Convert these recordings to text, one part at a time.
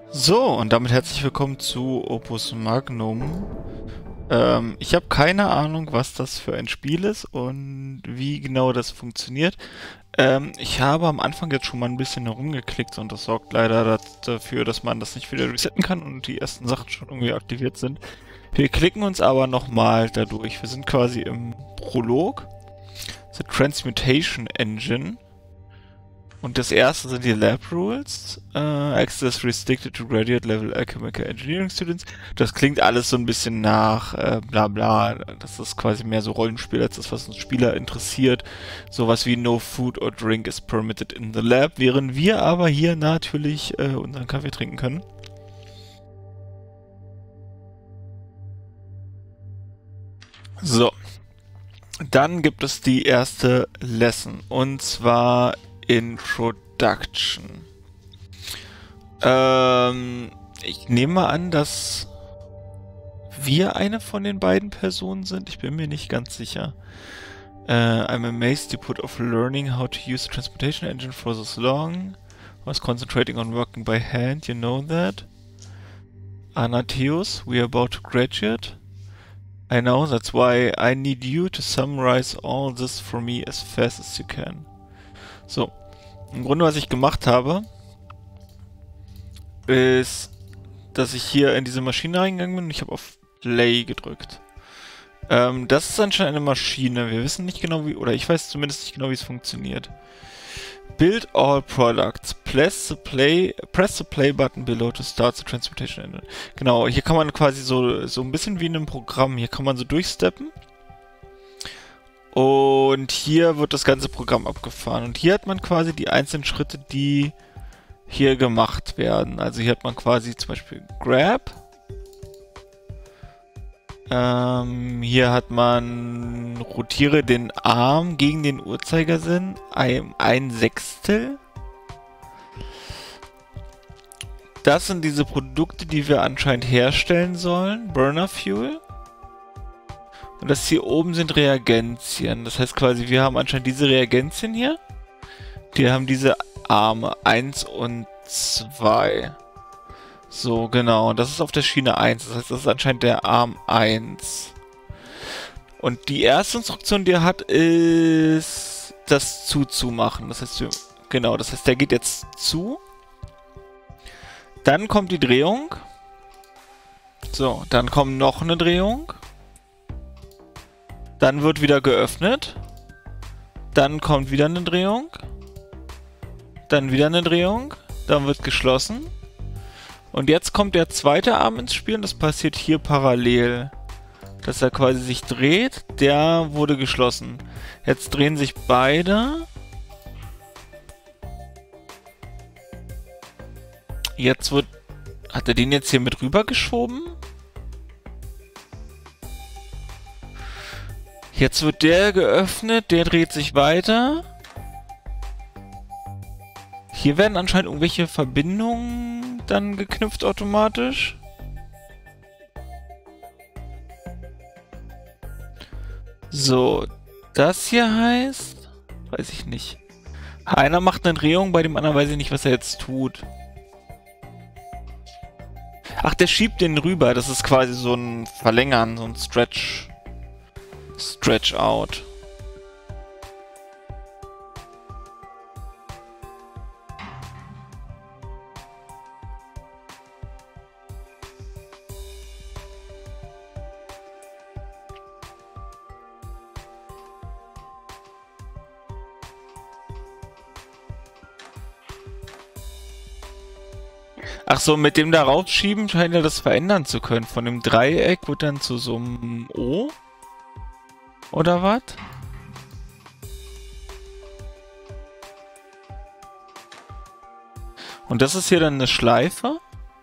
So, und damit herzlich willkommen zu Opus Magnum. Ich habe keine Ahnung, was das für ein Spiel ist und wie genau das funktioniert. Ich habe am Anfang jetzt schon mal ein bisschen herumgeklickt und das sorgt leider dafür, dass man das nicht wieder resetten kann und die ersten Sachen schon irgendwie aktiviert sind. Wir klicken uns aber nochmal dadurch. Wir sind quasi im Prolog. The Transmutation Engine. Und das erste sind die Lab Rules. Access restricted to graduate level chemical engineering students. Das klingt alles so ein bisschen nach bla bla. Das ist quasi mehr so Rollenspiel als das, was uns Spieler interessiert. Sowas wie no food or drink is permitted in the lab, während wir aber hier natürlich unseren Kaffee trinken können. So. Dann gibt es die erste Lesson. Und zwar Introduction. Ich nehme an, dass wir eine von den beiden Personen sind. Ich bin mir nicht ganz sicher. I'm amazed you put off learning how to use the transportation engine for this long. I was concentrating on working by hand, you know that. Anatheus, we are about to graduate. I know, that's why I need you to summarize all this for me as fast as you can. So, im Grunde, was ich gemacht habe, ist, dass ich hier in diese Maschine reingegangen bin und ich habe auf Play gedrückt. Das ist anscheinend eine Maschine. Wir wissen nicht genau wie, oder ich weiß zumindest nicht genau, wie es funktioniert. Build all products. Press the play button below to start the transportation engine. Genau, hier kann man quasi so ein bisschen wie in einem Programm, hier kann man so durchsteppen. Und hier wird das ganze Programm abgefahren. Und hier hat man quasi die einzelnen Schritte, die hier gemacht werden. Also hier hat man quasi zum Beispiel Grab. Hier hat man rotiere den Arm gegen den Uhrzeigersinn. Ein Sechstel. Das sind diese Produkte, die wir anscheinend herstellen sollen. Burner Fuel. Und das hier oben sind Reagenzien. Das heißt quasi, wir haben anscheinend diese Reagenzien hier. Die haben diese Arme 1 und 2. So, genau. Und das ist auf der Schiene 1. Das heißt, das ist anscheinend der Arm 1. Und die erste Instruktion, die er hat, ist das zuzumachen. Das heißt, genau, das heißt, der geht jetzt zu. Dann kommt die Drehung. So, dann kommt noch eine Drehung. Dann wird wieder geöffnet. Dann kommt wieder eine Drehung. Dann wieder eine Drehung. Dann wird geschlossen. Und jetzt kommt der zweite Arm ins Spiel und das passiert hier parallel. Dass er quasi sich dreht. Der wurde geschlossen. Jetzt drehen sich beide. Jetzt wird... Hat er den jetzt hier mit rüber geschoben? Jetzt wird der geöffnet, der dreht sich weiter. Hier werden anscheinend irgendwelche Verbindungen dann geknüpft automatisch. So, das hier heißt... Weiß ich nicht. Einer macht eine Drehung, bei dem anderen weiß ich nicht, was er jetzt tut. Ach, der schiebt den rüber. Das ist quasi so ein Verlängern, so ein Stretch out. Ach so, mit dem da rausschieben scheint er das verändern zu können. Von dem Dreieck wird dann zu so einem O. Oder was? Und das ist hier dann eine Schleife.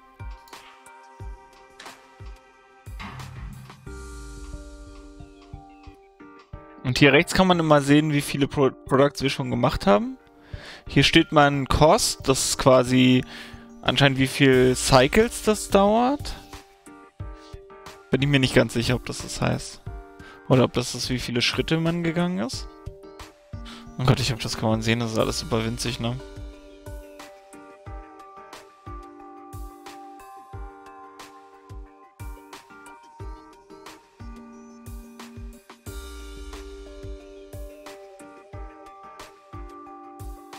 Und hier rechts kann man immer sehen, wie viele Products wir schon gemacht haben. Hier steht mal ein Cost, das ist quasi anscheinend wie viel Cycles das dauert. Bin ich mir nicht ganz sicher, ob das heißt. Oder ob das ist, wie viele Schritte man gegangen ist. Oh Gott, ich hoffe, das kann man sehen, das ist alles super winzig, ne?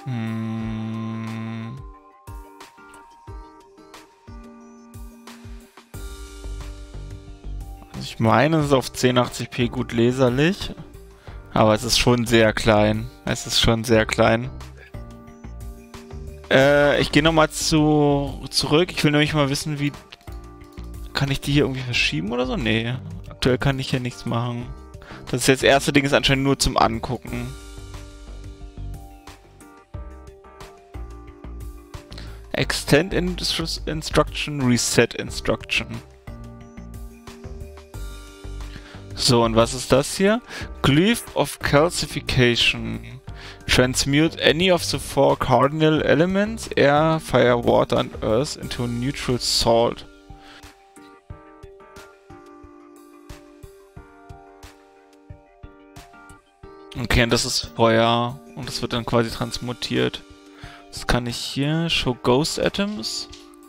Hm. Also ich meine, es ist auf 1080p gut leserlich. Aber es ist schon sehr klein. Es ist schon sehr klein. Ich gehe nochmal zurück. Ich will nämlich mal wissen, wie... Kann ich die hier irgendwie verschieben oder so? Nee. Aktuell kann ich hier nichts machen. Das ist jetzt das erste Ding, ist anscheinend nur zum Angucken. Extend Instruction, Reset Instruction. So, und was ist das hier? Glyph of Calcification. Transmute any of the 4 cardinal elements, air, fire, water and earth, into a neutral salt. Okay, und das ist Feuer. Und das wird dann quasi transmutiert. Das kann ich hier. Show Ghost Atoms.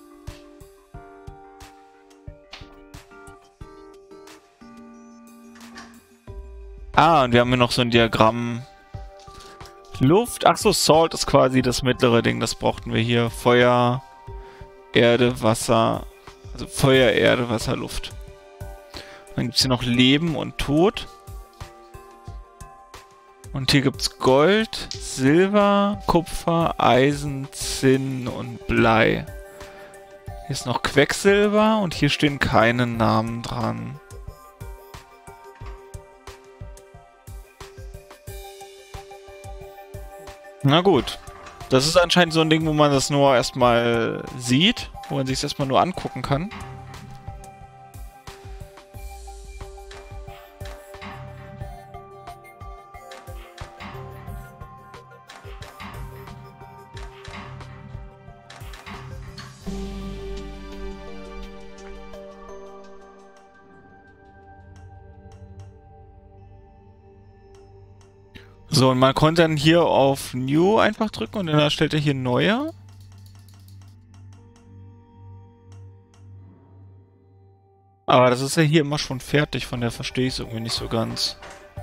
Ah, und wir haben hier noch so ein Diagramm. Luft. Achso, Salt ist quasi das mittlere Ding. Das brauchten wir hier. Feuer, Erde, Wasser. Also Feuer, Erde, Wasser, Luft. Dann gibt es hier noch Leben und Tod. Und hier gibt es Gold, Silber, Kupfer, Eisen, Zinn und Blei. Hier ist noch Quecksilber und hier stehen keine Namen dran. Na gut. Das ist anscheinend so ein Ding, wo man das nur erstmal sieht, wo man sich das erstmal nur angucken kann. So, und man konnte dann hier auf New einfach drücken und dann erstellt er hier neue. Aber das ist ja hier immer schon fertig, von der verstehe ich es irgendwie nicht so ganz.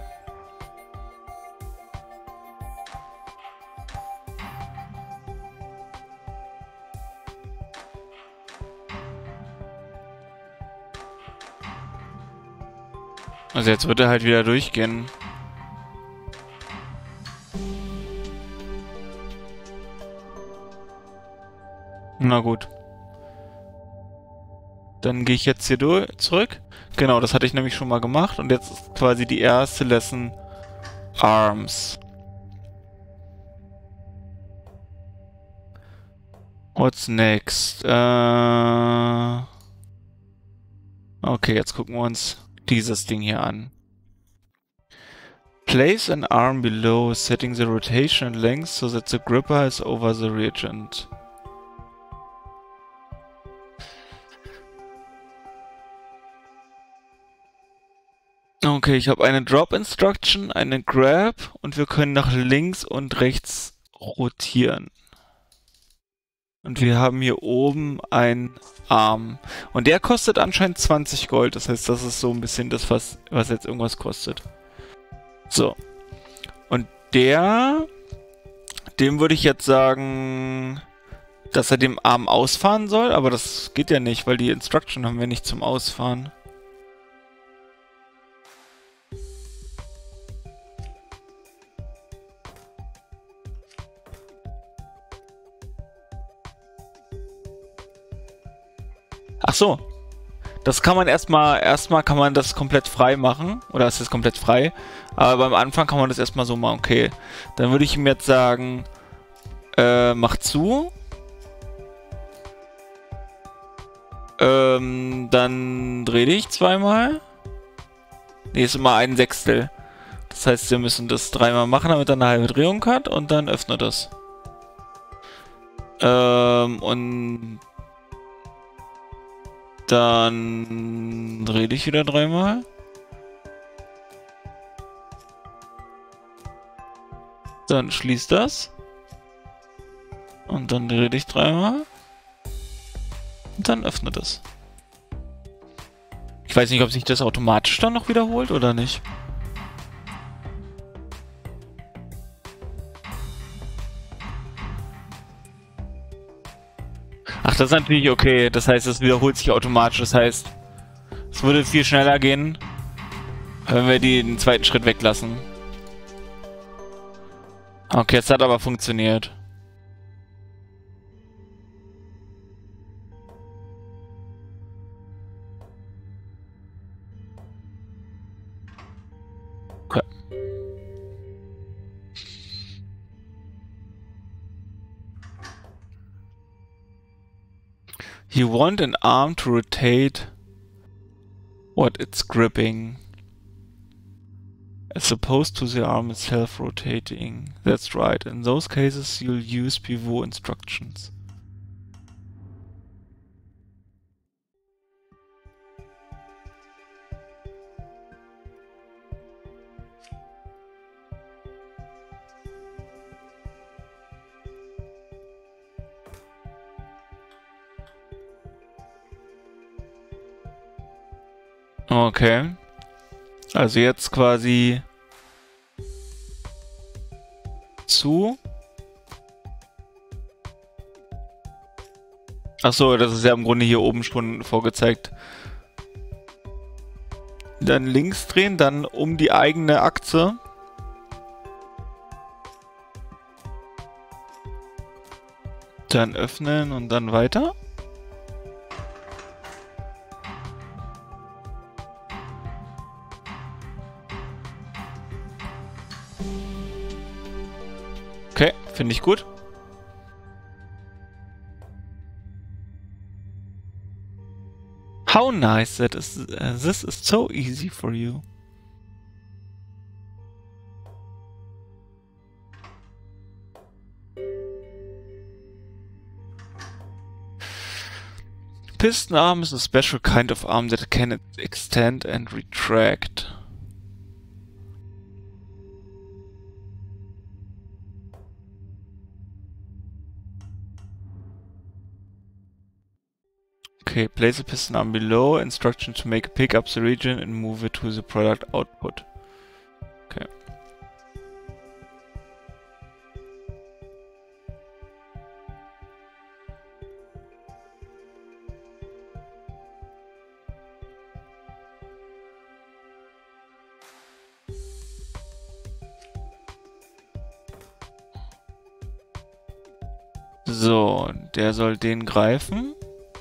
Also jetzt wird er halt wieder durchgehen. Na gut. Dann gehe ich jetzt hier zurück. Genau, das hatte ich nämlich schon mal gemacht. Und jetzt ist quasi die erste Lesson Arms. What's next? Okay, jetzt gucken wir uns dieses Ding hier an. Place an arm below, setting the rotation and length so that the gripper is over the reagent. Okay, ich habe eine Drop Instruction, eine Grab und wir können nach links und rechts rotieren. Und wir haben hier oben einen Arm. Und der kostet anscheinend 20 Gold. Das heißt, das ist so ein bisschen das, was jetzt irgendwas kostet. So. Und dem würde ich jetzt sagen, dass er den Arm ausfahren soll. Aber das geht ja nicht, weil die Instruction haben wir nicht zum Ausfahren. Ach so. Das kann man erstmal kann man das komplett frei machen. Oder es ist komplett frei. Aber beim Anfang kann man das erstmal so machen. Okay. Dann würde ich ihm jetzt sagen, mach zu. Dann dreh dich zweimal. Nee, ist immer ein Sechstel. Das heißt, wir müssen das dreimal machen, damit er eine halbe Drehung hat. Und dann öffnet das. Und dann dreh dich wieder dreimal. Dann schließ das. Und dann dreh dich dreimal. Und dann öffnet es. Ich weiß nicht, ob sich das automatisch dann noch wiederholt oder nicht. Ach, das ist natürlich okay. Das heißt, es wiederholt sich automatisch. Das heißt, es würde viel schneller gehen, wenn wir den zweiten Schritt weglassen. Okay, es hat aber funktioniert. Okay. You want an arm to rotate what it's gripping, as opposed to the arm itself rotating. That's right. In those cases, you'll use pivot instructions. Okay. Also jetzt quasi zu. Achso, das ist ja im Grunde hier oben schon vorgezeigt. Dann links drehen, dann um die eigene Achse. Dann öffnen und dann weiter. Okay, finde ich gut. How nice that is. This is so easy for you. Piston arm is a special kind of arm that can extend and retract. Okay, place a piston arm below. Instruction to make a pick up the region and move it to the product output. Okay. So, der soll den greifen.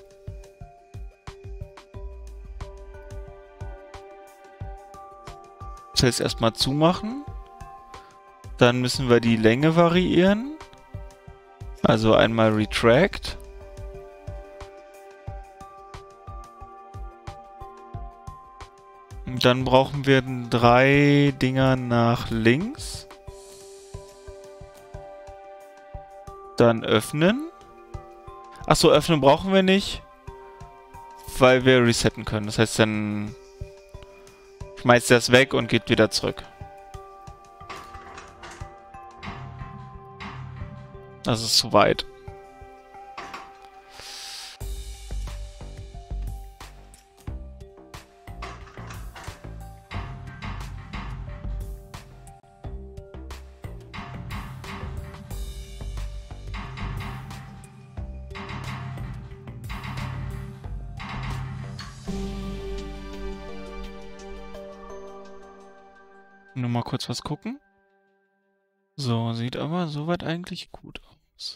Das heißt erstmal zumachen. Dann müssen wir die Länge variieren. Also einmal retract. Und dann brauchen wir 3 Dinger nach links. Dann öffnen. Achso, öffnen brauchen wir nicht, weil wir resetten können. Das heißt, dann schmeißt er es weg und geht wieder zurück. Das ist zu weit. Nur mal kurz was gucken. So, sieht aber soweit eigentlich gut aus.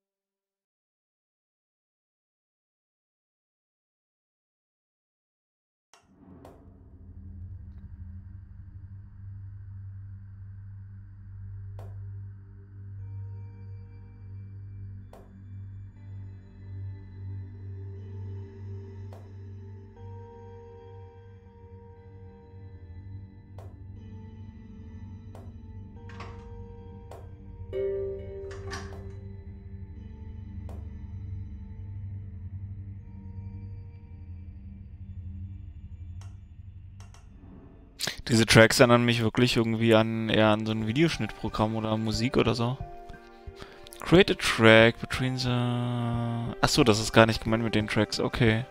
Diese Tracks erinnern mich wirklich irgendwie eher an so ein Videoschnittprogramm oder Musik oder so. Create a track between the... Achso, das ist gar nicht gemeint mit den Tracks, okay.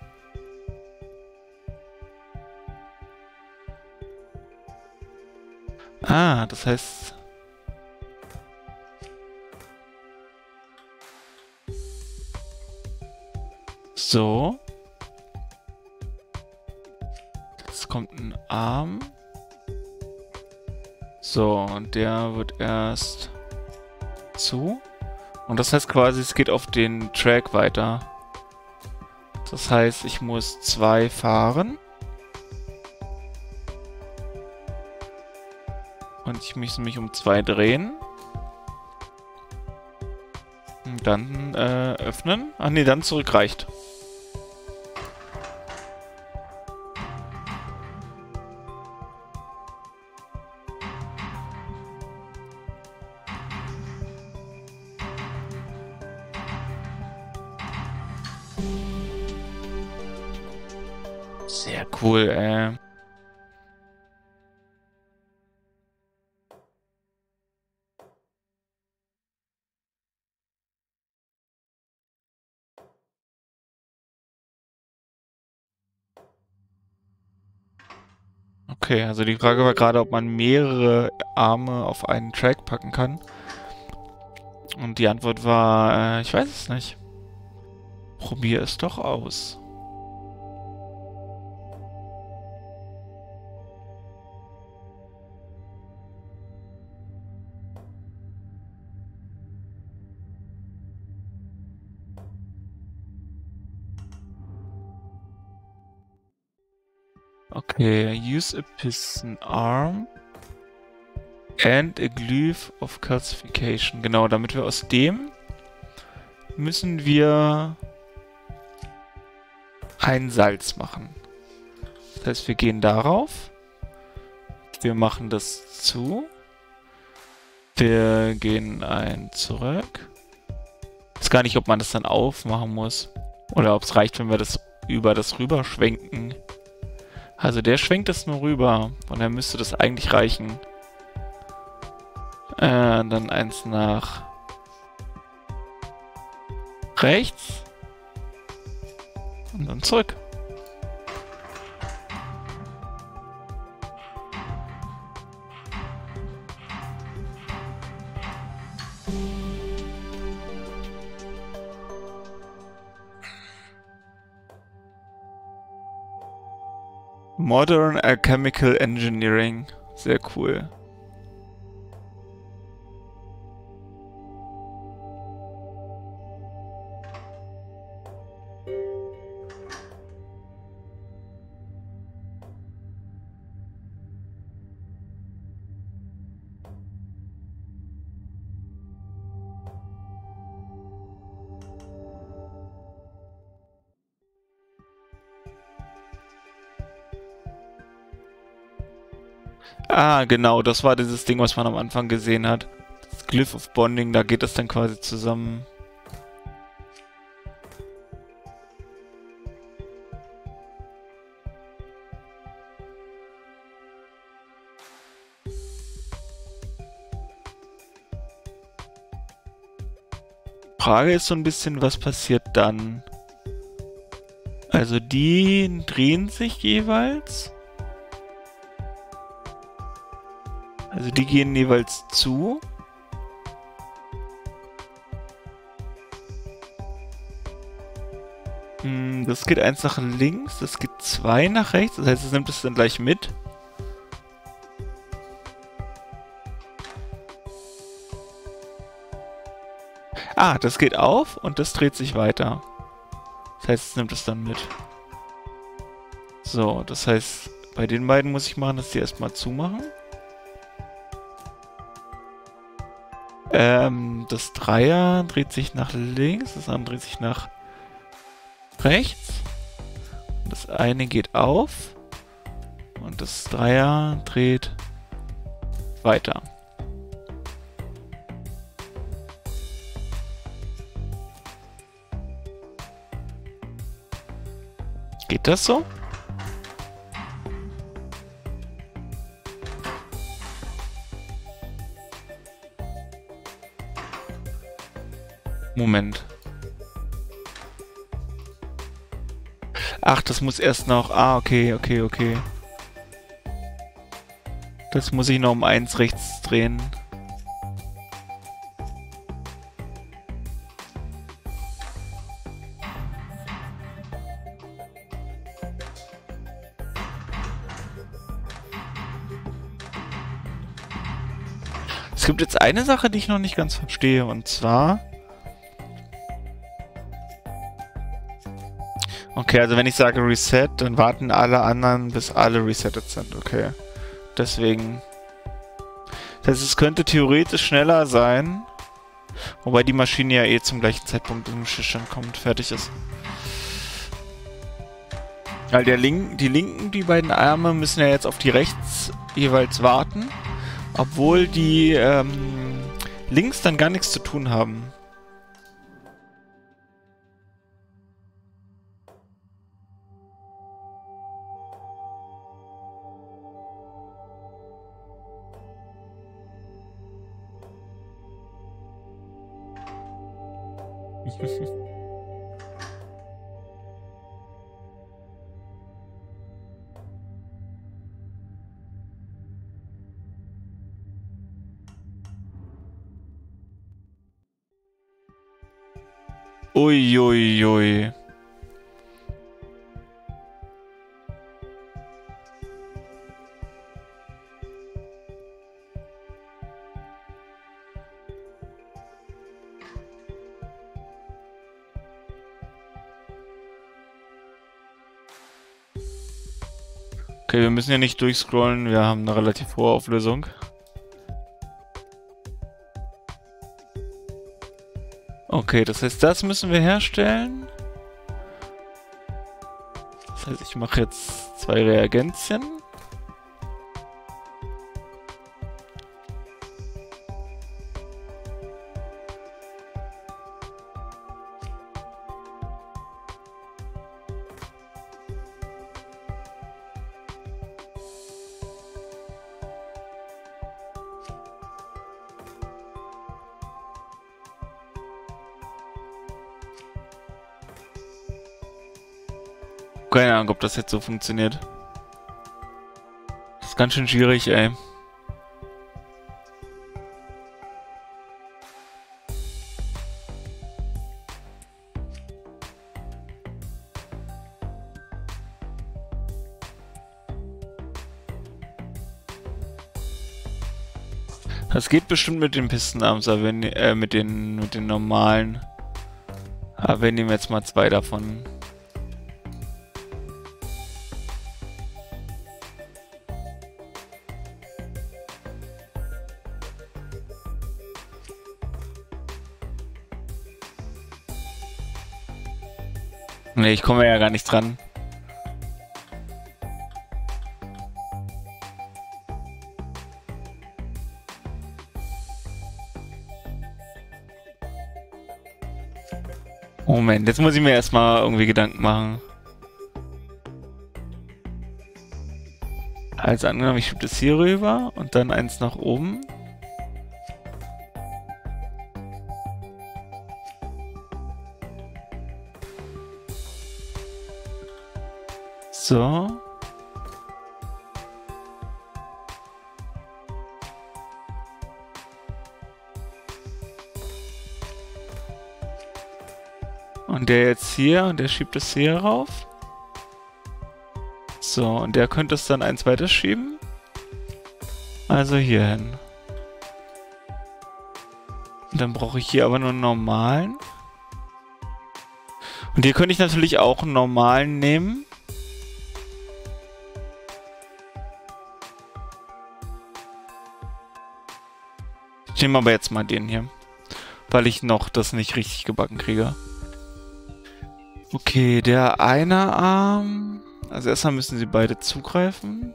Ah, das heißt... So. Jetzt kommt ein Arm. So, und der wird erst zu. Und das heißt quasi, es geht auf den Track weiter. Das heißt, ich muss 2 fahren. Und ich muss mich um 2 drehen. Und dann öffnen. Ach nee, dann zurück reicht. Sehr cool, Okay, also die Frage war gerade, ob man mehrere Arme auf einen Track packen kann. Und die Antwort war, ich weiß es nicht. Probier es doch aus. Okay, use a piston arm and a glyph of calcification. Genau, damit wir aus dem müssen wir ein Salz machen. Das heißt, wir gehen darauf. Wir machen das zu. Wir gehen ein zurück. Ich weiß gar nicht, ob man das dann aufmachen muss. Oder ob es reicht, wenn wir das über das rüber schwenken. Also der schwenkt das nur rüber. Und dann müsste das eigentlich reichen. Dann eins nach rechts. Und dann zurück. Modern Alchemical Engineering. Sehr cool. Ah, genau, das war dieses Ding, was man am Anfang gesehen hat. Das Glyph of Bonding, da geht das dann quasi zusammen. Frage ist so ein bisschen, was passiert dann? Also die drehen sich jeweils. Also die gehen jeweils zu. Das geht 1 nach links, das geht 2 nach rechts. Das heißt, es nimmt es dann gleich mit. Ah, das geht auf und das dreht sich weiter. Das heißt, es nimmt es dann mit. So, das heißt, bei den beiden muss ich machen, dass die erstmal zumachen. Das Dreier dreht sich nach links, das andere dreht sich nach rechts. Das eine geht auf und das Dreier dreht weiter. Geht das so? Moment. Ach, das muss erst noch... Ah, okay. Das muss ich noch um 1 rechts drehen. Es gibt jetzt eine Sache, die ich noch nicht ganz verstehe, und zwar... Okay, also wenn ich sage Reset, dann warten alle anderen, bis alle resettet sind. Okay. Deswegen... Das heißt, es könnte theoretisch schneller sein, wobei die Maschine ja eh zum gleichen Zeitpunkt im Stillstand kommt, fertig ist. Weil die beiden Arme müssen ja jetzt auf die rechts jeweils warten, obwohl die links dann gar nichts zu tun haben. Uiuiui. Okay, wir müssen ja nicht durchscrollen, wir haben eine relativ hohe Auflösung. Okay, das heißt, das müssen wir herstellen. Das heißt, ich mache jetzt 2 Reagenzien. Keine Ahnung, ob das jetzt so funktioniert. Das ist ganz schön schwierig, ey. Das geht bestimmt mit den Pistenarms, aber wenn, mit den normalen. Aber wir nehmen jetzt mal 2 davon. Nee, ich komme ja gar nicht dran. Moment, jetzt muss ich mir erstmal irgendwie Gedanken machen. Also angenommen, ich schiebe das hier rüber und dann eins nach oben. So. Und der jetzt hier, und der schiebt es hier rauf. So, und der könnte es dann eins weiter schieben. Also hier hin. Und dann brauche ich hier aber nur einen normalen. Und hier könnte ich natürlich auch einen normalen nehmen. Ich nehme aber jetzt mal den hier. Weil ich noch das nicht richtig gebacken kriege. Okay, der eine Arm... Also erstmal müssen sie beide zugreifen.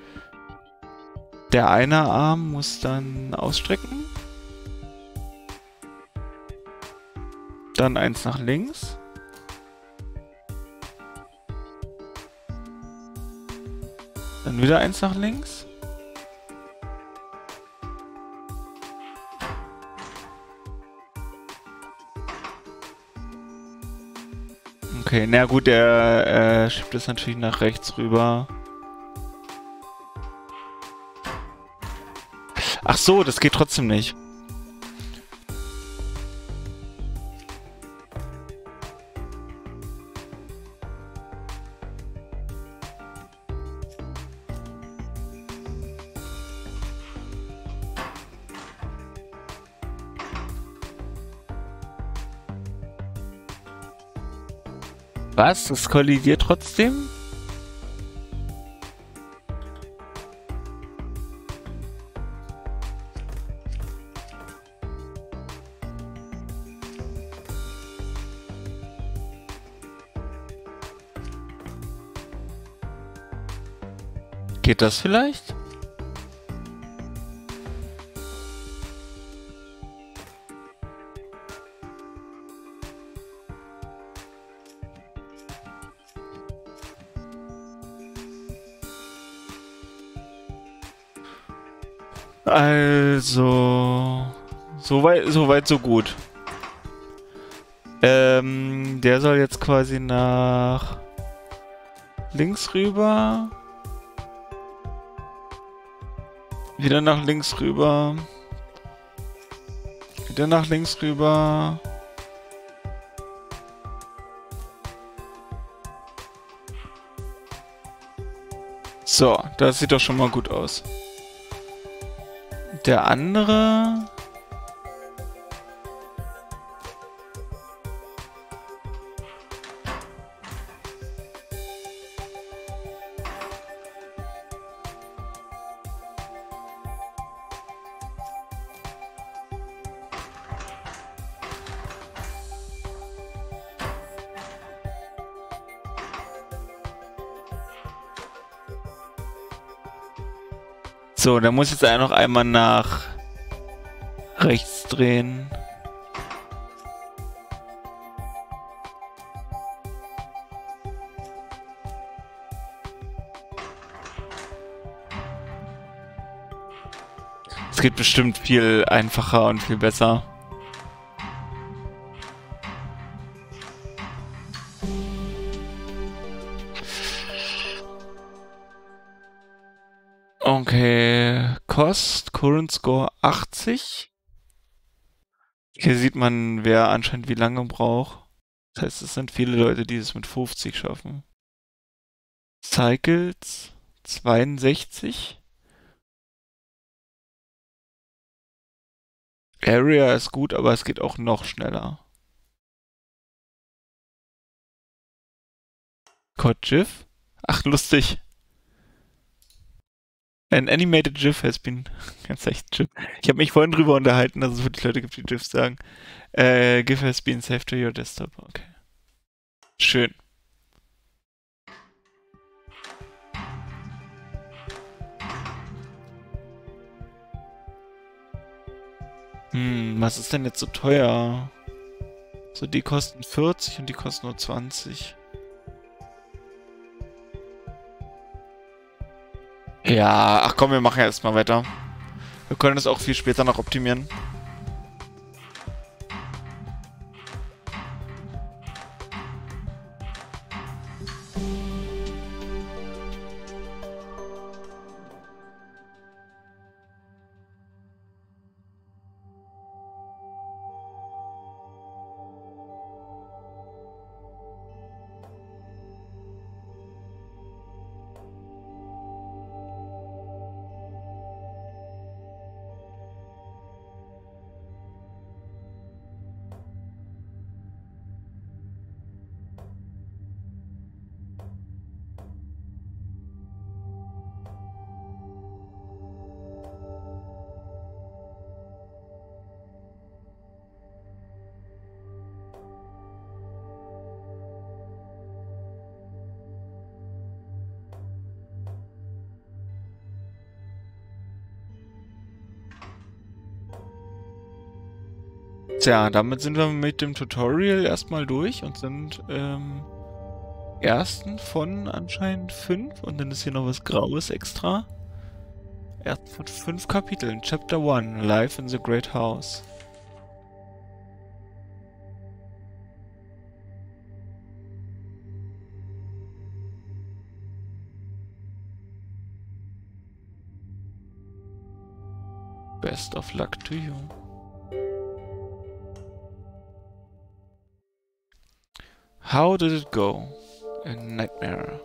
Der eine Arm muss dann ausstrecken. Dann eins nach links. Dann wieder eins nach links. Okay, na gut, der schiebt es natürlich nach rechts rüber. Ach so, das geht trotzdem nicht. Was? Das kollidiert trotzdem? Geht das vielleicht? Also, soweit, so gut. Der soll jetzt quasi nach links rüber. Wieder nach links rüber. Wieder nach links rüber. So, das sieht doch schon mal gut aus. Der andere... So, der muss jetzt noch einmal nach rechts drehen. Es geht bestimmt viel einfacher und viel besser. Okay, Current Score 80. Hier sieht man, wer anscheinend wie lange braucht. Das heißt, es sind viele Leute, die es mit 50 schaffen. Cycles 62. Area ist gut, aber es geht auch noch schneller. Code GIF. Ach, lustig. An animated GIF has been. Ganz echt GIF. Ich habe mich vorhin drüber unterhalten, dass es wirklich Leute gibt, die GIFs sagen. GIF has been saved to your desktop. Okay. Schön. Was ist denn jetzt so teuer? So, die kosten 40 und die kosten nur 20. Ja, ach komm, wir machen ja erstmal weiter. Wir können es auch viel später noch optimieren. Tja, damit sind wir mit dem Tutorial erstmal durch und sind ersten von anscheinend 5 und dann ist hier noch was Graues extra. Erst von 5 Kapiteln. Chapter 1, Life in the Great House. Best of luck to you. How did it go? A nightmare.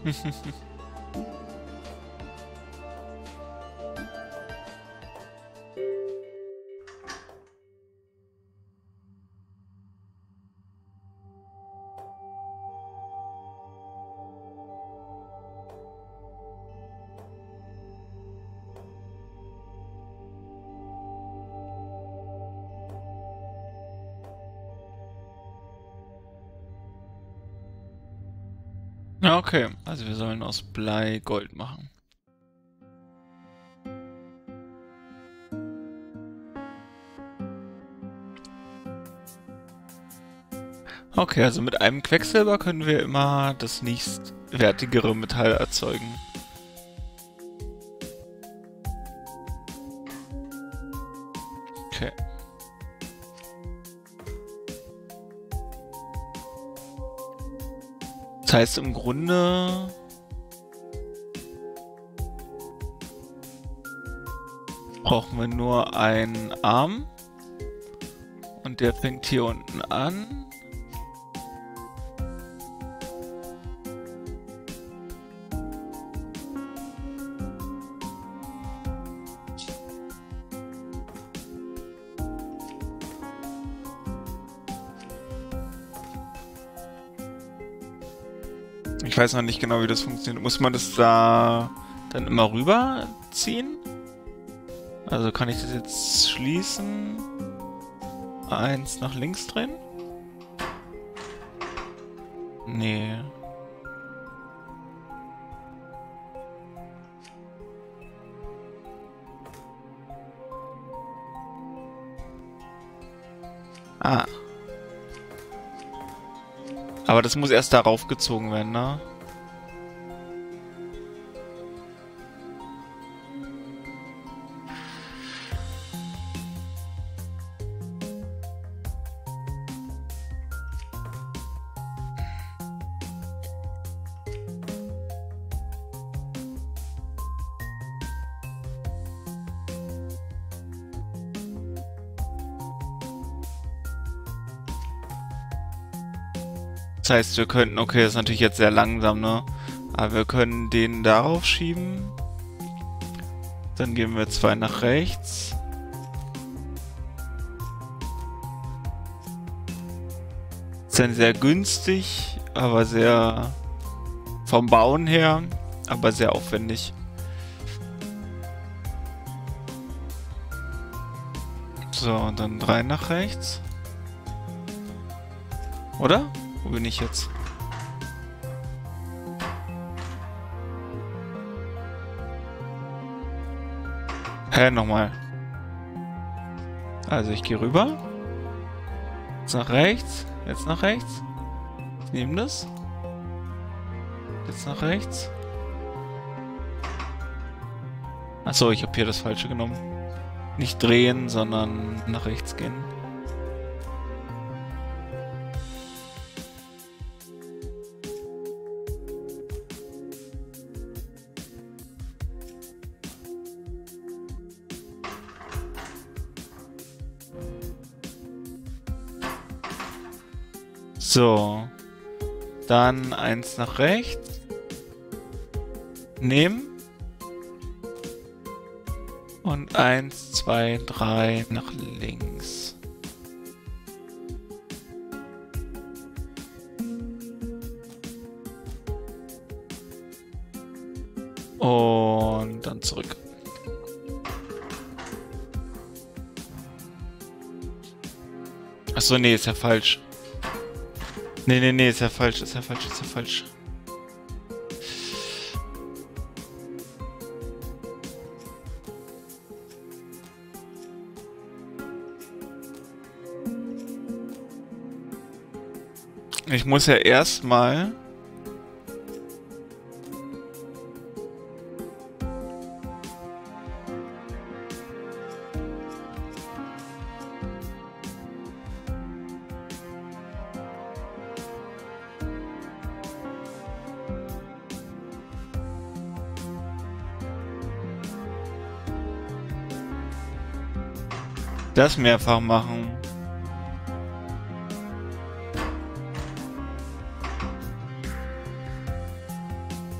Ja, okay. Also wir sollen aus Blei Gold machen. Okay, also mit einem Quecksilber können wir immer das nächstwertigere Metall erzeugen. Okay. Das heißt im Grunde... brauchen wir nur einen Arm. Und der fängt hier unten an. Ich weiß noch nicht genau, wie das funktioniert. Muss man das da dann immer rüberziehen? Also kann ich das jetzt schließen? Eins nach links drehen? Nee. Ah. Aber das muss erst darauf gezogen werden, ne? Das heißt, wir könnten, okay, das ist natürlich jetzt sehr langsam, ne? Aber wir können den darauf schieben. Dann geben wir 2 nach rechts. Ist dann sehr günstig, aber sehr vom Bauen her, aber sehr aufwendig. So, und dann 3 nach rechts. Oder? Wo bin ich jetzt? Hä, nochmal. Also ich gehe rüber. Jetzt nach rechts. Jetzt nach rechts. Ich nehme das. Jetzt nach rechts. Achso, ich habe hier das Falsche genommen. Nicht drehen, sondern nach rechts gehen. So, dann 1 nach rechts, nehmen und 1, 2, 3 nach links. Und dann zurück. Achso, nee, ist ja falsch. Nee, ist ja falsch, ist ja falsch, ist ja falsch. Ich muss ja erstmal... das mehrfach machen.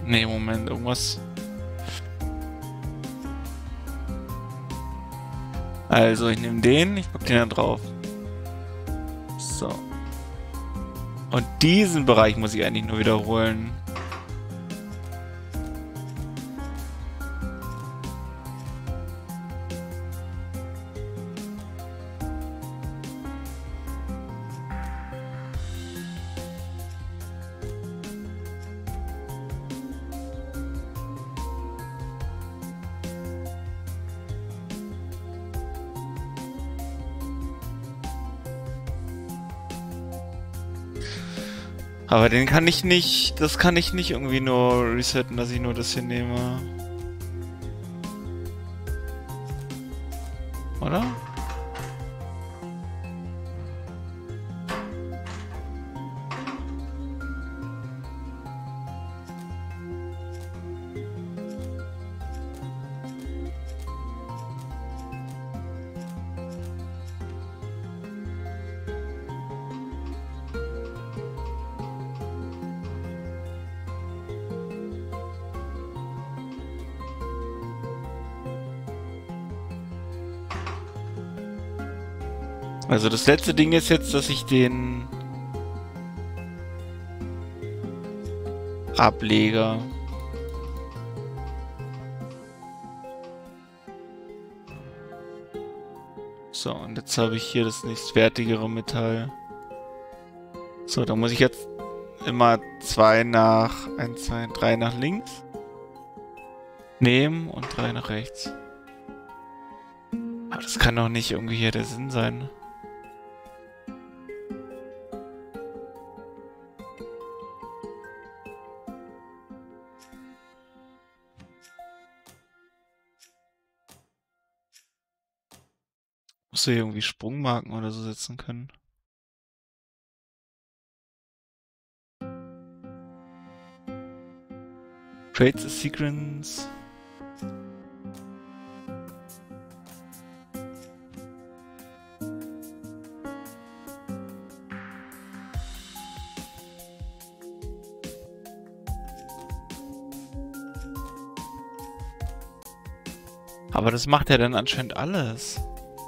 Nee, Moment, irgendwas. Also, ich nehme den, ich pack den da drauf. So. Und diesen Bereich muss ich eigentlich nur wiederholen. Aber den kann ich nicht, das kann ich nicht irgendwie nur resetten, dass ich nur das hier nehme. Oder? Also das letzte Ding ist jetzt, dass ich den Ableger. So, und jetzt habe ich hier das nächstwertigere Metall. So, da muss ich jetzt immer 1, 2, 3 nach links nehmen und 3 nach rechts. Aber das kann doch nicht irgendwie hier der Sinn sein. Musst du hier irgendwie Sprungmarken oder so setzen können? Trades a Sequence. Aber das macht ja dann anscheinend alles.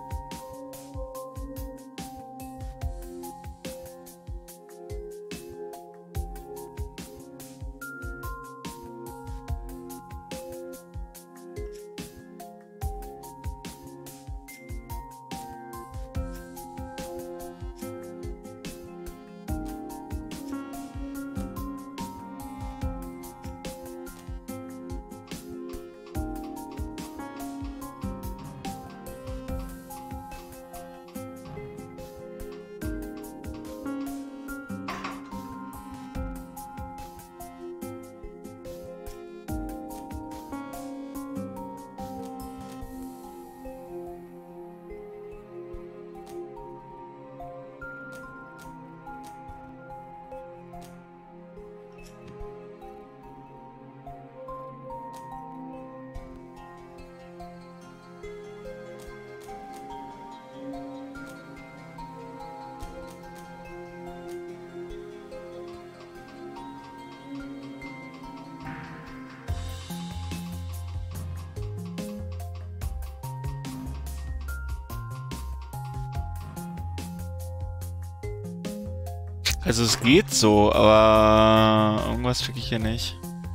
Also es geht so, aber irgendwas check ich hier nicht.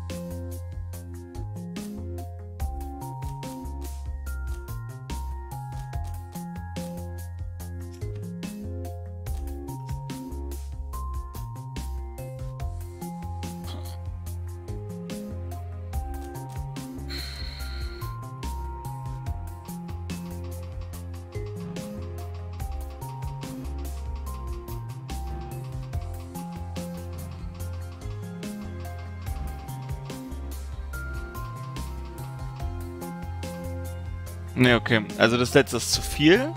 Ne, okay. Also das letzte ist zu viel.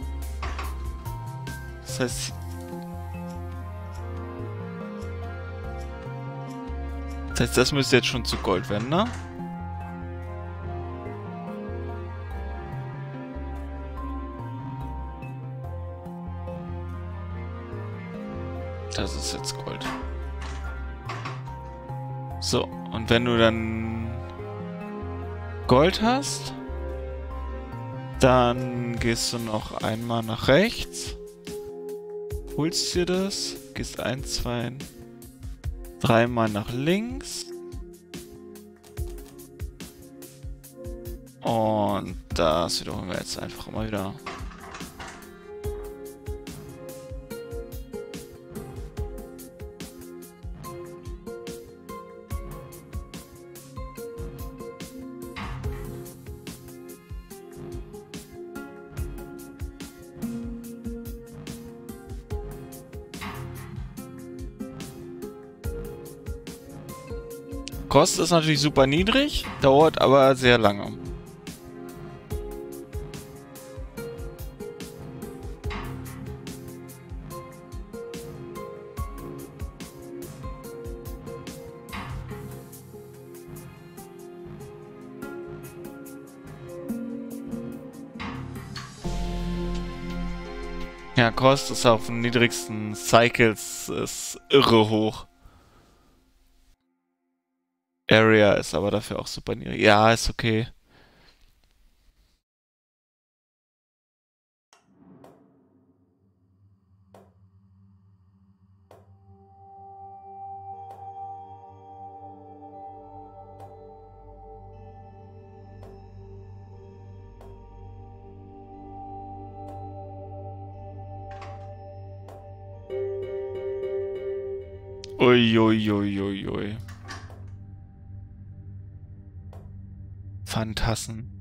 Das heißt... Das müsste jetzt schon zu Gold werden, ne? Das ist jetzt Gold. So, und wenn du dann Gold hast, dann gehst du noch einmal nach rechts, holst dir das, gehst 1, 2, 3 Mal nach links und das wiederholen wir jetzt einfach immer wieder. Kost ist natürlich super niedrig, dauert aber sehr lange. Ja, Kost ist auf den niedrigsten Cycles ist irre hoch. Area ist aber dafür auch super niedrig. Ja, ist okay. Ui, ui, ui, ui, ui. Pfandtassen.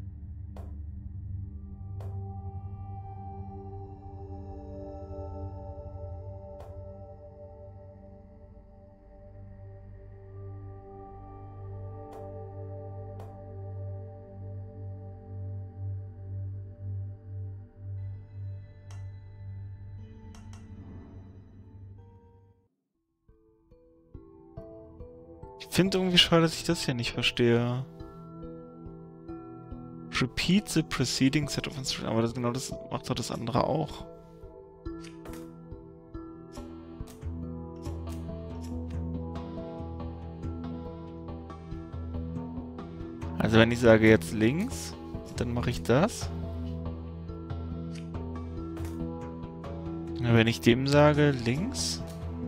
Ich finde irgendwie schade, dass ich das hier nicht verstehe. Repeat the preceding set of instructions. Aber das, genau das macht doch das andere auch. Also wenn ich sage jetzt links, dann mache ich das. Wenn ich dem sage links.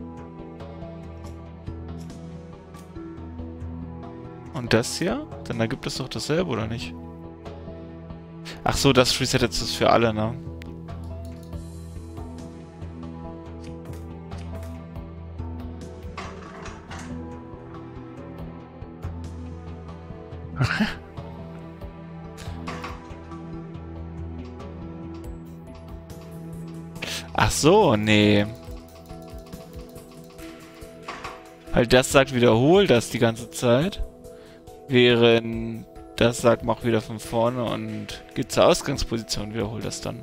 Und das hier, dann ergibt es doch dasselbe, oder nicht? Ach so, das resettet es für alle, ne? Ach so, nee. Weil das sagt, wiederhol das die ganze Zeit. Während das sagt, mach wieder von vorne und geht zur Ausgangsposition, wiederhol das dann.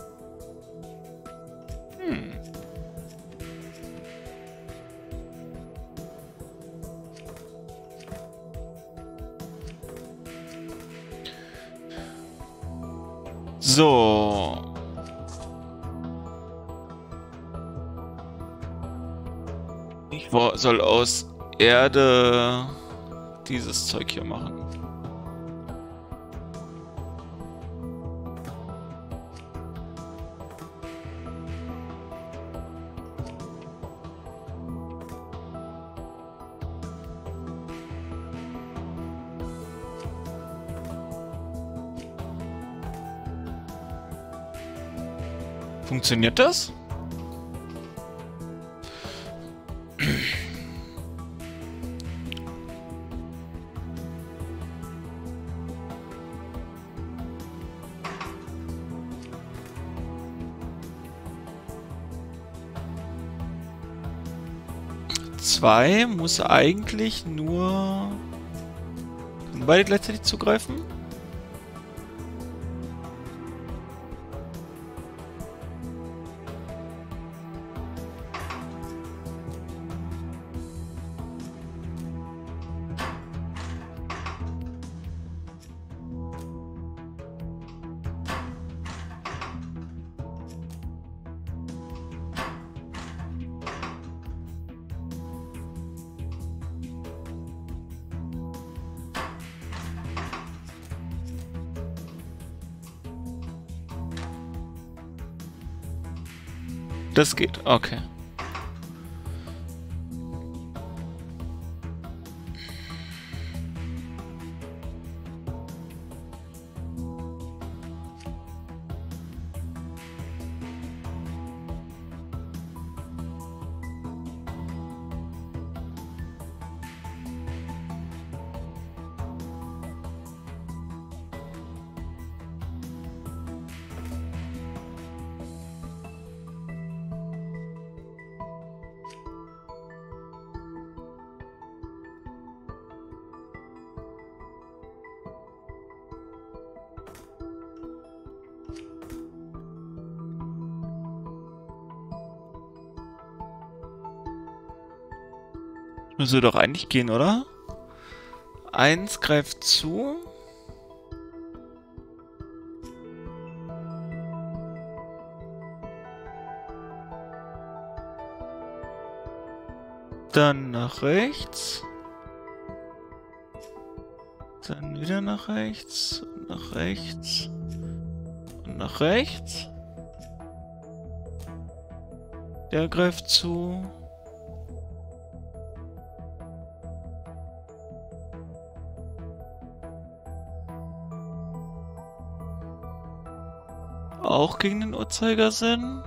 Hm. So. Ich soll aus Erde dieses Zeug hier machen. Funktioniert das? Zwei muss eigentlich nur... Können beide gleichzeitig zugreifen? Das geht, okay. Müsste doch eigentlich gehen, oder? 1 greift zu. Dann nach rechts. Dann wieder nach rechts. Und nach rechts. Und nach rechts. Der greift zu. Auch gegen den Uhrzeigersinn.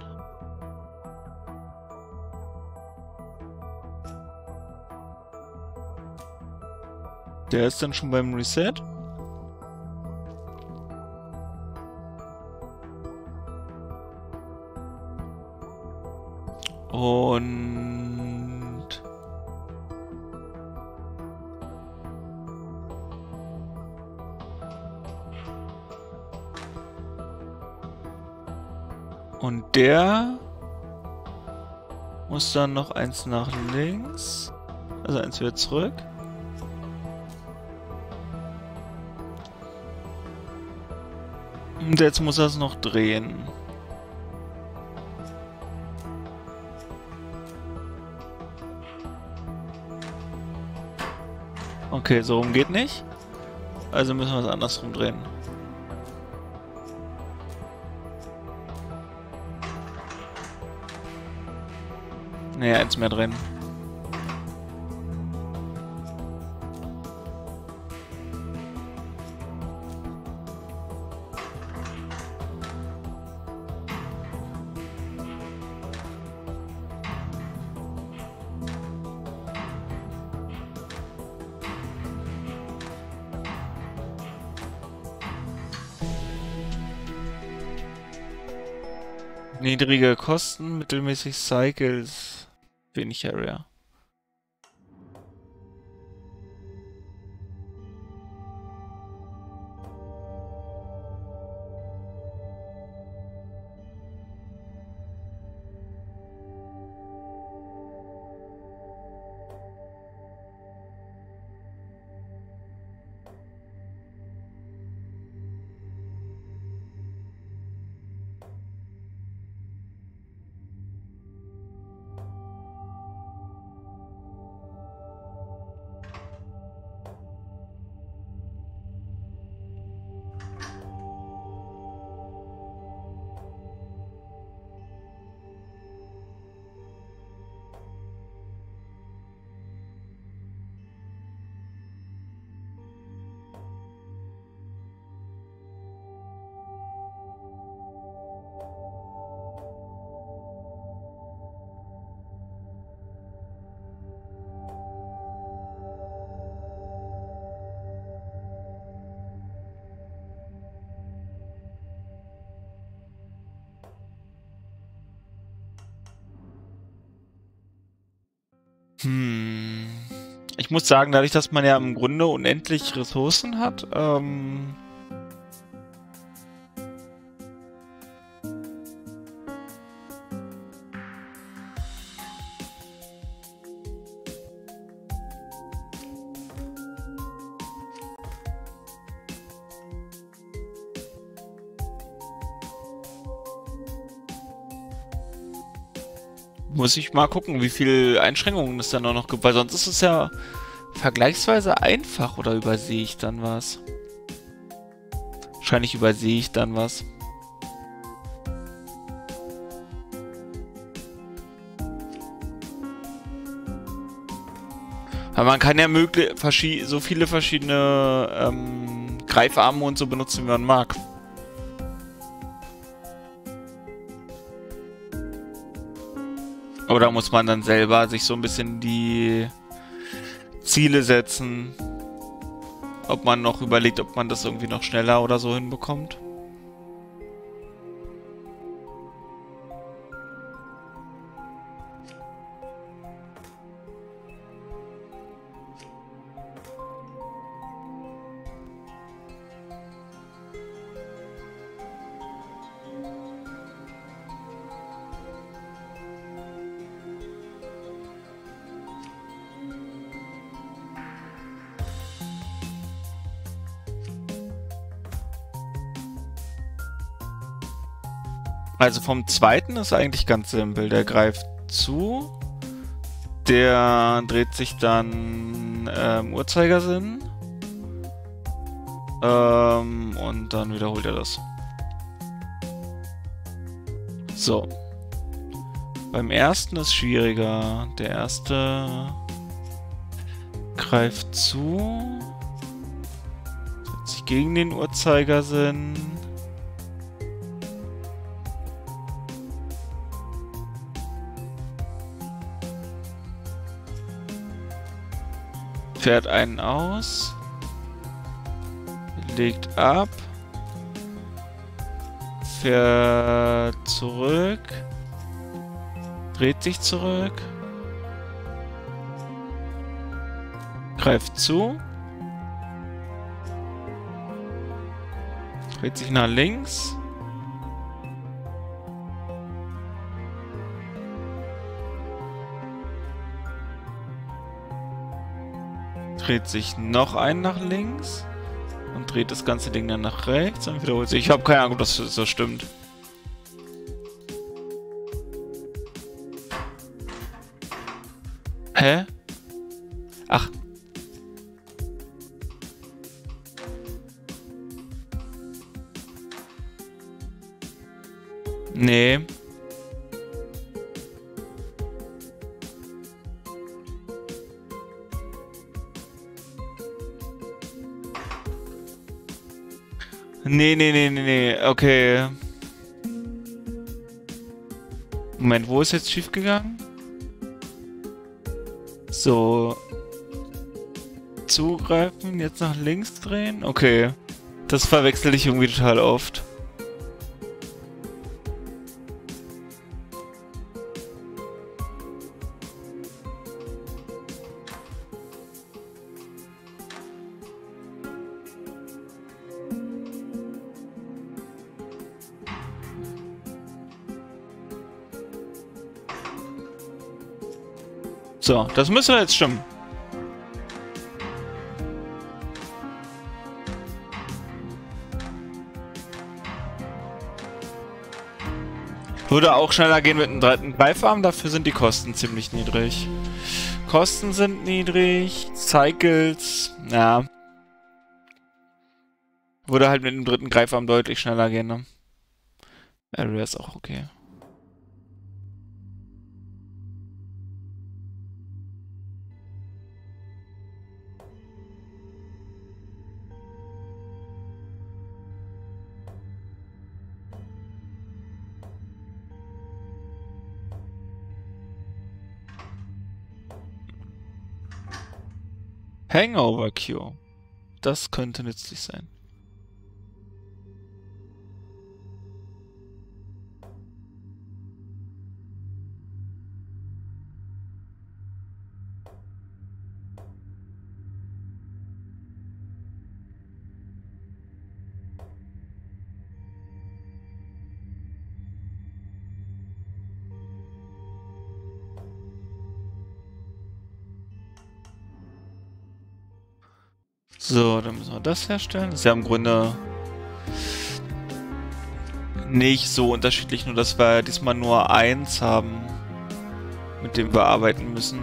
Der ist dann schon beim Reset. Und der muss dann noch eins nach links. Also eins wieder zurück. Und jetzt muss er es noch drehen. Okay, so rum geht nicht. Also müssen wir es andersrum drehen. Ne, eins mehr drehen. Niedrige Kosten, mittelmäßig Cycles, wenig Area. Ich muss sagen, dadurch, dass man ja im Grunde unendlich Ressourcen hat, muss ich mal gucken, wie viel Einschränkungen es dann auch noch gibt, weil sonst ist es ja vergleichsweise einfach, oder übersehe ich dann was? Wahrscheinlich übersehe ich dann was. Aber man kann ja so viele verschiedene Greifarme und so benutzen, wie man mag. Oder muss man dann selber sich so ein bisschen die Ziele setzen? Ob man noch überlegt, ob man das irgendwie noch schneller oder so hinbekommt? Also vom zweiten ist eigentlich ganz simpel. Der greift zu, der dreht sich dann Uhrzeigersinn und dann wiederholt er das. So. Beim ersten ist schwieriger. Der erste greift zu, setzt sich gegen den Uhrzeigersinn. Fährt einen aus, legt ab, fährt zurück, dreht sich zurück, greift zu, dreht sich nach links, dreht sich noch einen nach links und dreht das ganze Ding dann nach rechts und wiederholt sich. Ich habe keine Ahnung, ob das so stimmt. Hä? Ach. Nee. Nee. Okay. Moment, wo ist jetzt schief gegangen? So. Zugreifen, jetzt nach links drehen? Okay. Das verwechsel ich irgendwie total oft. So, das müsste jetzt stimmen. Würde auch schneller gehen mit einem dritten Greifarm, dafür sind die Kosten ziemlich niedrig. Kosten sind niedrig, Cycles, ja. Würde halt mit dem dritten Greifarm deutlich schneller gehen, ne? Area ist auch okay. Hangover Cure. Das könnte nützlich sein. So, dann müssen wir das herstellen. Das ist ja im Grunde nicht so unterschiedlich, nur dass wir diesmal nur eins haben, mit dem wir arbeiten müssen.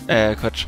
Quatsch.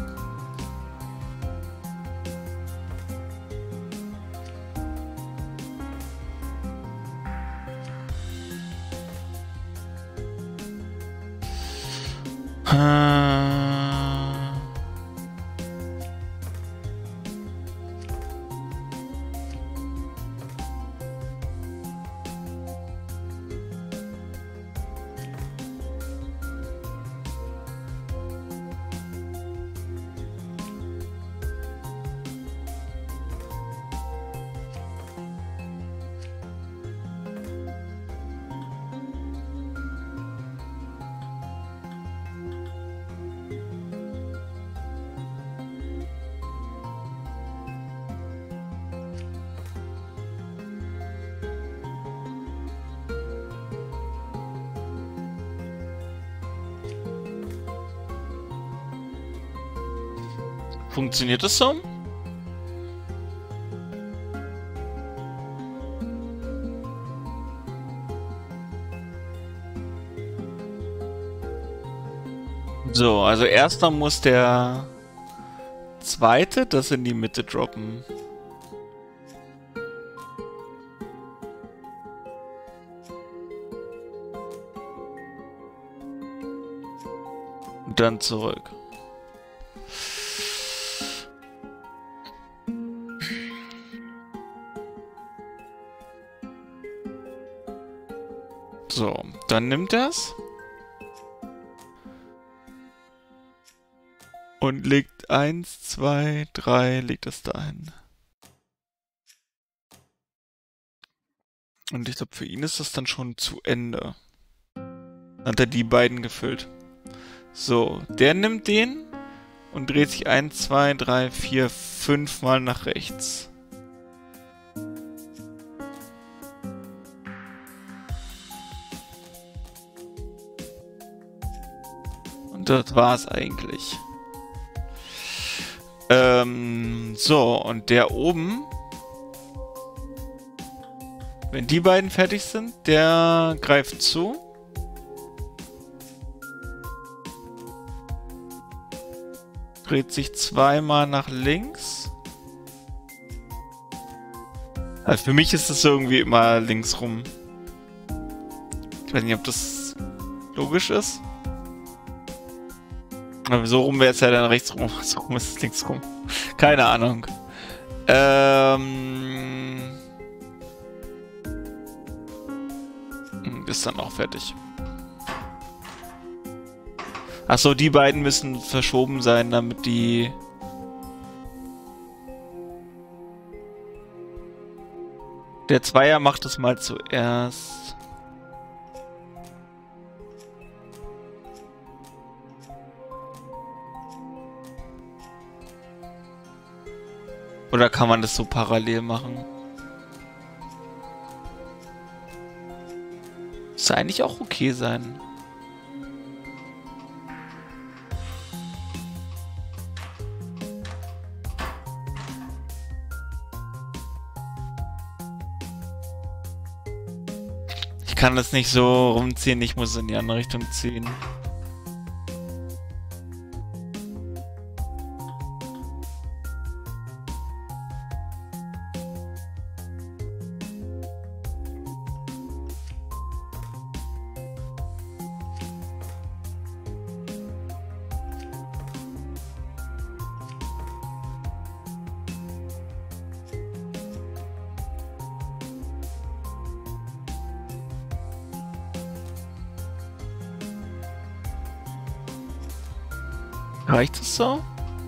Funktioniert das so? So, also erster muss der zweite das in die Mitte droppen. Und dann zurück. So, dann nimmt er's und legt 1, 2, 3, legt es da hin. Und ich glaube, für ihn ist das dann schon zu Ende. Dann hat er die beiden gefüllt. So, der nimmt den und dreht sich 1, 2, 3, 4, 5 Mal nach rechts. Und das war's eigentlich. So, und der oben, wenn die beiden fertig sind, der greift zu. Dreht sich zweimal nach links. Also für mich ist es irgendwie immer links rum. Ich weiß nicht, ob das logisch ist. Aber so rum wäre es ja dann rechts rum. So rum ist es links rum. Keine Ahnung. Ist dann auch fertig. Achso, die beiden müssen verschoben sein, damit die... Der Zweier macht es mal zuerst. Oder kann man das so parallel machen? Muss eigentlich auch okay sein. Ich kann das nicht so rumziehen, ich muss in die andere Richtung ziehen. Reicht es so?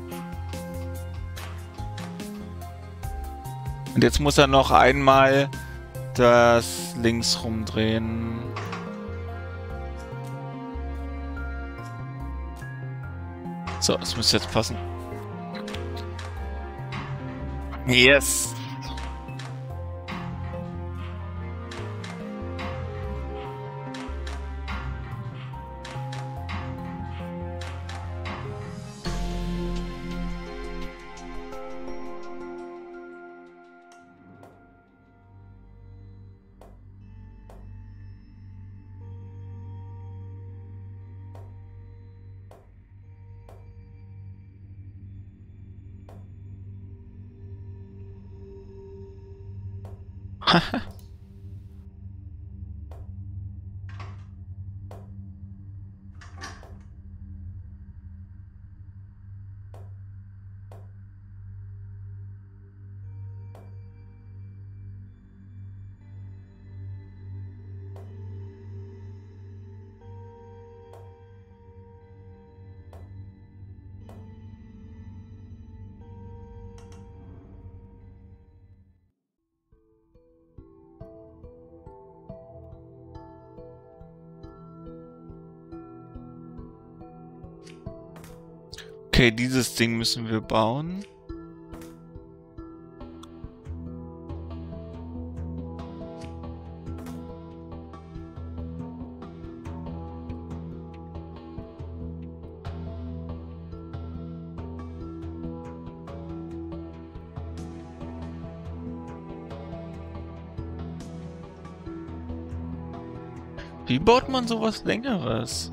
Und jetzt muss er noch einmal das links rumdrehen. So, das müsste jetzt passen. Yes! Okay, dieses Ding müssen wir bauen. Wie baut man sowas Längeres?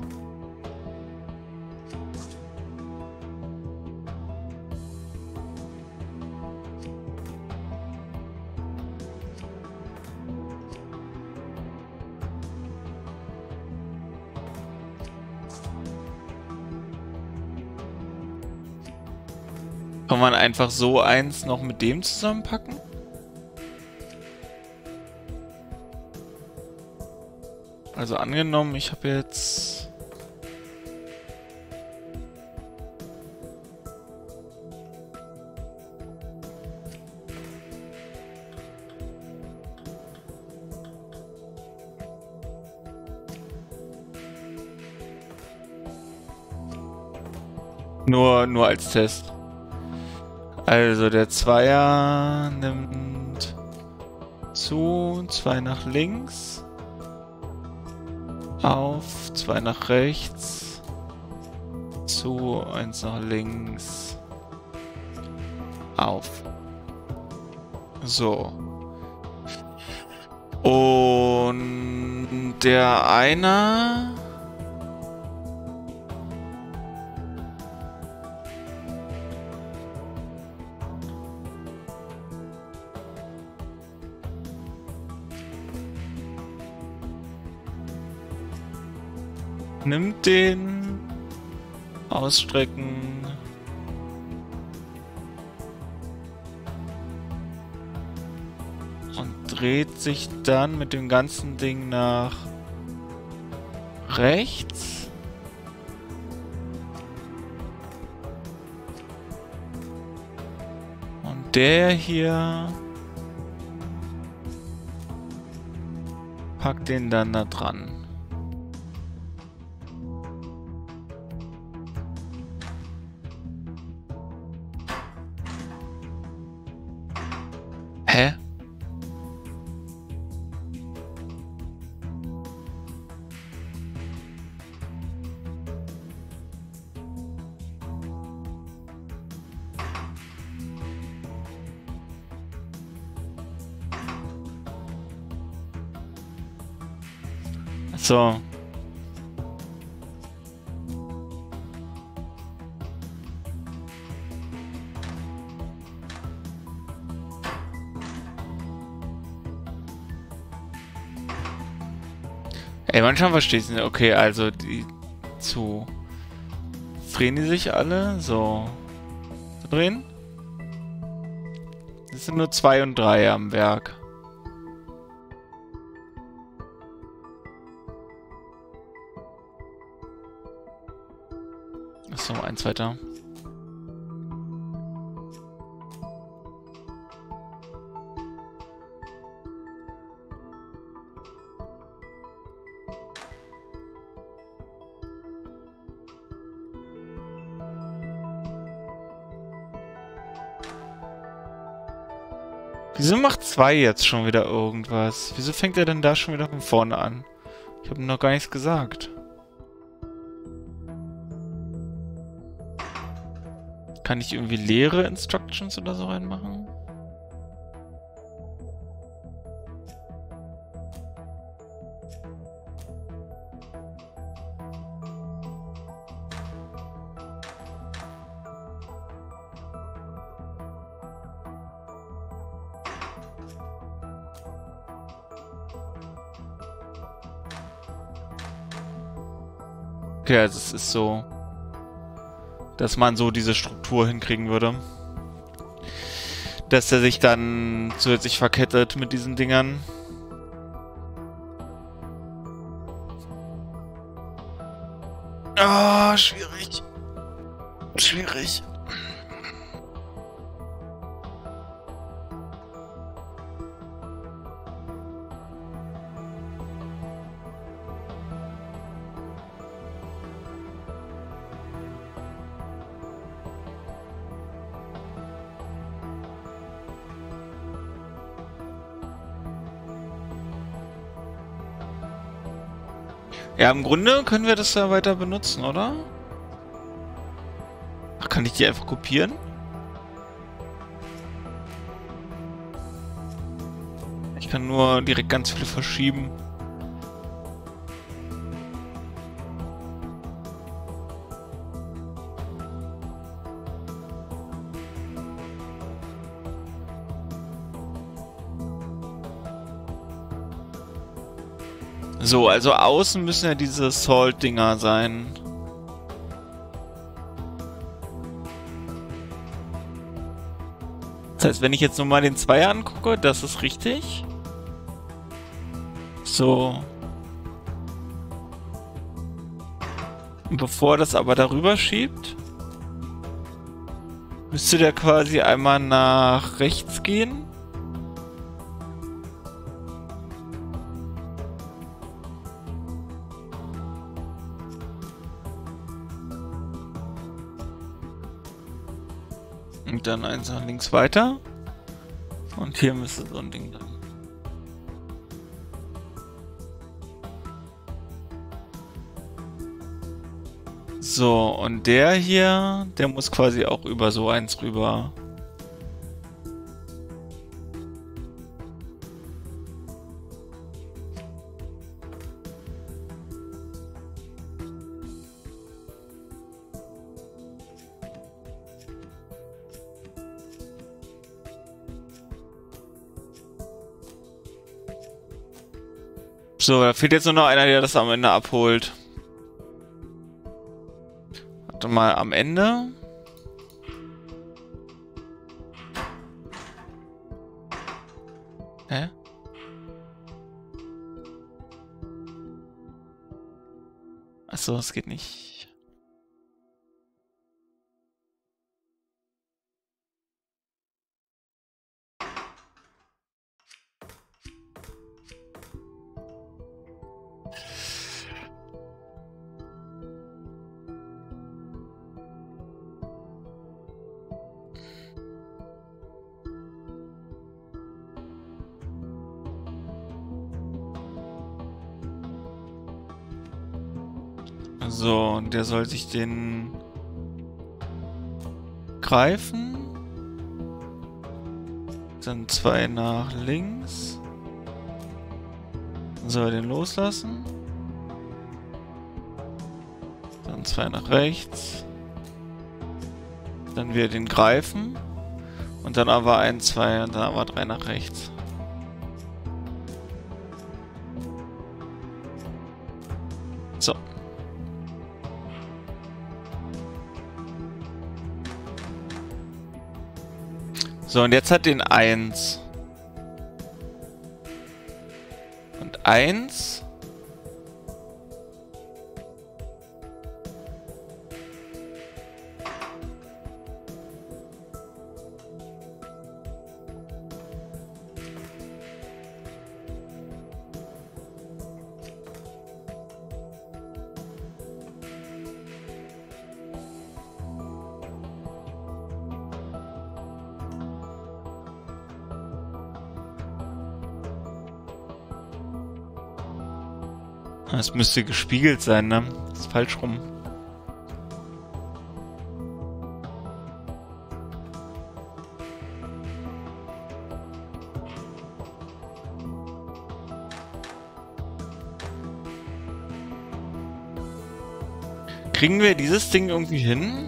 Kann man einfach so eins noch mit dem zusammenpacken? Also angenommen, ich habe jetzt... Nur als Test. Also der Zweier nimmt zu, 2 nach links, auf, 2 nach rechts, zu, 1 nach links, auf. So. Und der Einer... nimmt den, ausstrecken, und dreht sich dann mit dem ganzen Ding nach rechts. Und der hier packt den dann da dran. Hä? So. Ey, manchmal verstehe ich es nicht. Okay, also die zu... Drehen die sich alle? So. Drehen? Es sind nur 2 und 3 am Werk. Achso, eins weiter. Wieso macht 2 jetzt schon wieder irgendwas? Wieso fängt er denn da schon wieder von vorne an? Ich habe ihm noch gar nichts gesagt. Kann ich irgendwie leere Instructions oder so reinmachen? Okay, also es ist so, dass man so diese Struktur hinkriegen würde. Dass der sich dann zusätzlich verkettet mit diesen Dingern. Ah, schwierig. Schwierig. Ja, im Grunde können wir das ja weiter benutzen, oder? Ach, kann ich die einfach kopieren? Ich kann nur direkt ganz viele verschieben. So, also außen müssen ja diese Salt-Dinger sein. Das heißt, wenn ich jetzt nur mal den Zweier angucke, das ist richtig. So. Und bevor das aber darüber schiebt, müsste der quasi einmal nach rechts gehen. Und dann eins nach links weiter. Und hier müsste so ein Ding sein. So, und der hier, der muss quasi auch über so eins rüber. So, da fehlt jetzt nur noch einer, der das am Ende abholt. Warte mal, am Ende. Hä? Achso, das geht nicht. So, der soll sich den greifen. Dann zwei nach links. Dann soll er den loslassen. Dann zwei nach rechts. Dann wieder den greifen. Und dann aber ein, zwei und dann aber drei nach rechts. So. So, und jetzt hat den 1. Und 1. Das müsste gespiegelt sein, ne? Das ist falsch rum. Kriegen wir dieses Ding irgendwie hin?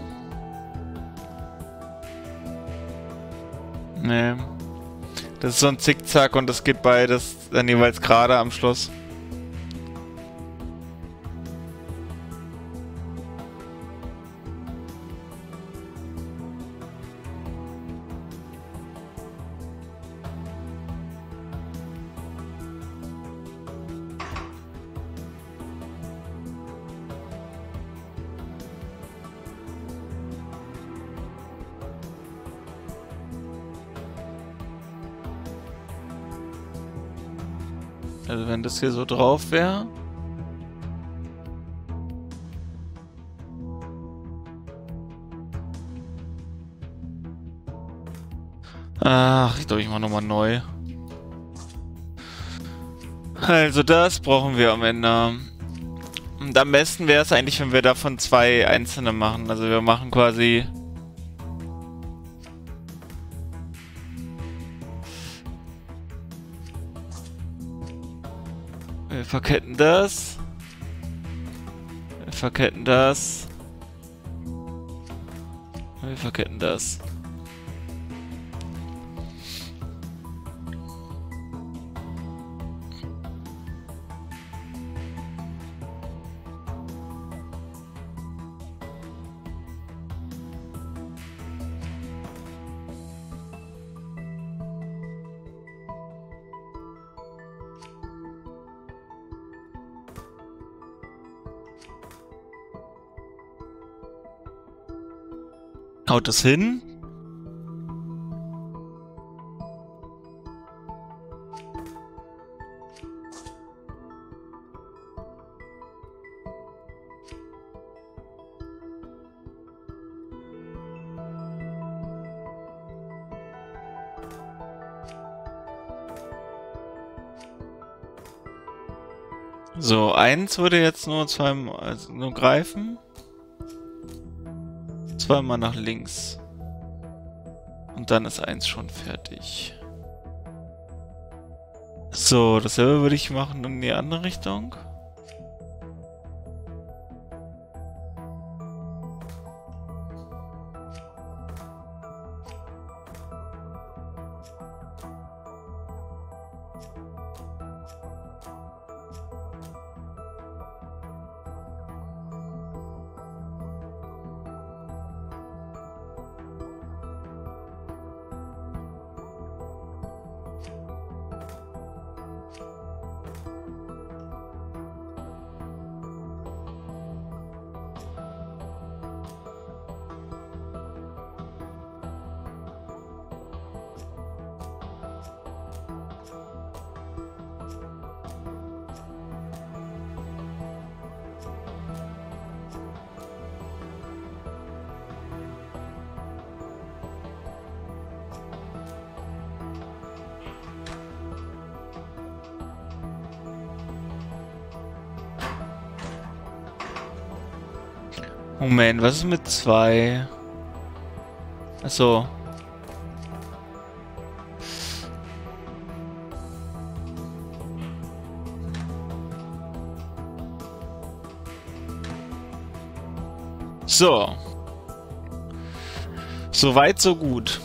Nee. Das ist so ein Zickzack und das geht beides dann jeweils gerade am Schluss. Also wenn das hier so drauf wäre. Ach, ich glaube, ich mache nochmal neu. Also das brauchen wir am Ende. Und am besten wäre es eigentlich, wenn wir davon 2 einzelne machen. Also wir machen quasi... Wir verketten das. Wir verketten das. Wir verketten das. Haut das hin? So, 1 würde jetzt nur zweimal, also nur greifen. Zweimal nach links. Und dann ist 1 schon fertig. So, dasselbe würde ich machen in die andere Richtung. Moment, was ist mit 2? Achso. So. So weit, so gut.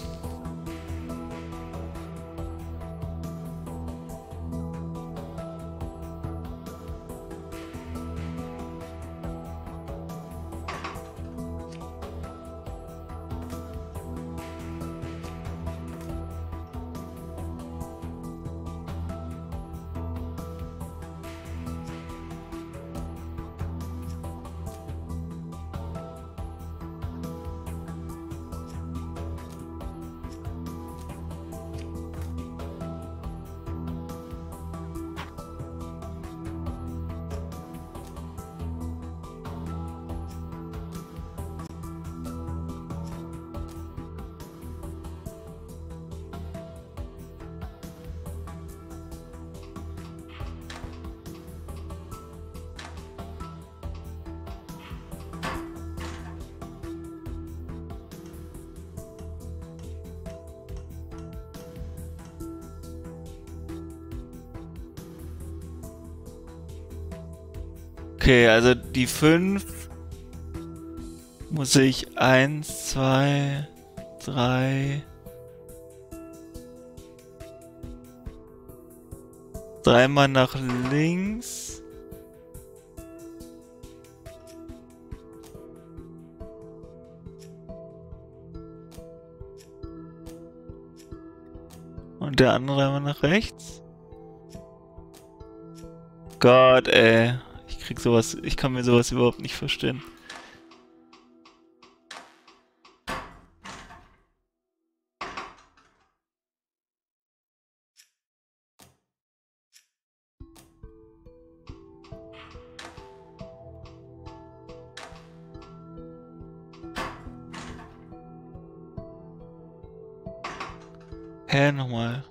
Okay, also die 5 muss ich 1, 2, 3, dreimal nach links. Und der andere einmal nach rechts. Gott, ey. Ich krieg sowas, ich kann mir sowas überhaupt nicht verstehen. Hä, nochmal.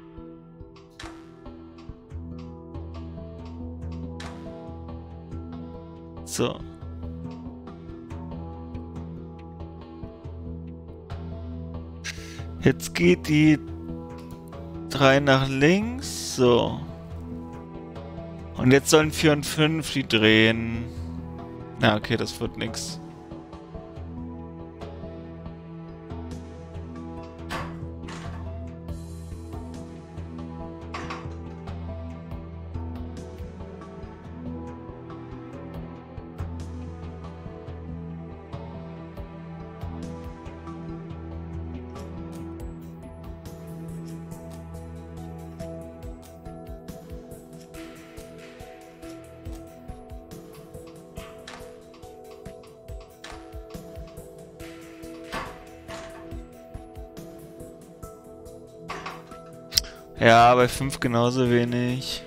So. Jetzt geht die 3 nach links. So. Und jetzt sollen 4 und 5 die drehen. Na, okay, das wird nix. Ja, bei 5 genauso wenig.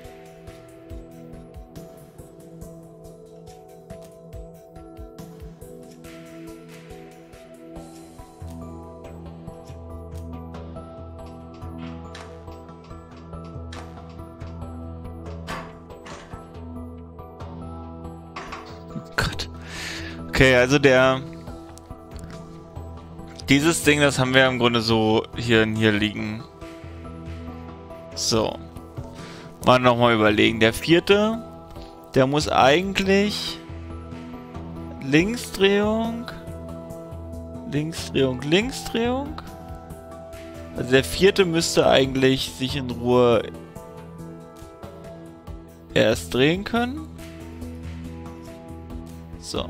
Oh Gott. Okay, also dieses Ding, das haben wir im Grunde so hier liegen. So. Mal nochmal überlegen. Der 4., der muss eigentlich Linksdrehung, Linksdrehung, Linksdrehung. Also der 4. müsste eigentlich sich in Ruhe erst drehen können. So.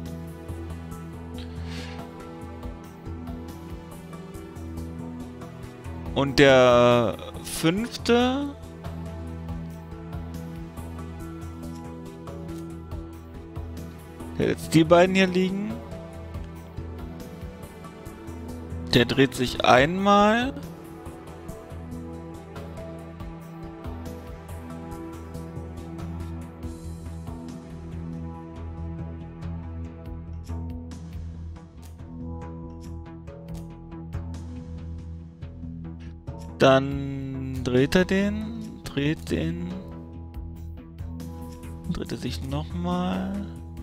Und der 5., der jetzt die beiden hier liegen, der dreht sich einmal. Dann dreht er den, dreht er sich nochmal.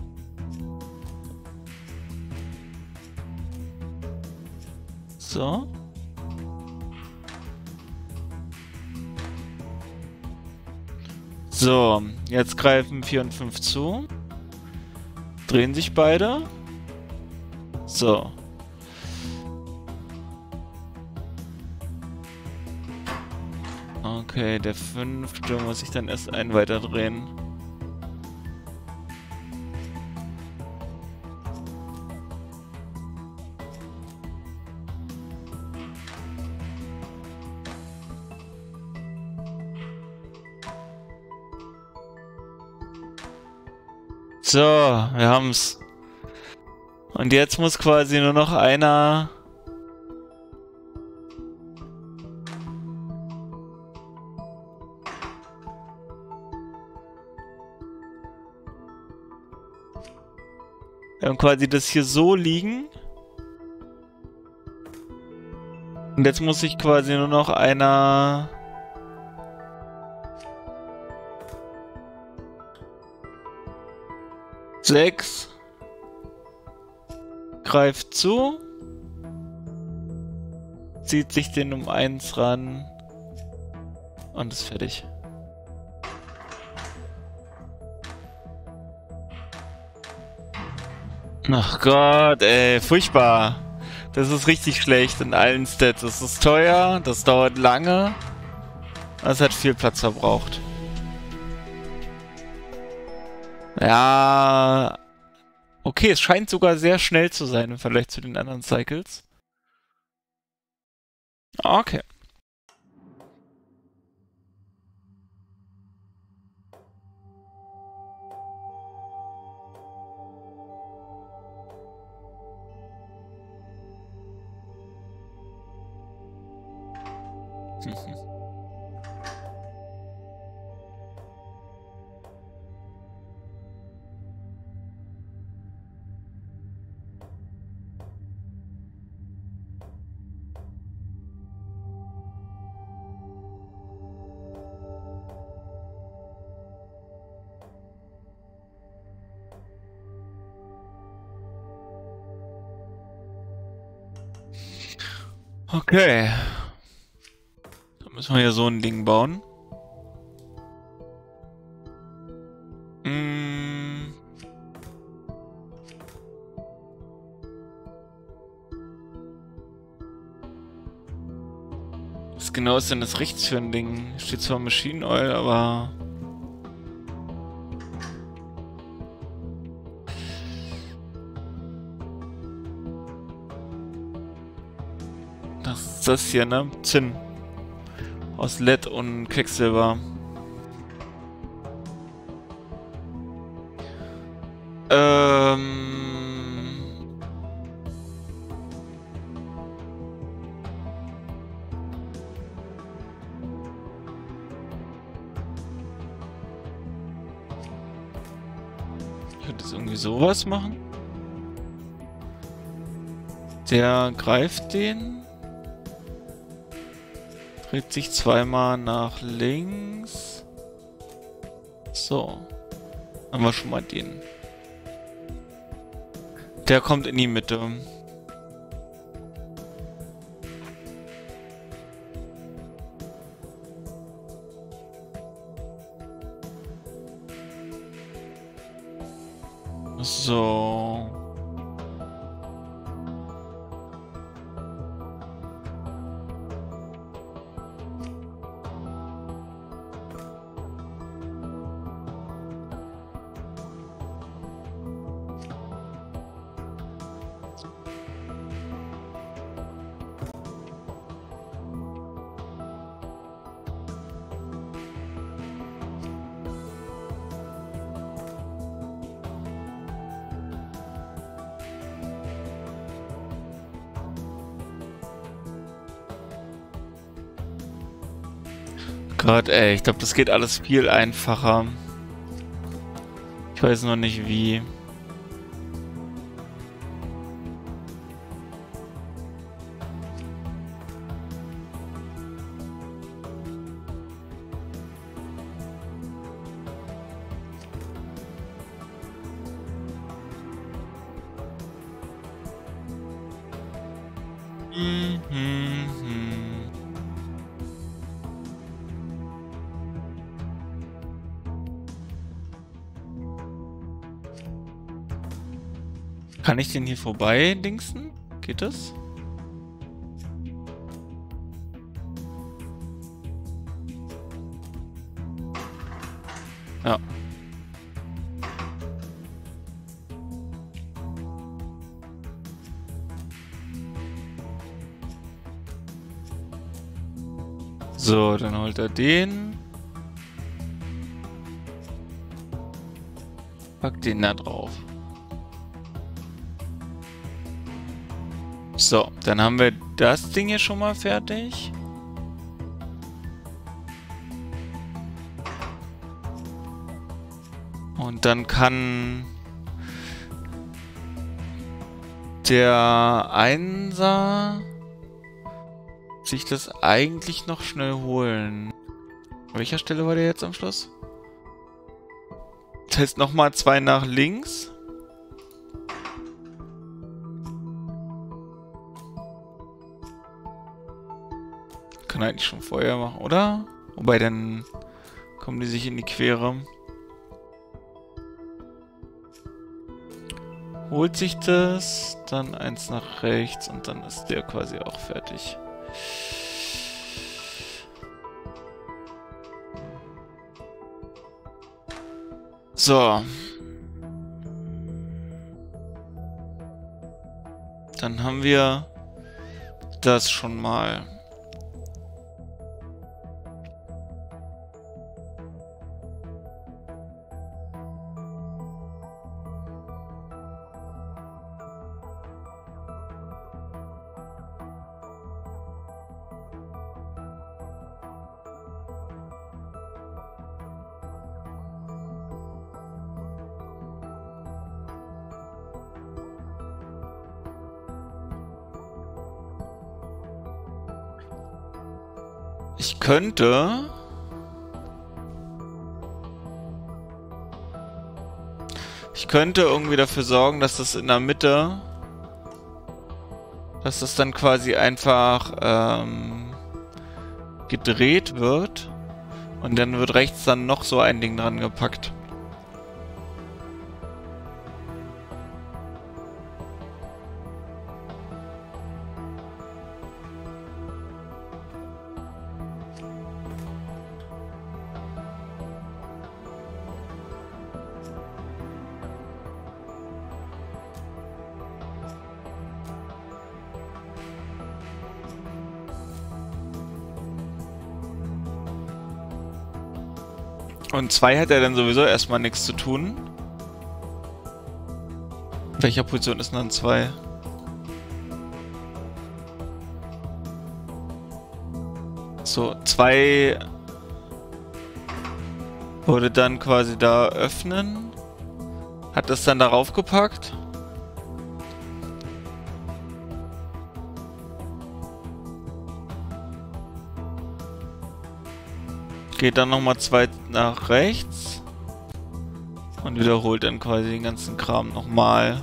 So. So, jetzt greifen 4 und 5 zu. Drehen sich beide. So. Okay, der 5. muss sich dann erst einen weiter drehen. So, wir haben's. Und jetzt muss quasi nur noch einer... Wir haben quasi das hier so liegen. Und jetzt muss sich quasi nur noch einer... Sechs greift zu, zieht sich den um 1 ran und ist fertig. Ach Gott, ey, furchtbar. Das ist richtig schlecht in allen Stats. Es ist teuer, das dauert lange, es hat viel Platz verbraucht. Ja, okay, es scheint sogar sehr schnell zu sein im Vergleich zu den anderen Cycles. Okay. Okay. Dann müssen wir hier so ein Ding bauen. Mm. Was genau ist denn das rechts für ein Ding? Steht zwar Machine Oil, aber... Das ist das hier, ne? Zinn. Aus LED und Quecksilber. Ich könnte jetzt irgendwie sowas machen. Der greift den. Dreht sich zweimal nach links. So. Haben wir schon mal den. Der kommt in die Mitte. So. Gott, ey, ich glaube, das geht alles viel einfacher. Ich weiß noch nicht wie. Kann ich den hier vorbei dingsen? Geht das? Ja. So, dann holt er den. Packt den da drauf. So, dann haben wir das Ding hier schon mal fertig. Und dann kann der Einser sich das eigentlich noch schnell holen. An welcher Stelle war der jetzt am Schluss? Das heißt nochmal 2 nach links. Kann eigentlich schon vorher machen, oder? Wobei, dann kommen die sich in die Quere. Holt sich das, dann 1 nach rechts und dann ist der quasi auch fertig. So. Dann haben wir das schon mal. Ich könnte irgendwie dafür sorgen, dass das in der Mitte dass das dann quasi einfach gedreht wird und dann wird rechts dann noch so ein Ding dran gepackt. Und 2 hat ja dann sowieso erstmal nichts zu tun. In welcher Position ist denn dann 2? So, 2 wurde dann quasi da öffnen. Hat das dann darauf gepackt. Geht dann nochmal 2 nach rechts. Und wiederholt dann quasi den ganzen Kram nochmal.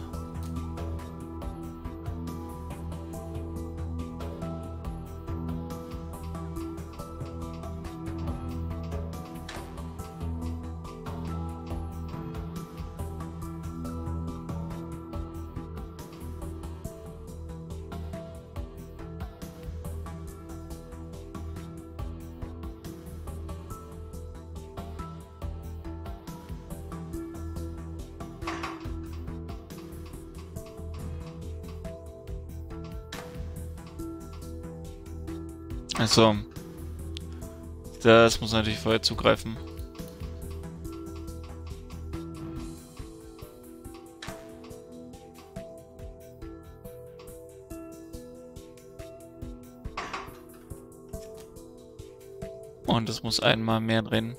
Also, das muss natürlich vorher zugreifen. Und es muss einmal mehr drehen.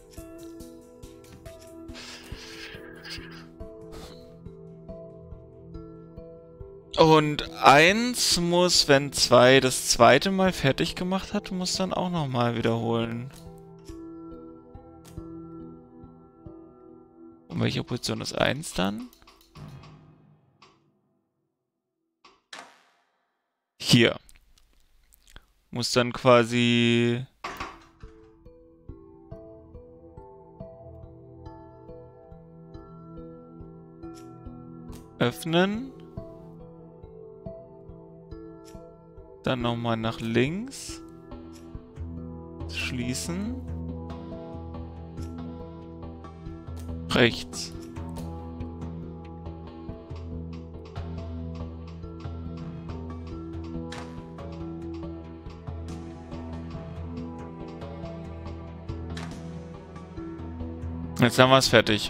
Und 1 muss, wenn 2 das zweite Mal fertig gemacht hat, muss dann auch nochmal wiederholen. Und welche Position ist 1 dann? Hier. Muss dann quasi öffnen. Dann nochmal nach links. Schließen. Rechts. Jetzt haben wir es fertig.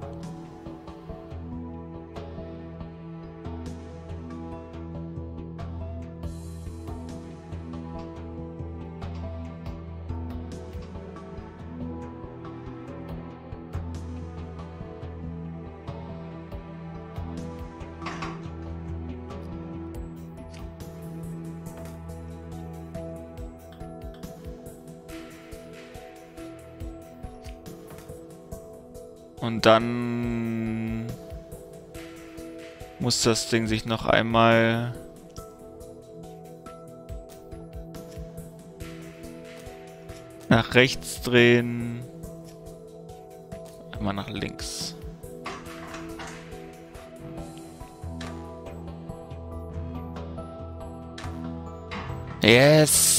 Und dann muss das Ding sich noch einmal nach rechts drehen, einmal nach links. Yes!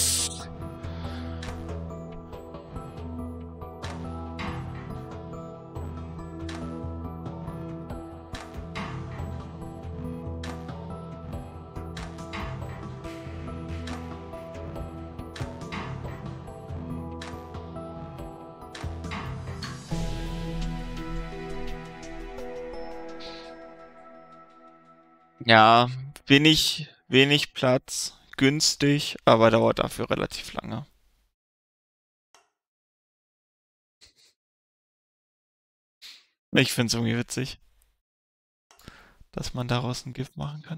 Ja, wenig Platz, günstig, aber dauert dafür relativ lange. Ich finde es irgendwie witzig, dass man daraus ein Gift machen kann.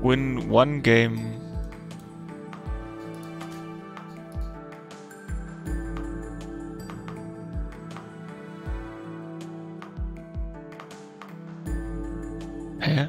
Win one game. Hä?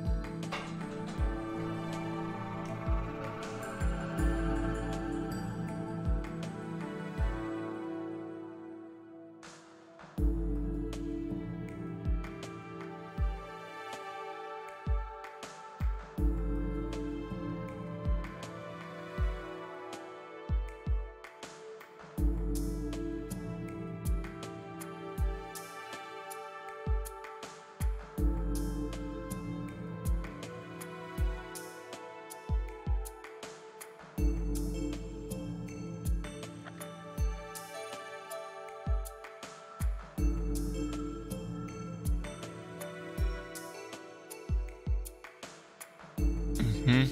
Mhm.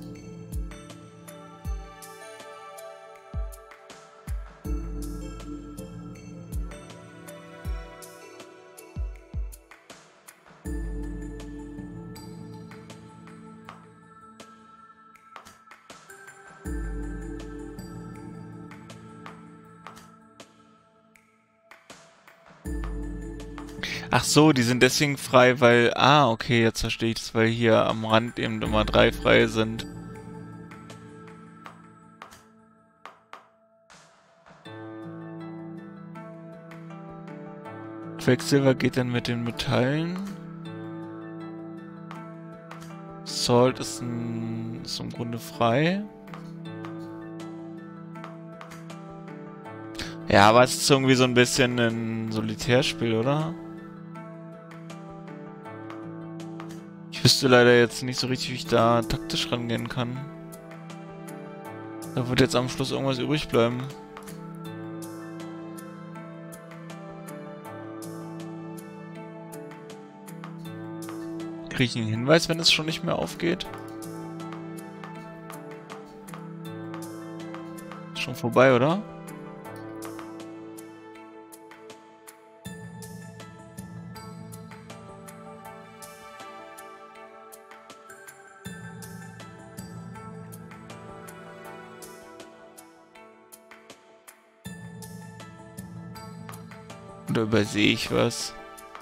Ach so, die sind deswegen frei, weil... Ah, okay, jetzt verstehe ich das, weil hier am Rand eben immer 3 frei sind. Quecksilber geht dann mit den Metallen. Salt ist im Grunde frei. Ja, aber es ist irgendwie so ein bisschen ein Solitärspiel, oder? Ich wüsste leider jetzt nicht so richtig, wie ich da taktisch rangehen kann. Da wird jetzt am Schluss irgendwas übrig bleiben. Kriege ich einen Hinweis, wenn es schon nicht mehr aufgeht? Ist schon vorbei, oder? Oder übersehe ich was?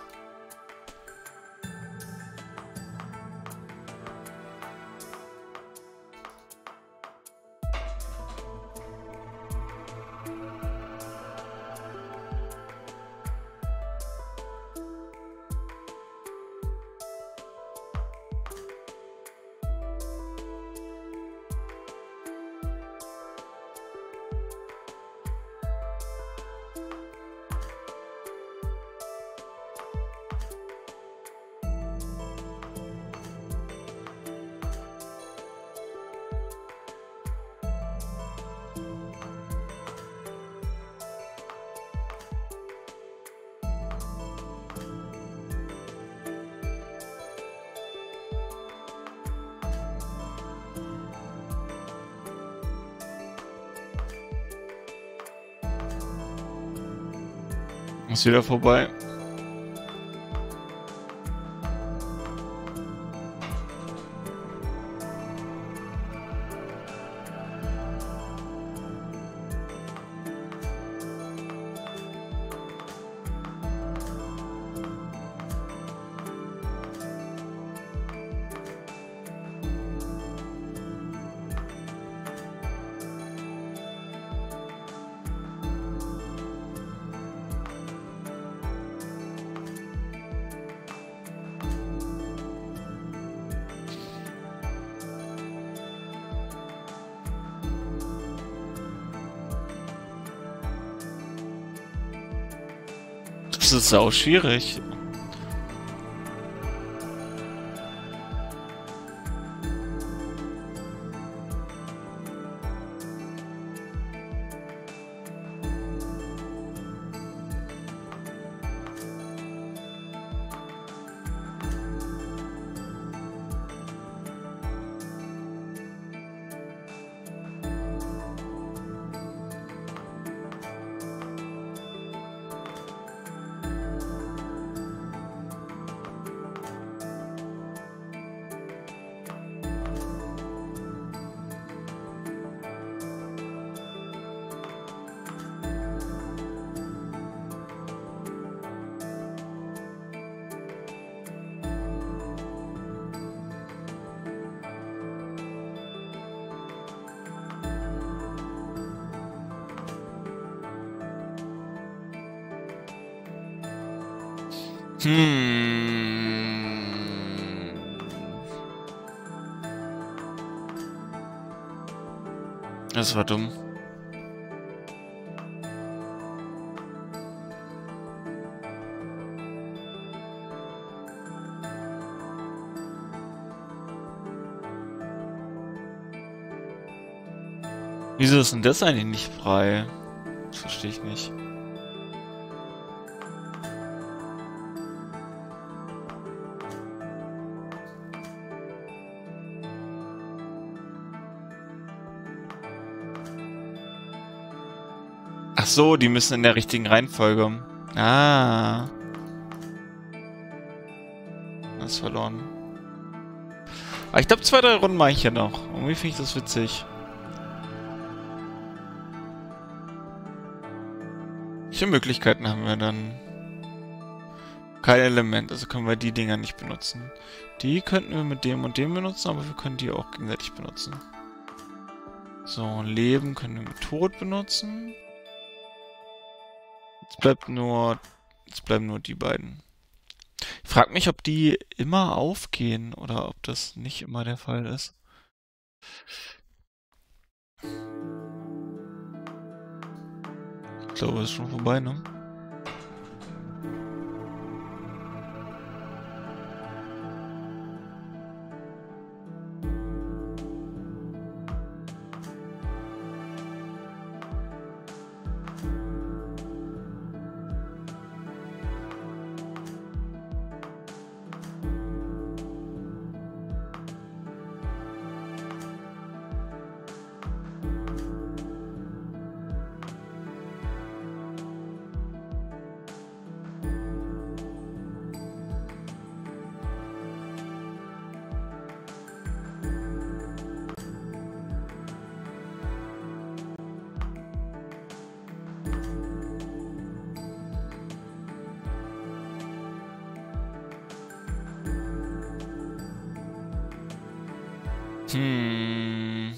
Ist wieder vorbei. Das ist auch schwierig. Hm. Das war dumm. Wieso ist denn das eigentlich nicht frei? Das verstehe ich nicht. Ach so, die müssen in der richtigen Reihenfolge. Ah. Das ist verloren. Aber ich glaube, 2, 3 Runden mache ich ja noch. Irgendwie finde ich das witzig. Welche Möglichkeiten haben wir dann? Kein Element, also können wir die Dinger nicht benutzen. Die könnten wir mit dem und dem benutzen, aber wir können die auch gegenseitig benutzen. So, Leben können wir mit Tod benutzen. Jetzt bleiben nur die beiden. Ich frage mich, ob die immer aufgehen oder ob das nicht immer der Fall ist. Ich glaube, es ist schon vorbei, ne? Hm.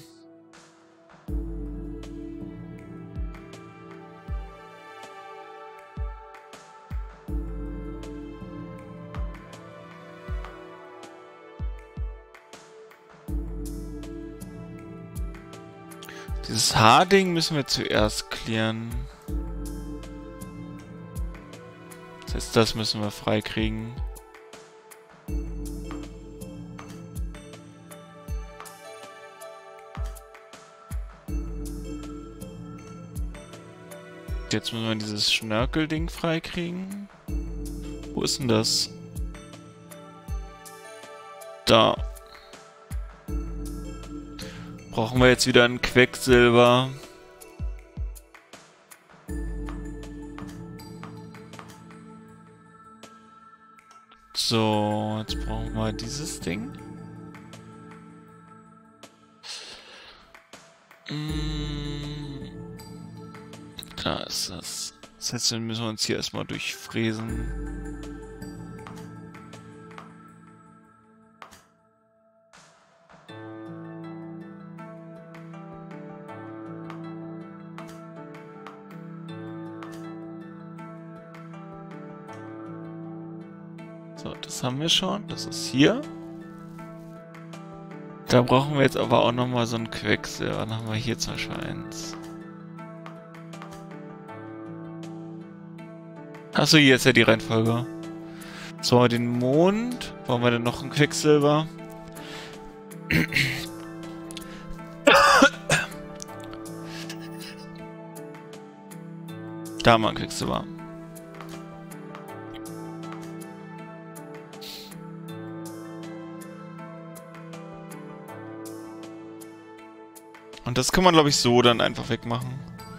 Dieses H-Ding müssen wir zuerst klären. Das heißt, das müssen wir freikriegen. Jetzt müssen wir dieses Schnörkel-Ding freikriegen. Wo ist denn das? Da. Brauchen wir jetzt wieder ein Quecksilber. So, jetzt brauchen wir dieses Ding. Da ist das. Das heißt, dann müssen wir uns hier erstmal durchfräsen. So, das haben wir schon. Das ist hier. Da brauchen wir jetzt aber auch nochmal so ein Quecksilber. Dann haben wir hier zum Beispiel eins. Achso, hier ist ja die Reihenfolge. So, den Mond. Brauchen wir dann noch ein Quecksilber? Da haben wir ein Quecksilber. Und das kann man, glaube ich, so dann einfach wegmachen.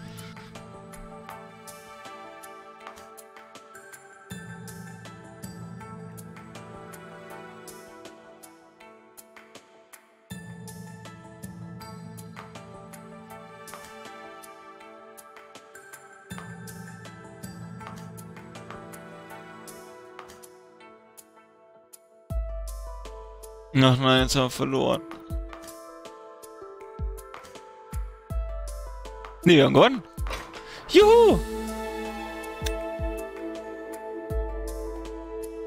Ach nein, jetzt haben wir verloren. Nee, wir haben gewonnen. Juhu!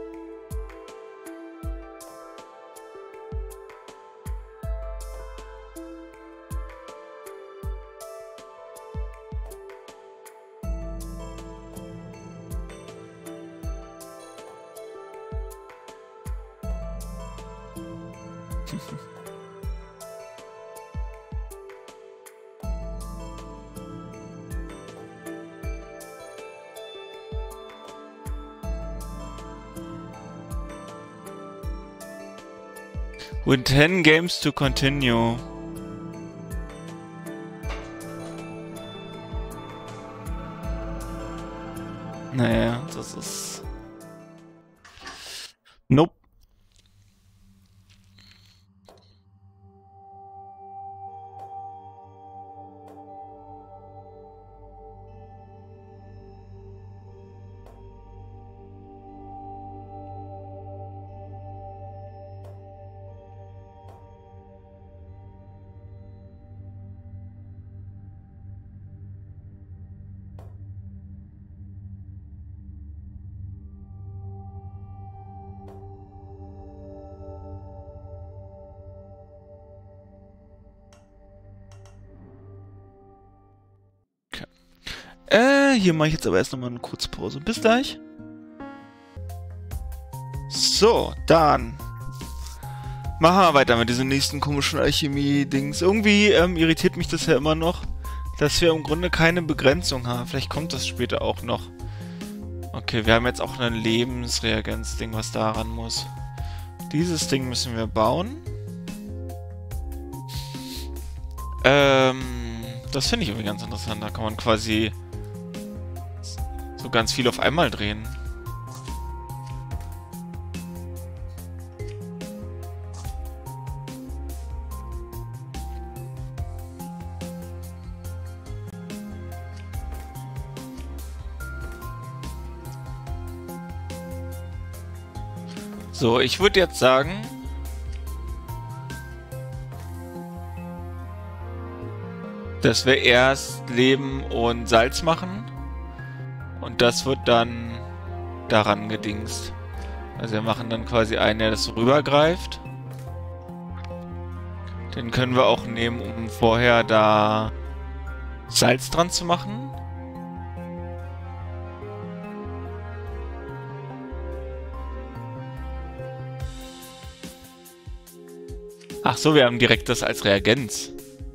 Win 10 games to continue. Naja, das ist... Nope. Hier mache ich jetzt aber erst nochmal eine kurze Pause. Bis gleich. So, dann machen wir weiter mit diesen nächsten komischen Alchemie-Dings. Irgendwie irritiert mich das ja immer noch, dass wir im Grunde keine Begrenzung haben. Vielleicht kommt das später auch noch. Okay, wir haben jetzt auch ein Lebensreagenz-Ding, was daran muss. Dieses Ding müssen wir bauen. Das finde ich irgendwie ganz interessant. Da kann man quasi so ganz viel auf einmal drehen. So, ich würde jetzt sagen, dass wir erst Leben und Salz machen und das wird dann daran gedingst. Also wir machen dann quasi einen, der das so rübergreift. Den können wir auch nehmen, um vorher da Salz dran zu machen. Ach so, wir haben direkt das als Reagenz.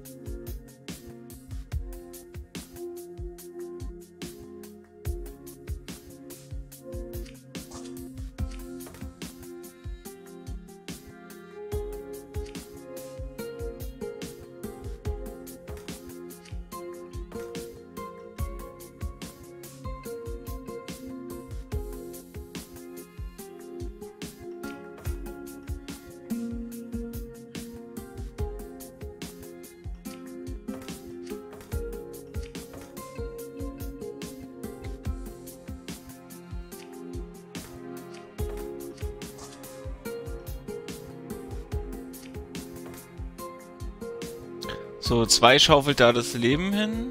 So, 2 schaufelt da das Leben hin.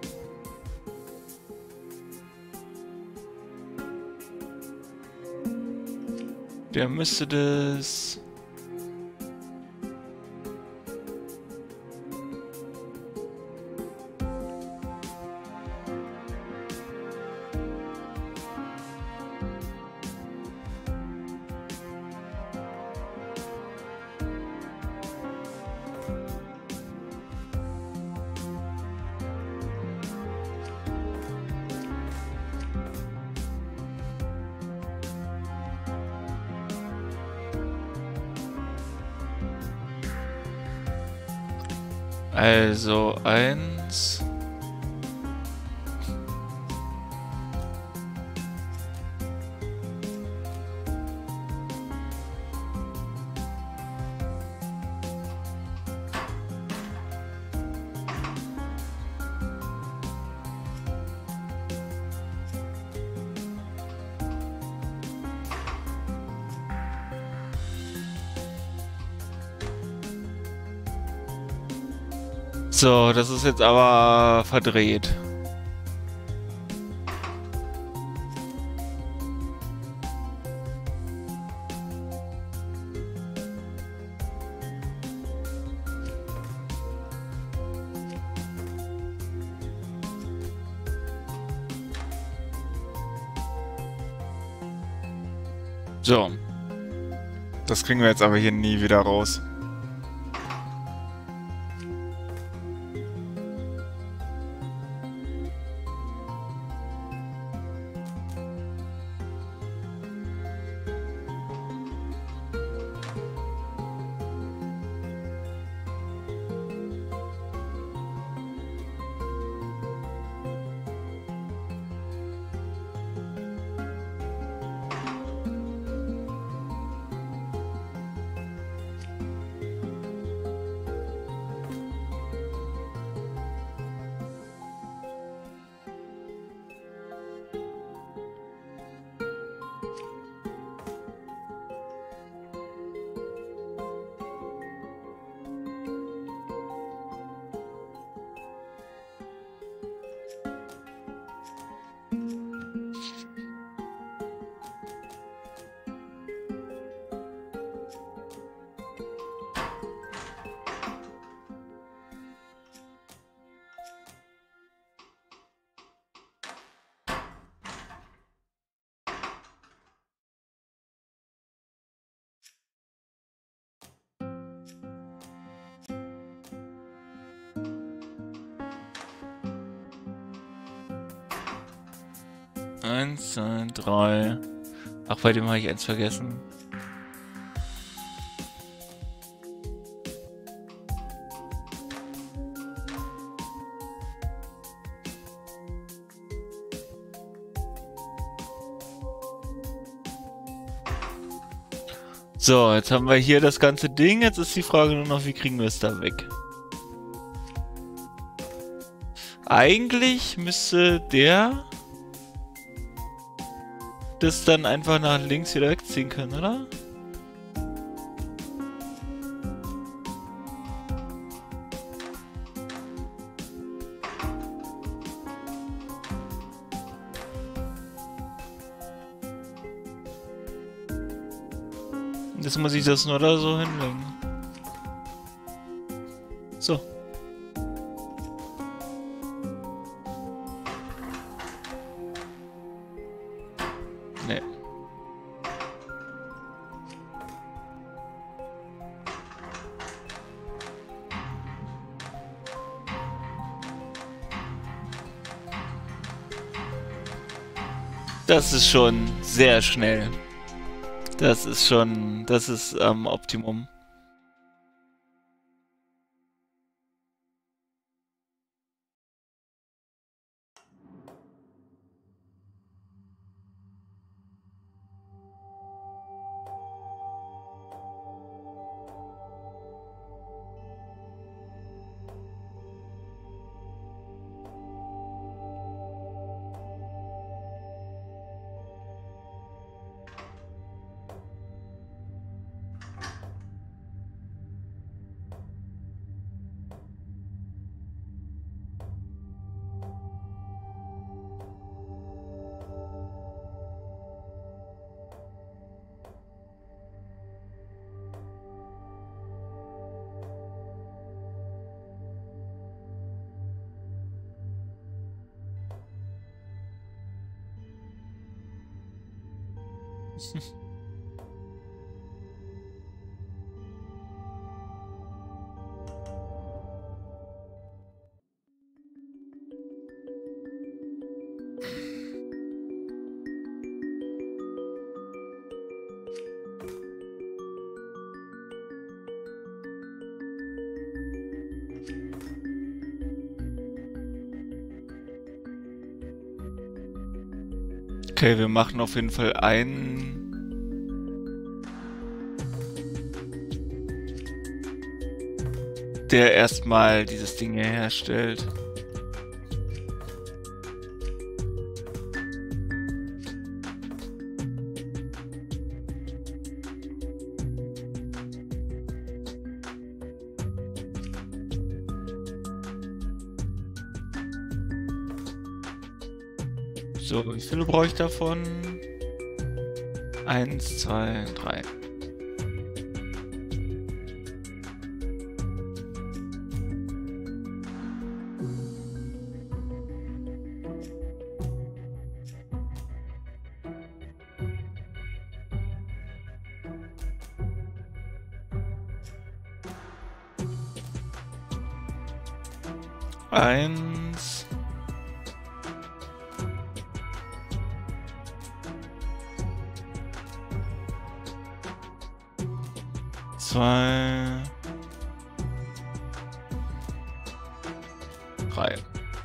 Der müsste das... Also 1. So, das ist jetzt aber verdreht. So. Das kriegen wir jetzt aber hier nie wieder raus. 1, 2, 3. Ach, bei dem habe ich eins vergessen. So, jetzt haben wir hier das ganze Ding. Jetzt ist die Frage nur noch, wie kriegen wir es da weg? Eigentlich müsste der das dann einfach nach links wieder wegziehen können, oder? Jetzt muss ich das nur da so hinlegen. So. Nee. Das ist schon sehr schnell. Das ist schon, das ist Optimum. Okay, wir machen auf jeden Fall einen. Der erstmal dieses Ding hier herstellt. So, wie viele brauche ich davon? 1, 2, 3. Eins. Zwei. Drei.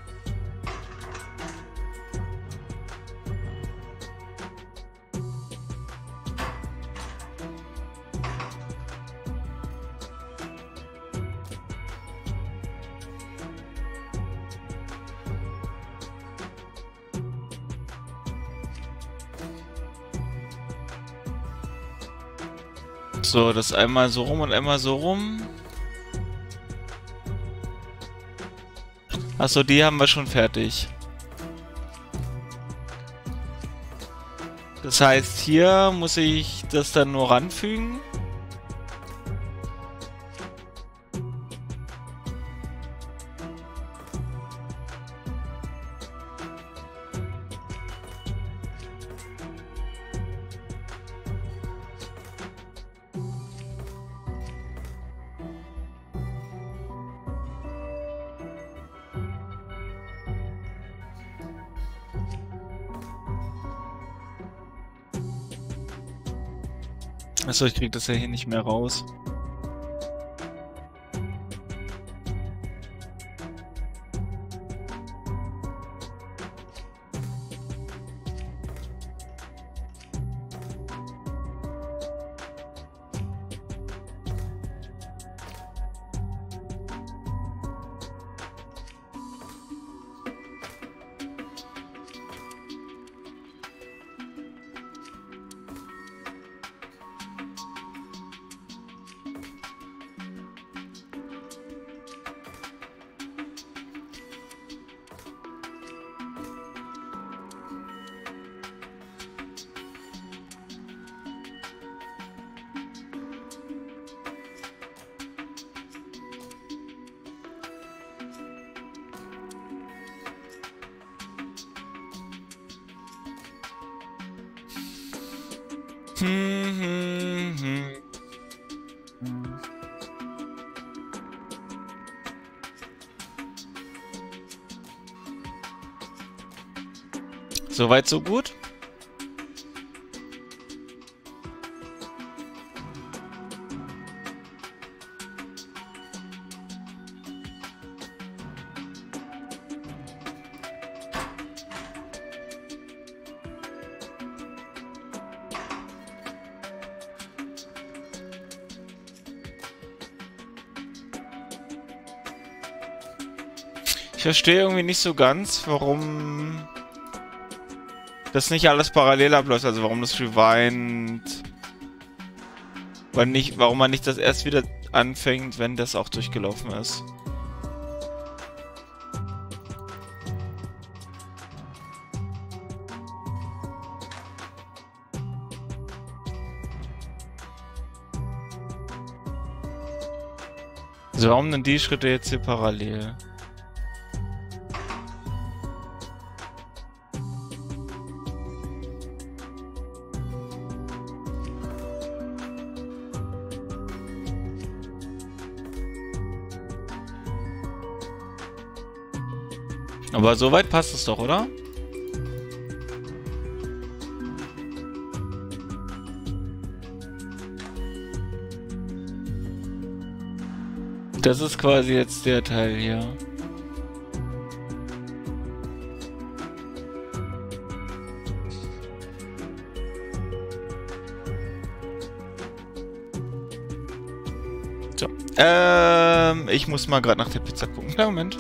So, das einmal so rum und einmal so rum. Achso, die haben wir schon fertig. Das heißt, hier muss ich das dann nur ranfügen. Achso, ich krieg das ja hier nicht mehr raus. Soweit, so gut? Ich verstehe irgendwie nicht so ganz, warum das nicht alles parallel abläuft, also warum das Rewind, warum man nicht das erst wieder anfängt, wenn das auch durchgelaufen ist. Also warum denn die Schritte jetzt hier parallel? Aber soweit passt es doch, oder? Das ist quasi jetzt der Teil hier. So. Ich muss mal gerade nach der Pizza gucken. Kleinen Moment.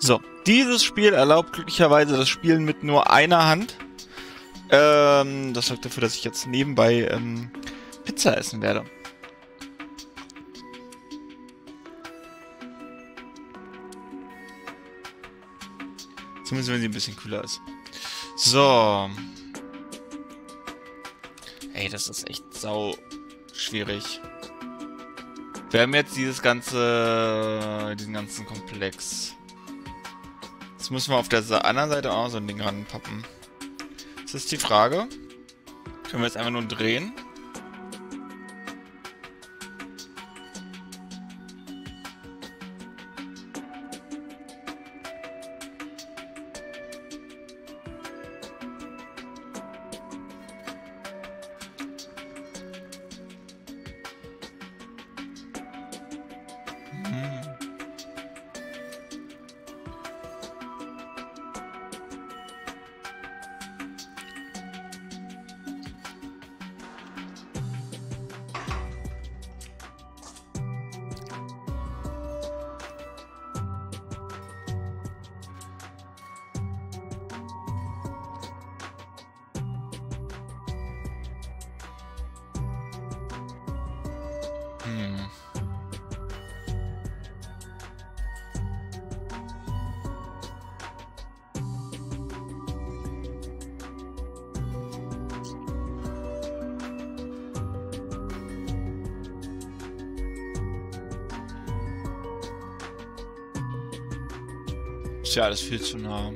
So, dieses Spiel erlaubt glücklicherweise das Spielen mit nur einer Hand. Das sorgt dafür, dass ich jetzt nebenbei Pizza essen werde. Zumindest wenn sie ein bisschen kühler ist. So. Ey, das ist echt sau schwierig. Wir haben jetzt diesen ganzen Komplex. Jetzt müssen wir auf der anderen Seite auch so ein Ding ranpappen. Das ist die Frage. Können wir jetzt einfach nur drehen? Ist ja alles viel zu nah.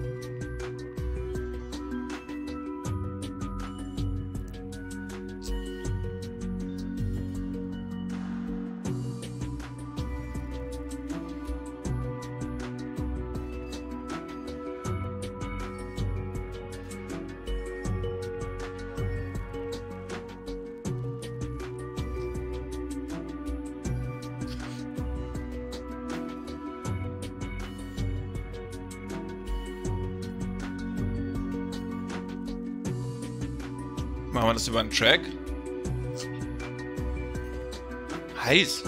Machen wir das über einen Track? Heiß.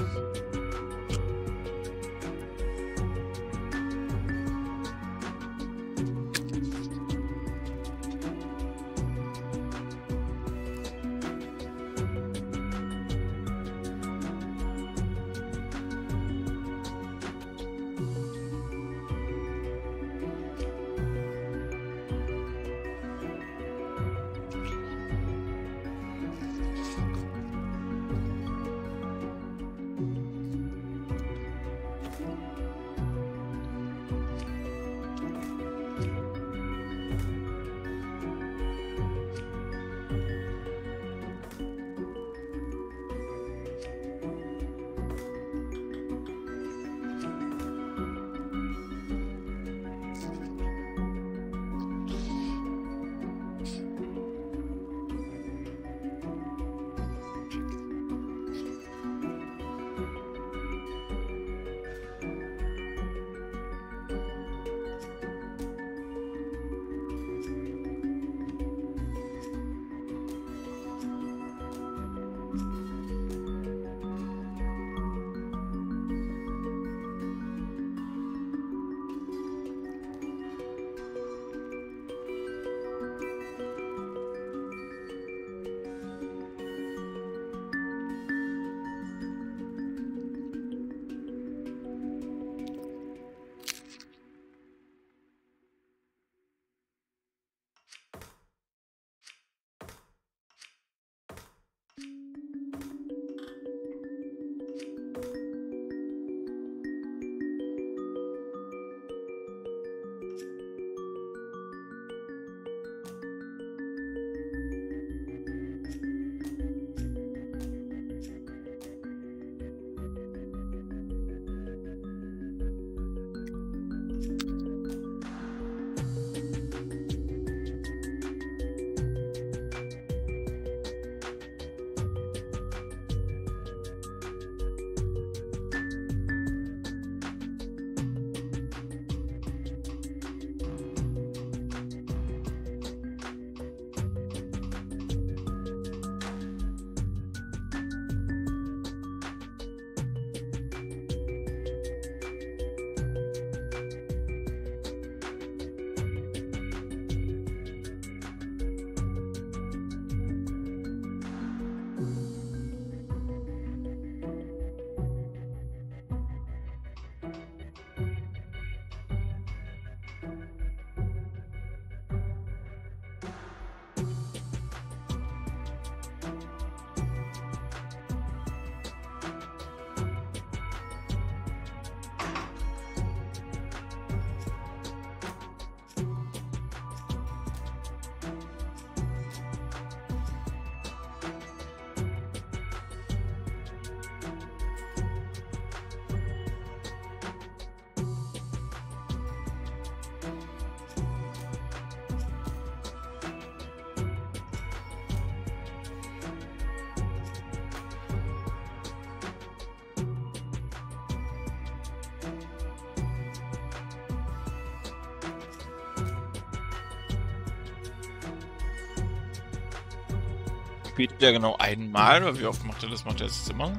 spielt der genau einmal, oder wie oft macht er das? Macht er das immer?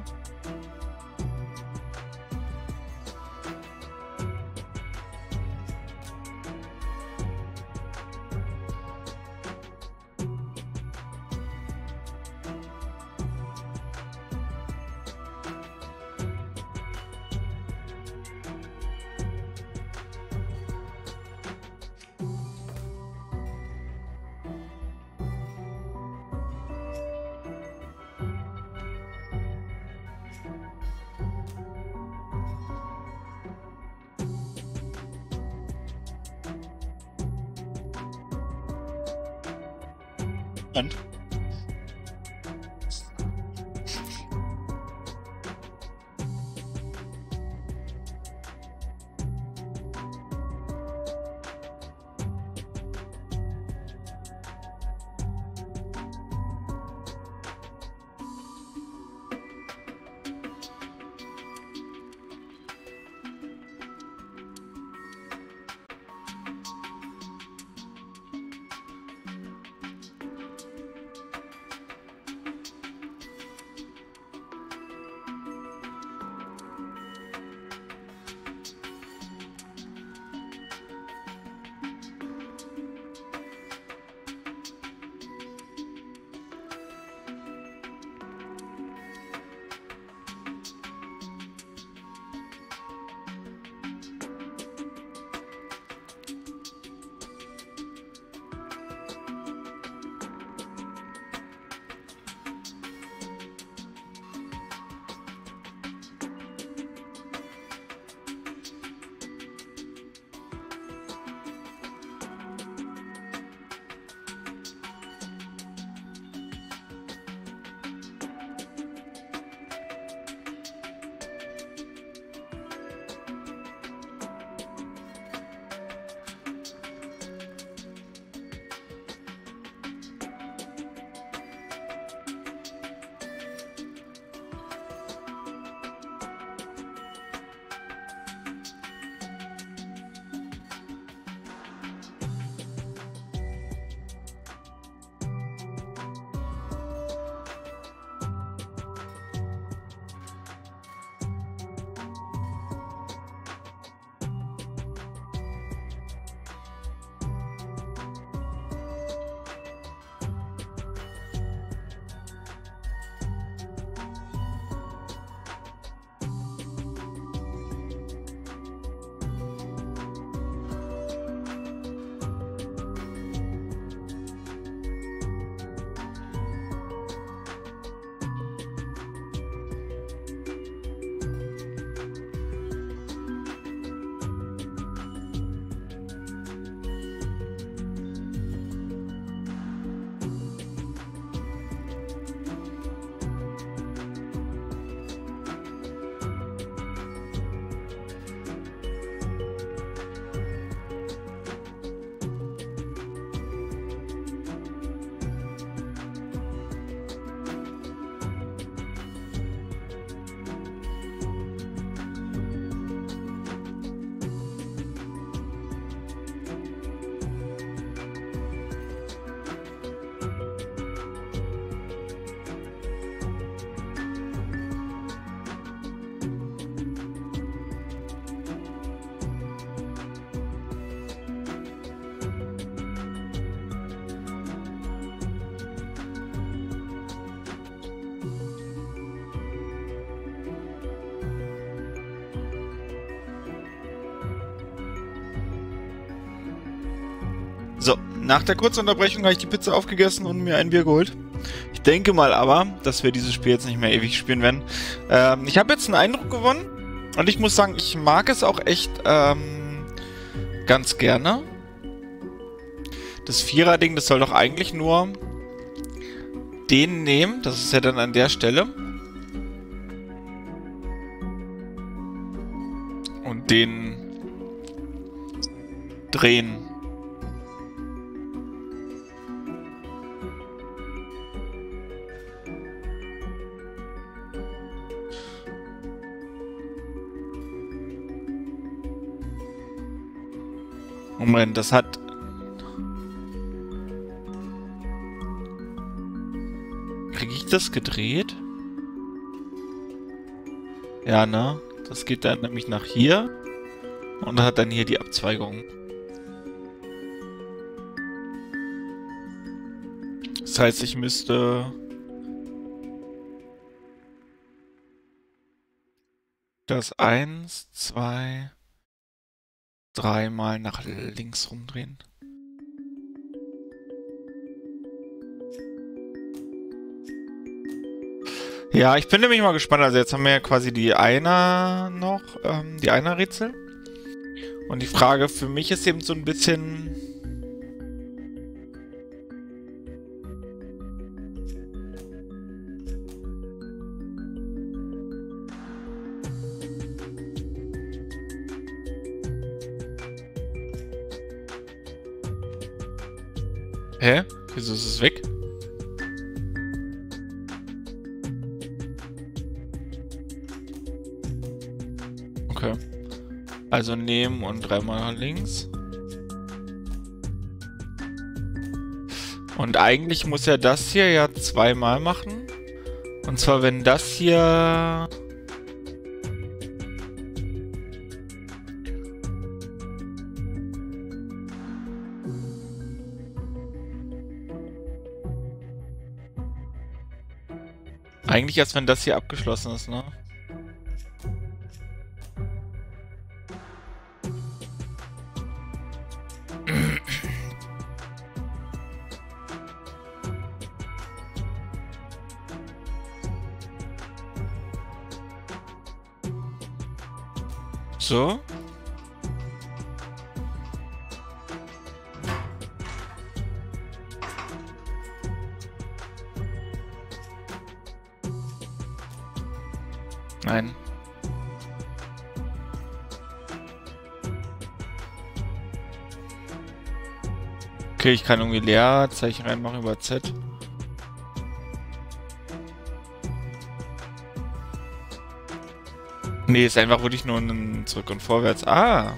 Und? So, nach der kurzen Unterbrechung habe ich die Pizza aufgegessen und mir ein Bier geholt. Ich denke mal aber, dass wir dieses Spiel jetzt nicht mehr ewig spielen werden. Ich habe jetzt einen Eindruck gewonnen und ich muss sagen, ich mag es auch echt ganz gerne. Das Vierer-Ding, das soll doch eigentlich nur den nehmen. Das ist ja dann an der Stelle. Und den drehen. Moment, das hat... Kriege ich das gedreht? Ja, ne? Das geht dann nämlich nach hier und hat dann hier die Abzweigung. Das heißt, ich müsste das 1, 2, 3 Mal nach links rumdrehen. Ja, ich bin nämlich mal gespannt. Also jetzt haben wir ja quasi die Einer noch, die Einer-Rätsel. Und die Frage für mich ist eben so ein bisschen... Hä? Wieso ist es weg? Okay. Also nehmen und 3 Mal nach links. Und eigentlich muss er das hier ja 2 Mal machen. Und zwar, wenn das hier... Eigentlich erst, wenn das hier abgeschlossen ist, ne? So. Nein. Okay, ich kann irgendwie Leerzeichen reinmachen über Z. Nee, ist einfach wirklich nur ein Zurück und Vorwärts. Ah.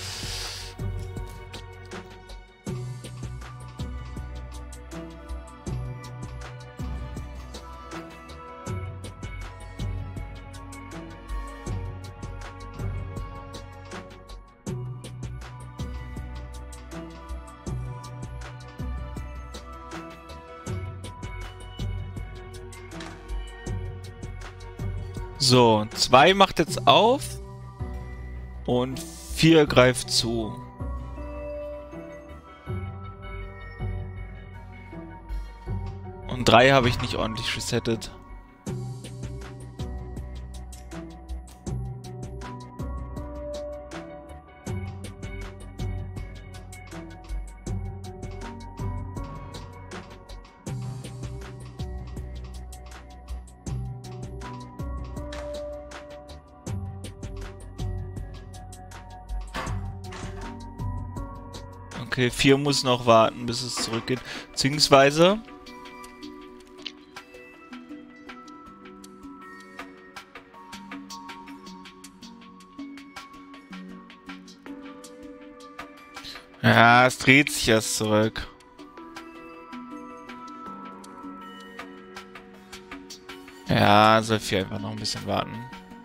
So, 2 macht jetzt auf und 4 greift zu. Und 3 habe ich nicht ordentlich resettet. Okay, 4 muss noch warten, bis es zurückgeht. Beziehungsweise... Ja, es dreht sich erst zurück. Ja, soll 4 einfach noch ein bisschen warten.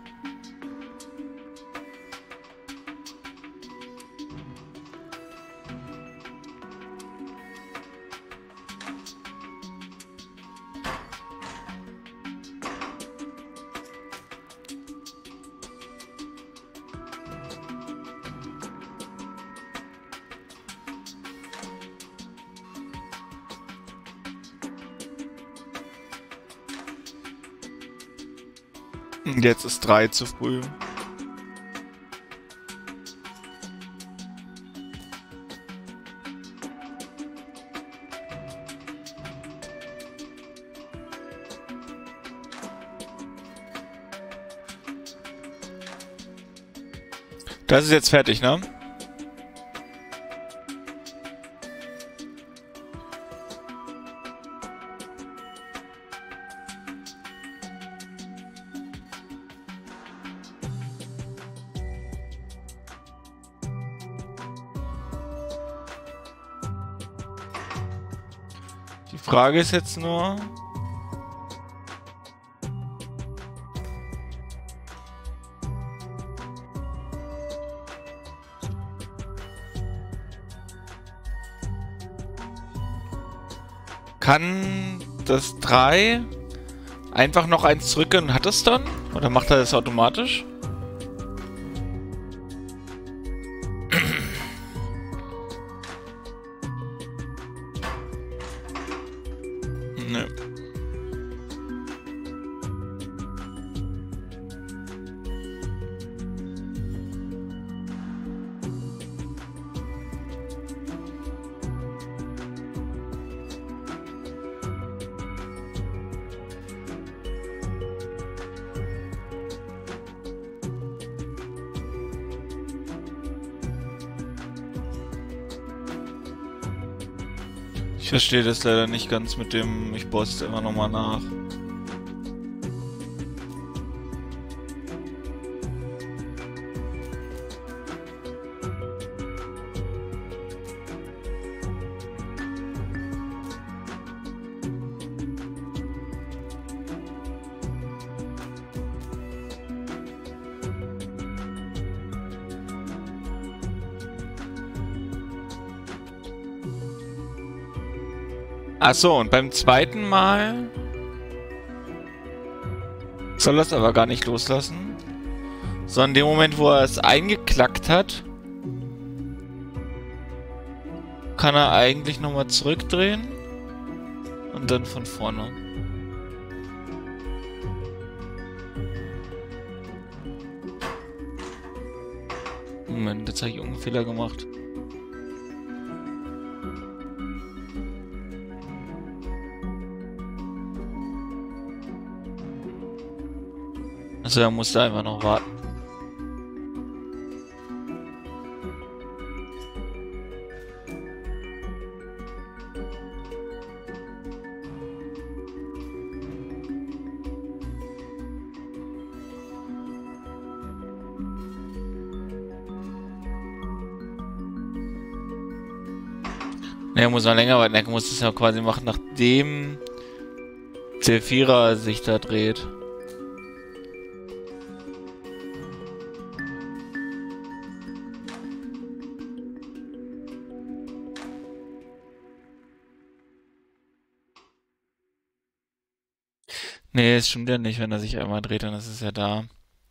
Jetzt ist 3 zu früh. Das ist jetzt fertig, ne? Die Frage ist jetzt nur... kann das 3 einfach noch eins zurückgehen und hat es dann? Oder macht er das automatisch? Nö. Ich verstehe das leider nicht ganz mit dem, ich baue es immer nochmal nach. Achso, und beim zweiten Mal soll er es aber gar nicht loslassen. Sondern in dem Moment, wo er es eingeklackt hat, kann er eigentlich nochmal zurückdrehen und dann von vorne. Moment, jetzt habe ich irgendeinen Fehler gemacht. Also er musste einfach noch warten. Ne, er muss noch länger warten. Er muss es ja quasi machen, nachdem C4er sich da dreht. Nee, es stimmt ja nicht, wenn er sich einmal dreht, dann ist es ja da.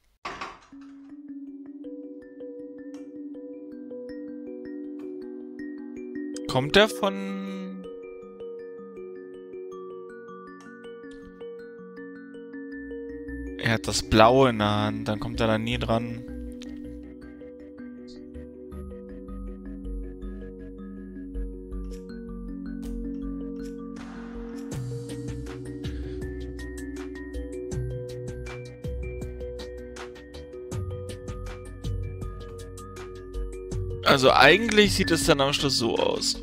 Kommt der von... Er hat das Blaue in der Hand, dann kommt er da nie dran. Also eigentlich sieht es dann am Schluss so aus.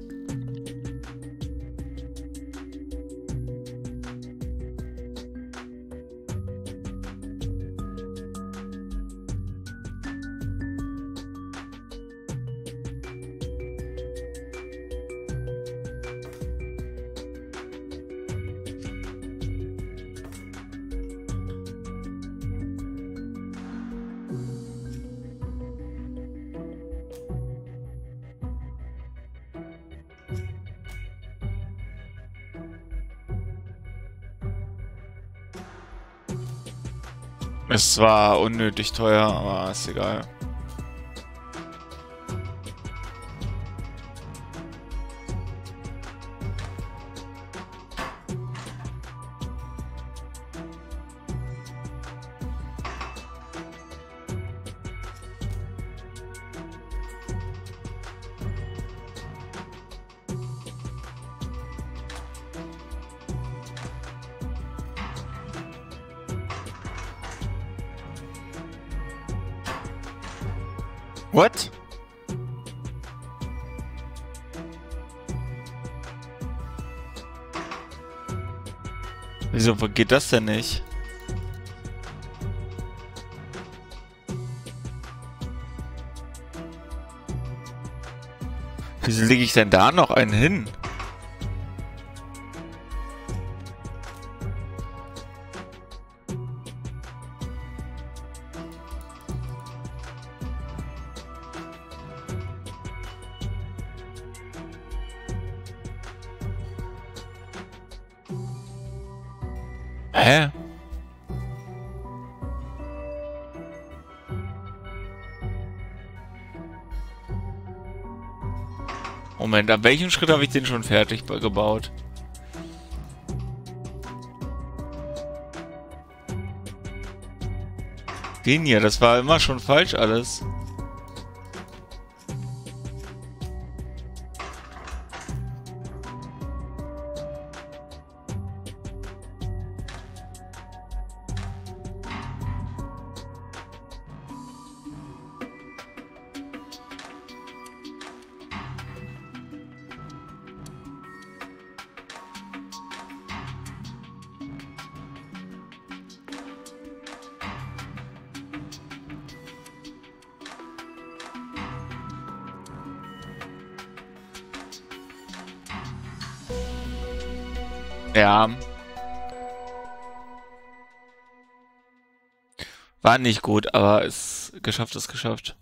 Es war unnötig teuer, aber ist egal. What? Wieso geht das denn nicht? Wieso lege ich denn da noch einen hin? Hä? Moment, ab welchem Schritt habe ich den schon fertig gebaut? Den hier, das war immer schon falsch alles. Ja, war nicht gut, aber es geschafft ist geschafft.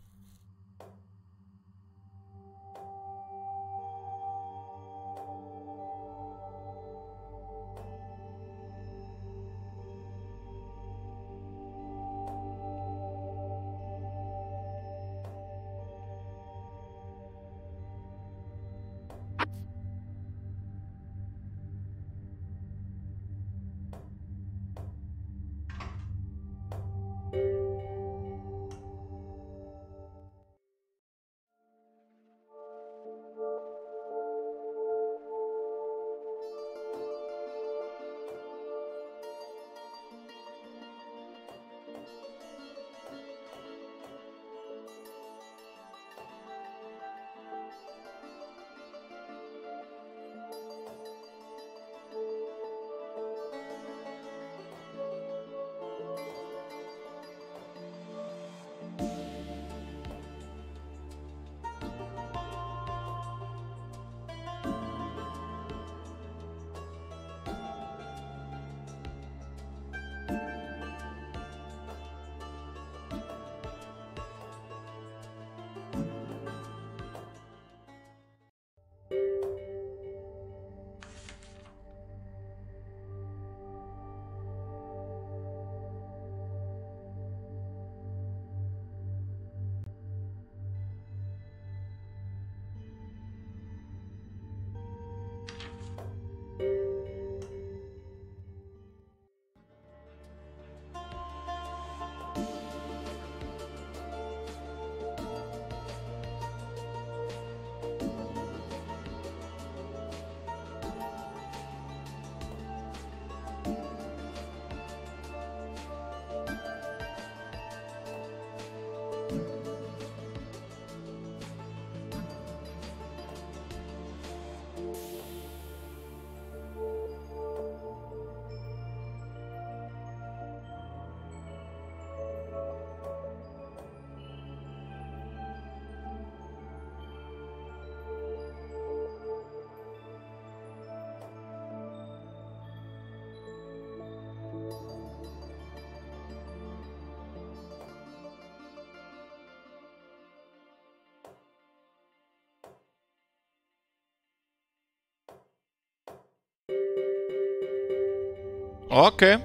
Okay.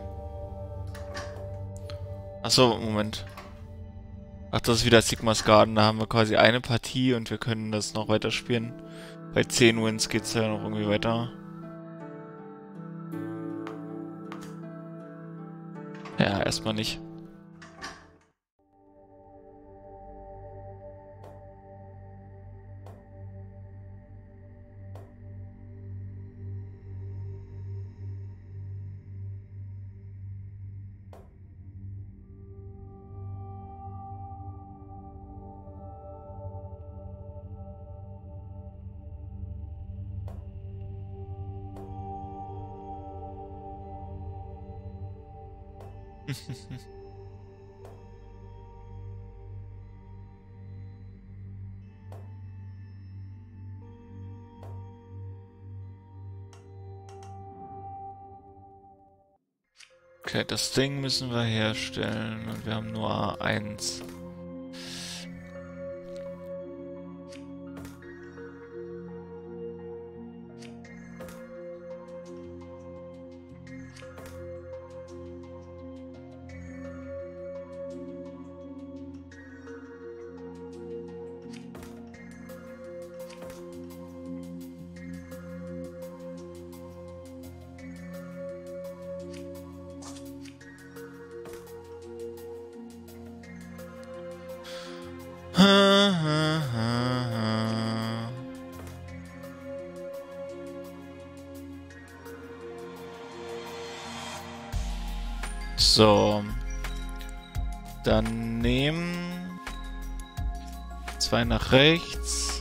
Achso, Moment. Ach, das ist wieder Sigma's Garden. Da haben wir quasi eine Partie und wir können das noch weiterspielen. Bei 10 Wins geht's ja noch irgendwie weiter. Ja, erstmal nicht. Okay, das Ding müssen wir herstellen und wir haben nur eins. So. Dann nehmen 2 nach rechts.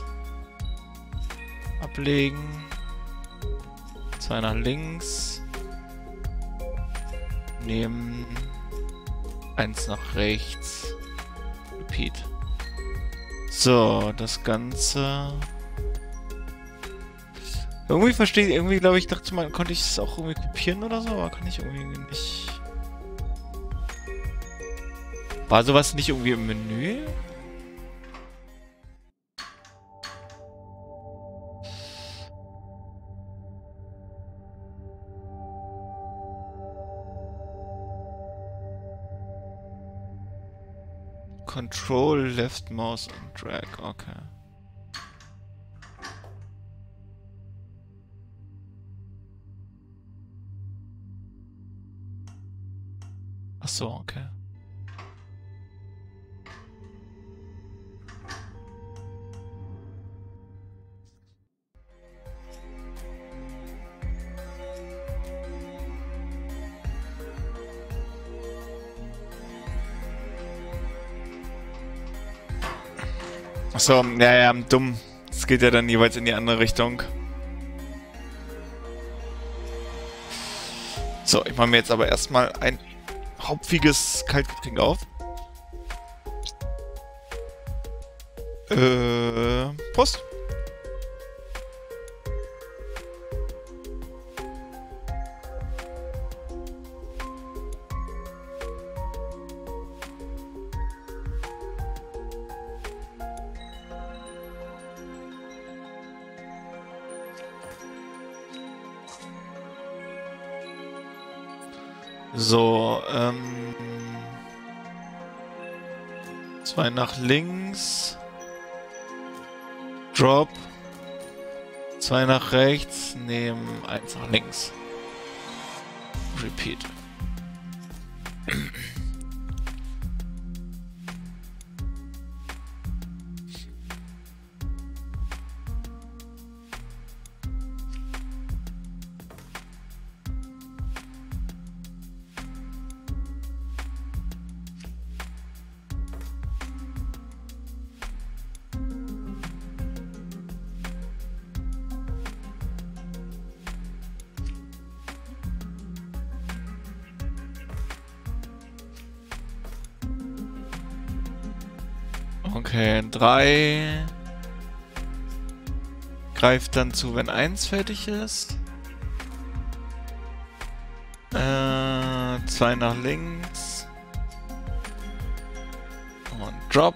Ablegen. 2 nach links. Nehmen 1 nach rechts. Repeat. So, das Ganze. Irgendwie verstehe ich, irgendwie glaube ich, dachte man, konnte ich es auch irgendwie kopieren oder so, aber kann ich irgendwie nicht. War sowas nicht irgendwie im Menü? Control Left Mouse und Drag, okay. Ach so, okay. Ach so, ja, dumm. Es geht ja dann jeweils in die andere Richtung. So, ich mache mir jetzt aber erstmal ein hopfiges Kaltgetränk auf. Prost. So, 2 nach links. Drop. 2 nach rechts. Nehmen 1 nach links. Repeat. Okay, 3 greift dann zu, wenn 1 fertig ist. 2 nach links. Und Drop.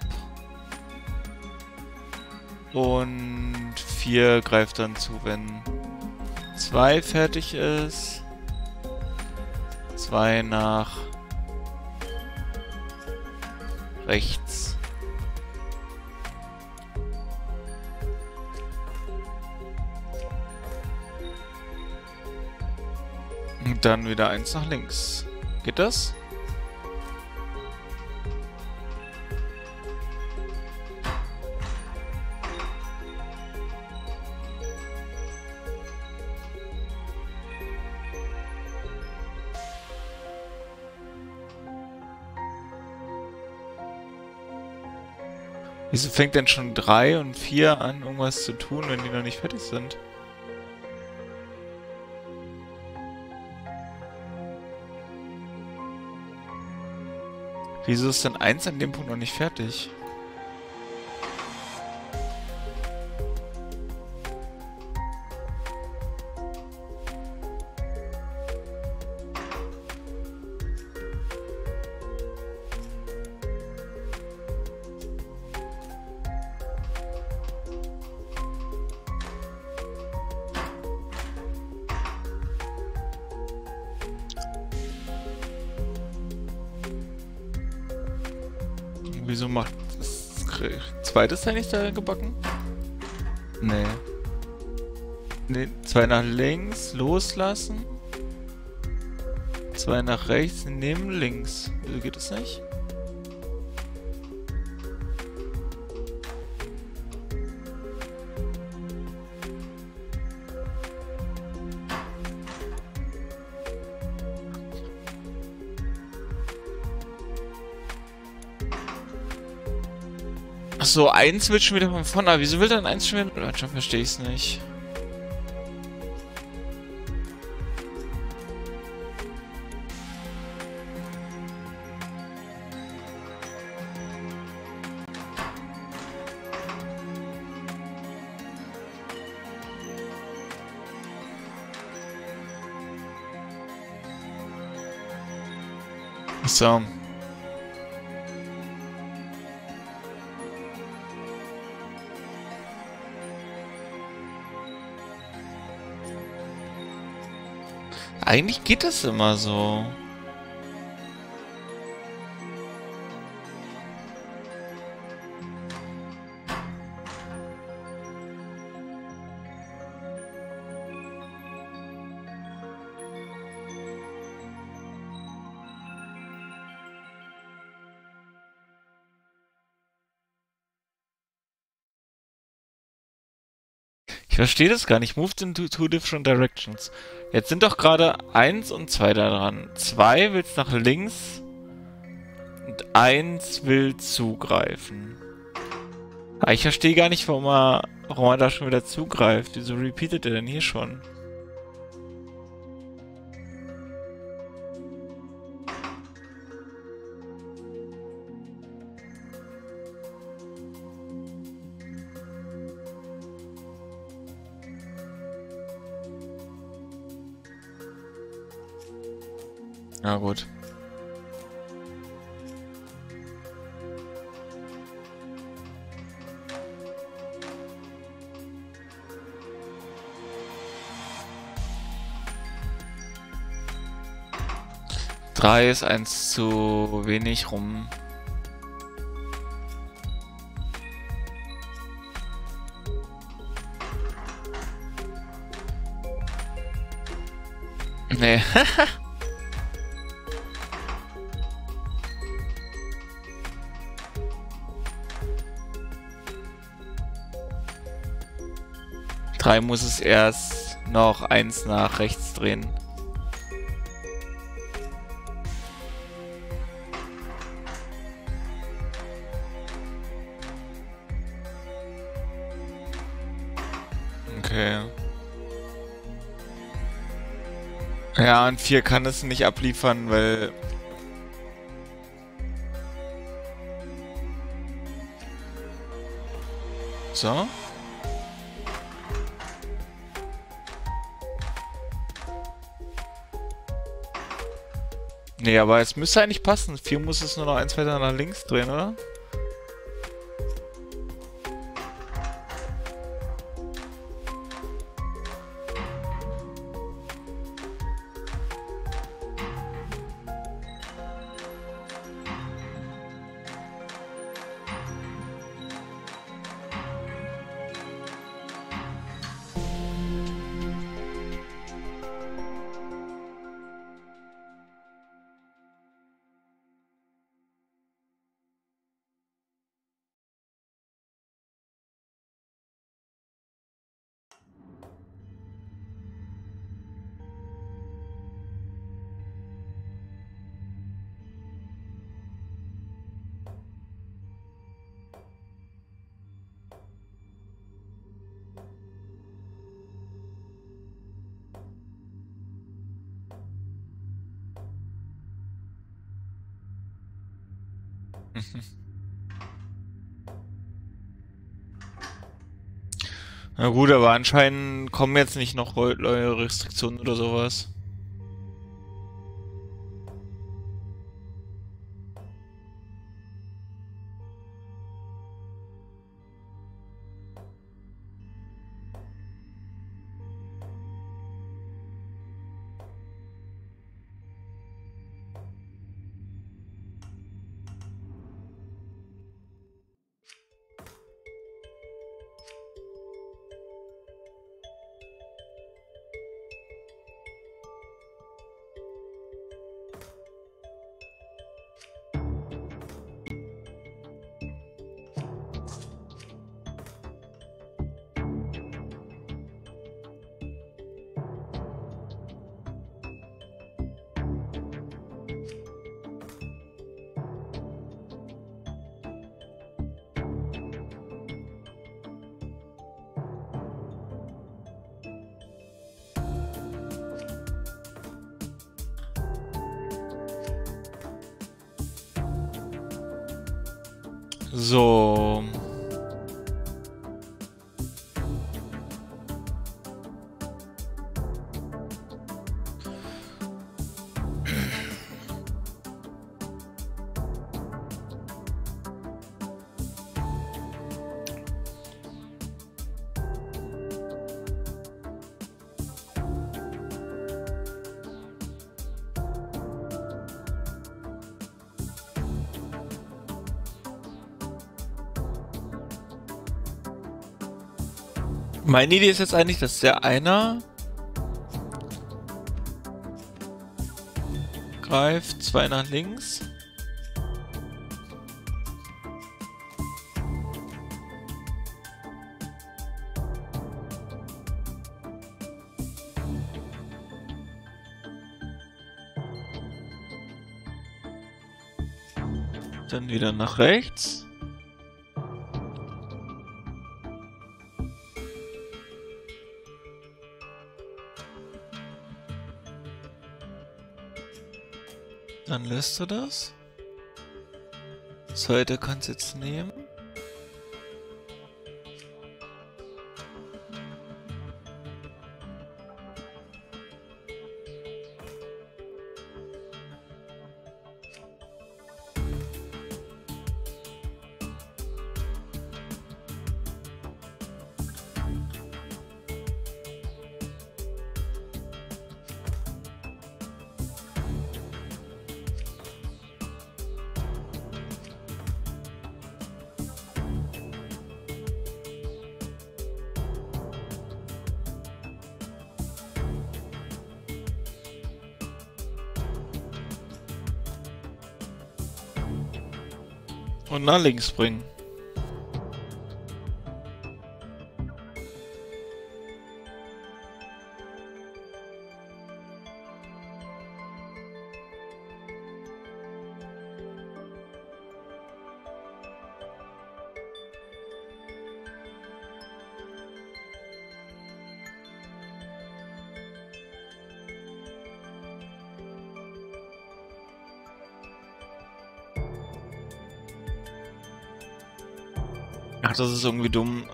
Und 4 greift dann zu, wenn 2 fertig ist. 2 nach rechts. Und dann wieder 1 nach links. Geht das? Wieso fängt denn schon 3 und 4 an, irgendwas zu tun, wenn die noch nicht fertig sind? Wieso ist denn 1 an dem Punkt noch nicht fertig? Wieso macht das zweite Teil nicht da gebacken? Nee. Nee, 2 nach links, loslassen. 2 nach rechts, neben links. Wieso geht das nicht? Ach so, eins wird schon wieder von vorne. Aber wieso will dann eins schon wieder? Manchmal verstehe ich es nicht. So. Eigentlich geht das immer so. Ich verstehe das gar nicht. Moved in two different directions. Jetzt sind doch gerade 1 und 2 da dran. 2 will nach links und 1 will zugreifen. Aber ich verstehe gar nicht, warum er da schon wieder zugreift. Wieso repeatet er denn hier schon? Na gut. Drei ist eins zu wenig rum. Nee. Drei muss es erst noch eins nach rechts drehen. Okay. Ja, und 4 kann es nicht abliefern, weil... So? Nee, aber es müsste eigentlich passen. 4 muss es nur noch eins weiter nach links drehen, oder? Na gut, aber anscheinend kommen jetzt nicht noch neue Restriktionen oder sowas. So. Meine Idee ist jetzt eigentlich, dass der einer greift, zwei nach links. Dann wieder nach rechts. Dann lässt du das. So, der kann es jetzt nehmen. Und nach links bringen. Ach, das ist irgendwie dumm.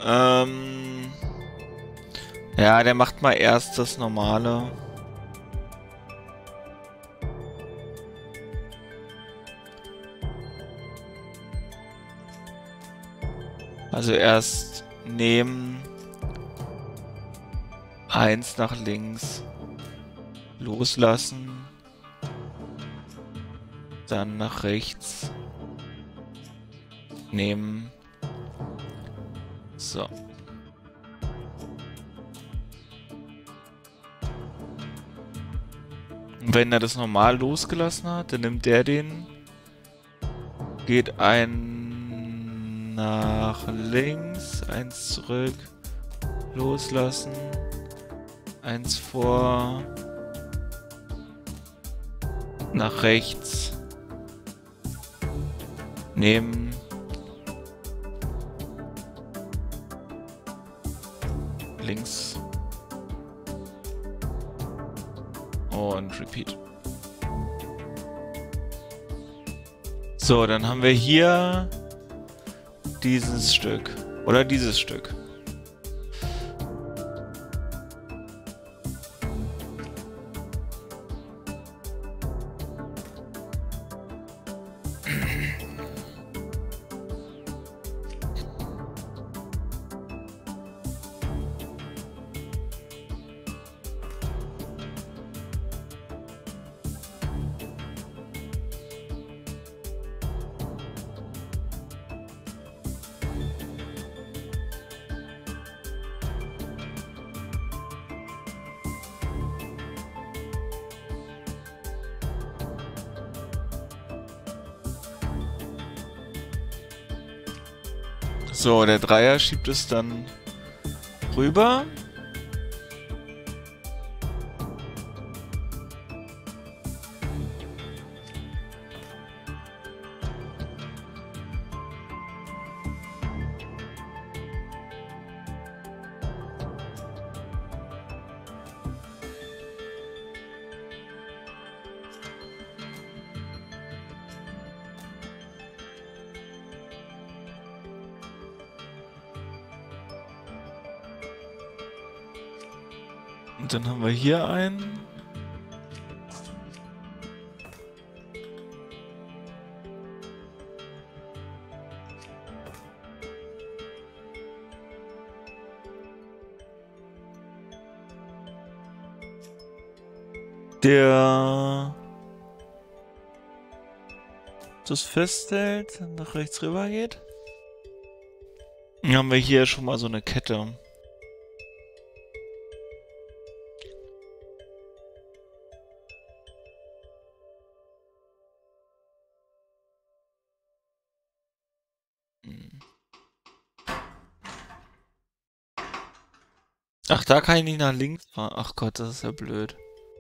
Ja, der macht mal erst das Normale. Also erst nehmen, eins nach links, loslassen, dann nach rechts, nehmen. So. Und wenn er das normal losgelassen hat, dann nimmt der den, geht ein nach links, eins zurück, loslassen, eins vor, nach rechts, nehmen, links und repeat. So, dann haben wir hier dieses Stück oder dieses Stück. So, der Dreier schiebt es dann rüber. Und dann haben wir hier einen. Der das festhält, nach rechts rüber geht. Dann haben wir hier schon mal so eine Kette. Ach, da kann ich nicht nach links fahren. Ach Gott, das ist ja blöd.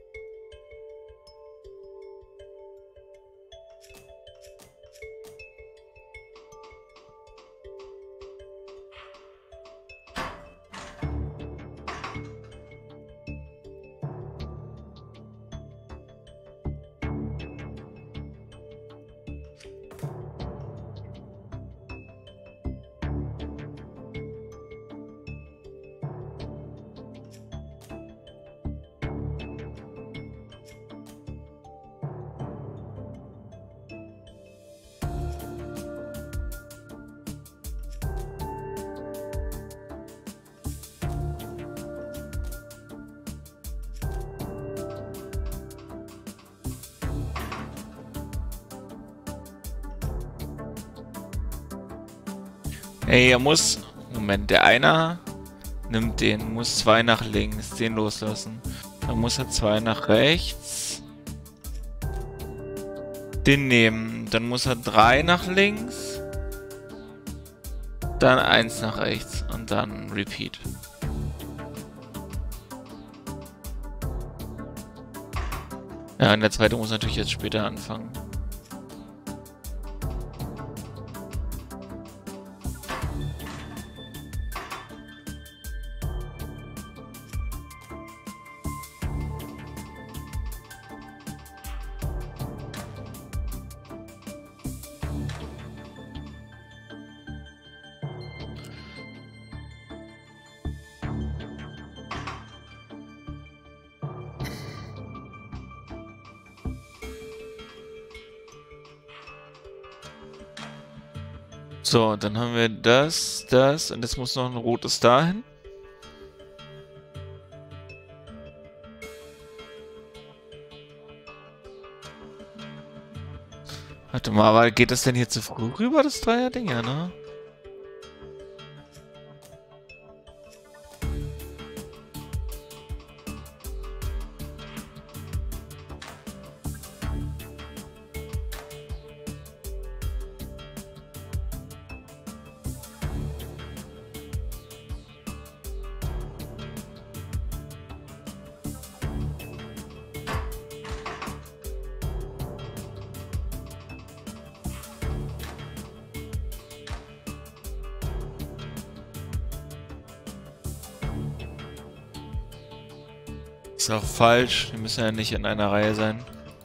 Ey, er muss. Moment, der einer nimmt den, muss zwei nach links, den loslassen. Dann muss er zwei nach rechts. Den nehmen. Dann muss er drei nach links. Dann eins nach rechts. Und dann Repeat. Ja, und der zweite muss natürlich jetzt später anfangen. So, dann haben wir das und jetzt muss noch ein rotes dahin. Warte mal, aber geht das denn hier zu früh rüber, das Dreier-Ding, ja, ne? Ist auch falsch. Wir müssen ja nicht in einer Reihe sein.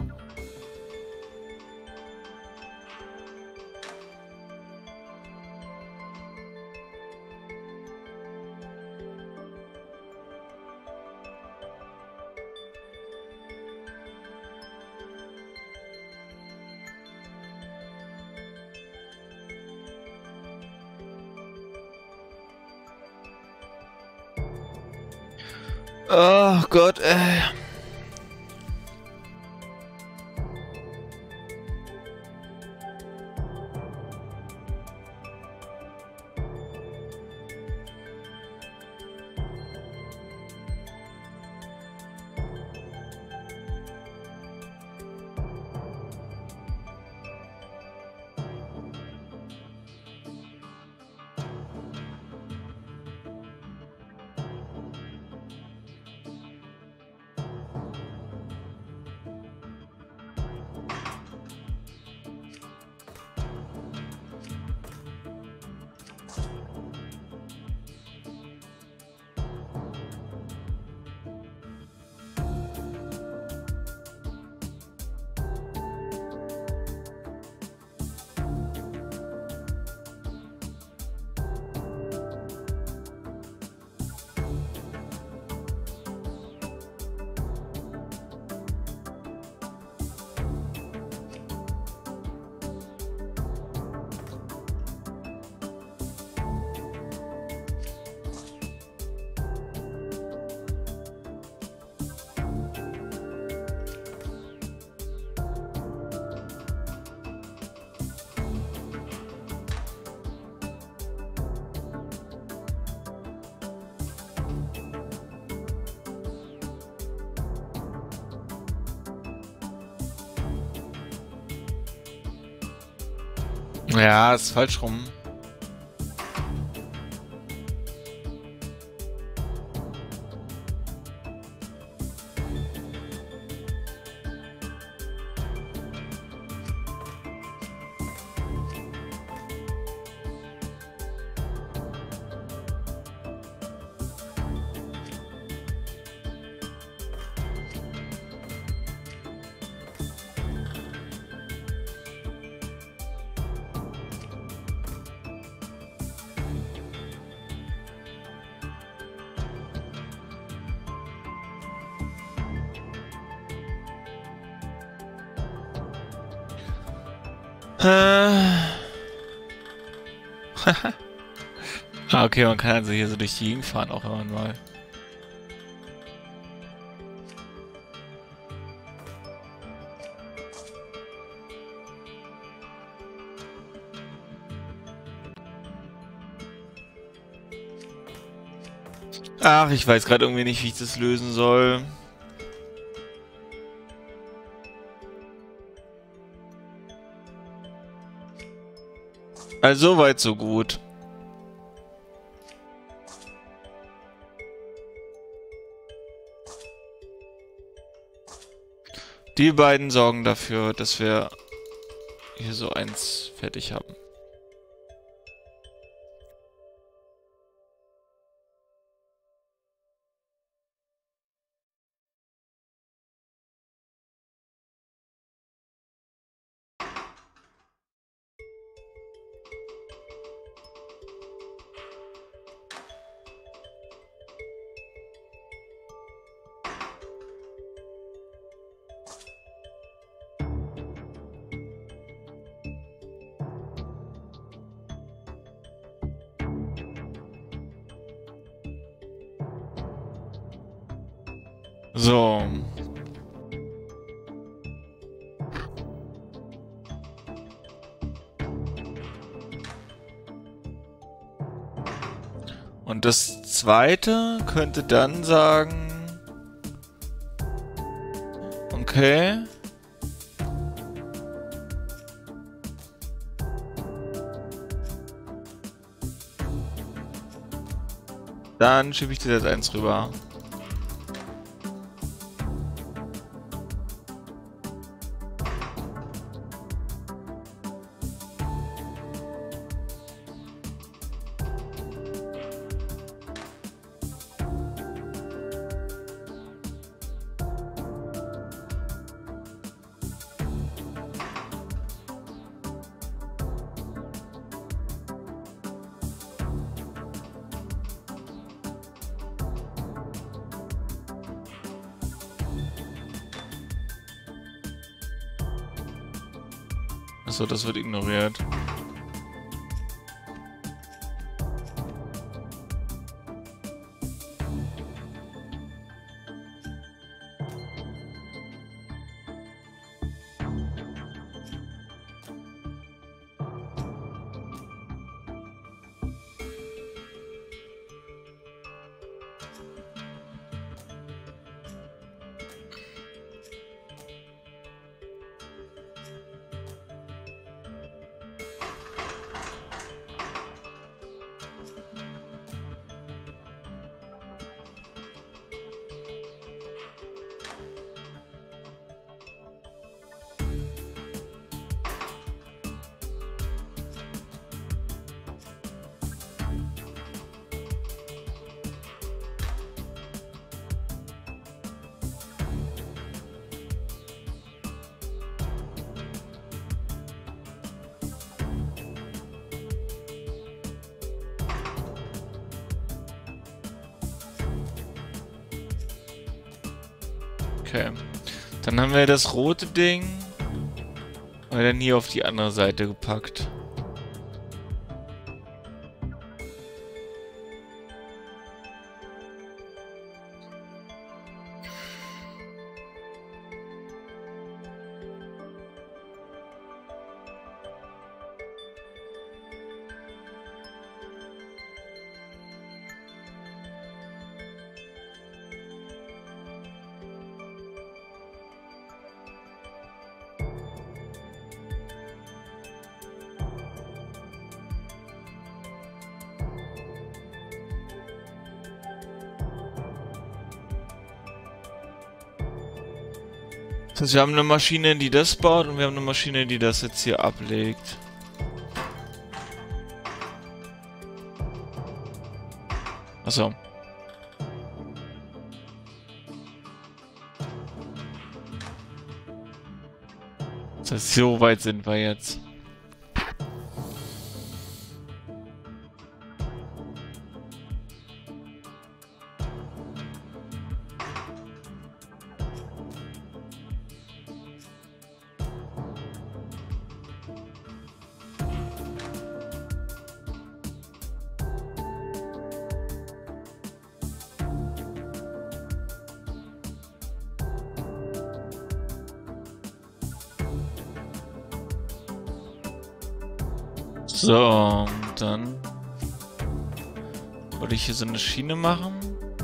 Oh Gott, ey. Ja, ist falsch rum. Ah, okay, man kann also hier so durch die Gegend fahren, auch immer mal. Ach, ich weiß gerade irgendwie nicht, wie ich das lösen soll. Also, weit, so gut. Die beiden sorgen dafür, dass wir hier so eins fertig haben. So. Und das zweite könnte dann sagen... Okay. Dann schiebe ich dir das eins rüber. Achso, das wird ignoriert. Okay. Dann haben wir das rote Ding und dann hier auf die andere Seite gepackt. Das heißt, wir haben eine Maschine, die das baut und wir haben eine Maschine, die das jetzt hier ablegt. Achso. Das heißt, so weit sind wir jetzt. So, und dann wollte ich hier so eine Schiene machen.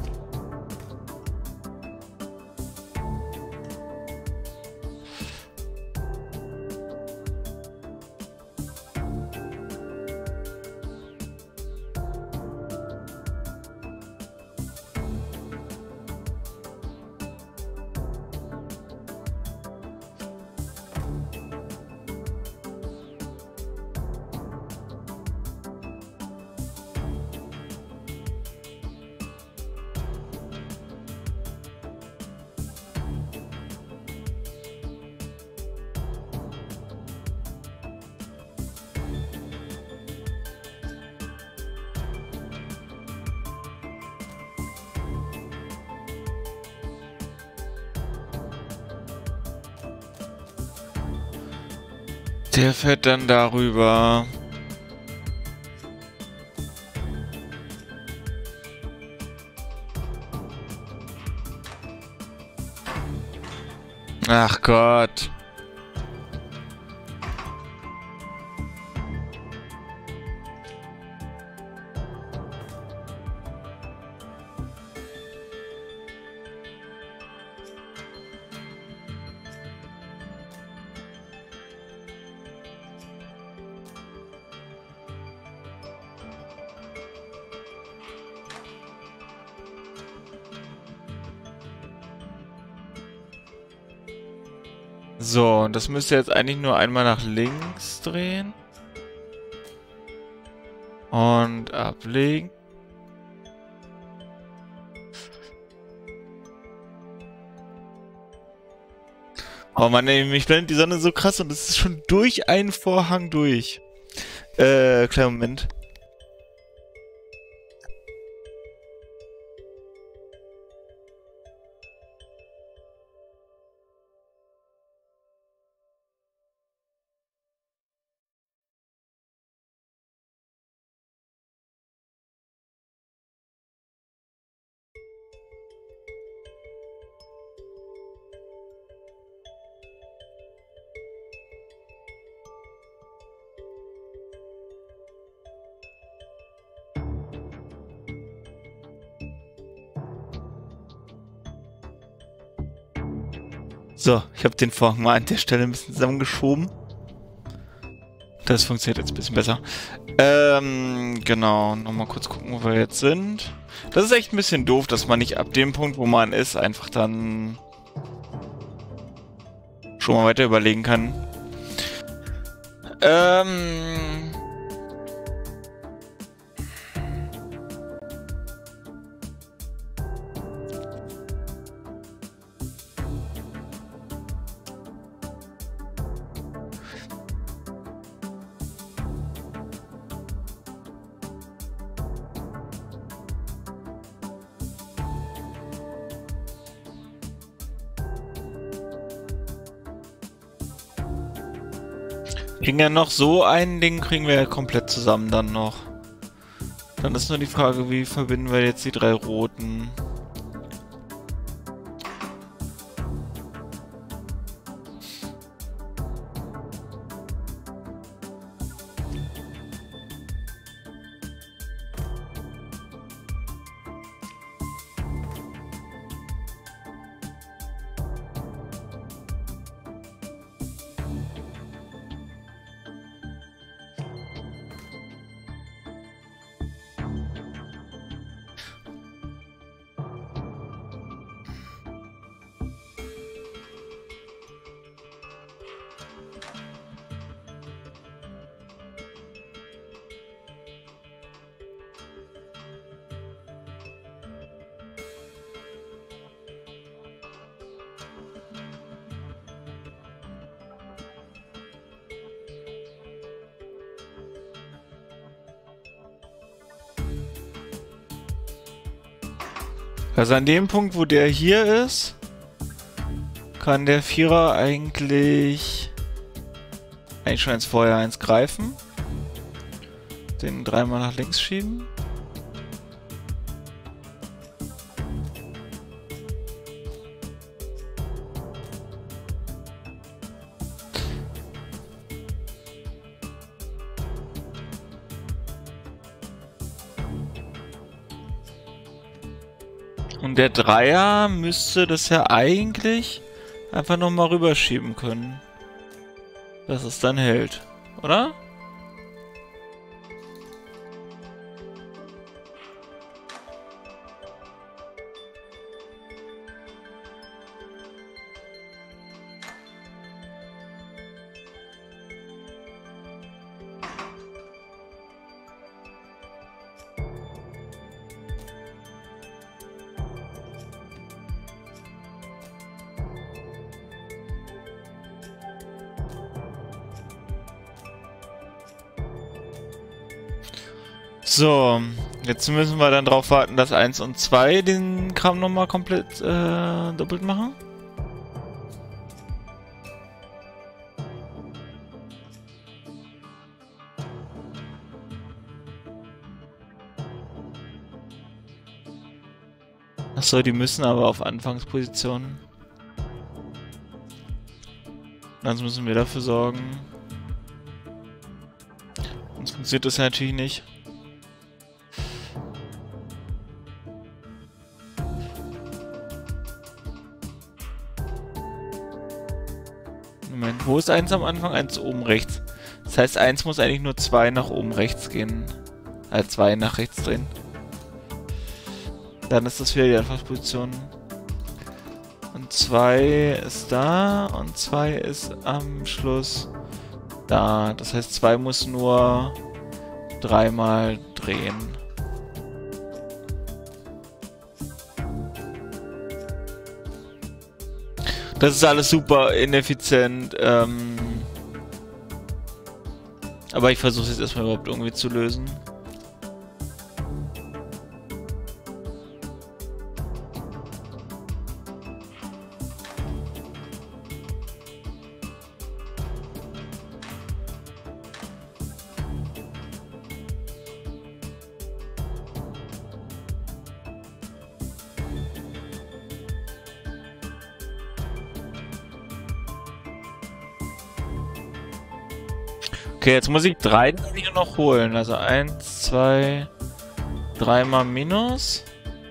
Der fährt dann darüber. Ach Gott. So, und das müsste jetzt eigentlich nur einmal nach links drehen. Und ablegen. Oh Mann, ey, mich blendet die Sonne so krass und es ist schon durch einen Vorhang durch. Kleinen Moment. So, ich habe den Vorhang mal an der Stelle ein bisschen zusammengeschoben. Das funktioniert jetzt ein bisschen besser. Genau. Nochmal kurz gucken, wo wir jetzt sind. Das ist echt ein bisschen doof, dass man nicht ab dem Punkt, wo man ist, einfach dann schon mal weiter überlegen kann. Kriegen ja noch so ein Ding, kriegen wir ja komplett zusammen dann noch. Dann ist nur die Frage, wie verbinden wir jetzt die drei roten? Also an dem Punkt, wo der hier ist, kann der Vierer eigentlich schon eins vorher eins greifen. Den dreimal nach links schieben. Und der Dreier müsste das ja eigentlich einfach nochmal rüberschieben können. Dass es dann hält, oder? So, jetzt müssen wir dann darauf warten, dass 1 und 2 den Kram nochmal komplett doppelt machen. Achso, die müssen aber auf Anfangspositionen. Sonst müssen wir dafür sorgen. Sonst funktioniert das ja natürlich nicht. Moment, wo ist 1 am Anfang? 1 oben rechts. Das heißt, 1 muss eigentlich nur 2 nach oben rechts gehen. 2 nach rechts drehen. Dann ist das wieder die Anfangsposition. Und 2 ist da und 2 ist am Schluss da. Das heißt, 2 muss nur dreimal drehen. Das ist alles super ineffizient. Aber ich versuche es jetzt erstmal überhaupt irgendwie zu lösen. Okay, jetzt muss ich 3 hier noch holen. Also 1, 2, 3 mal Minus.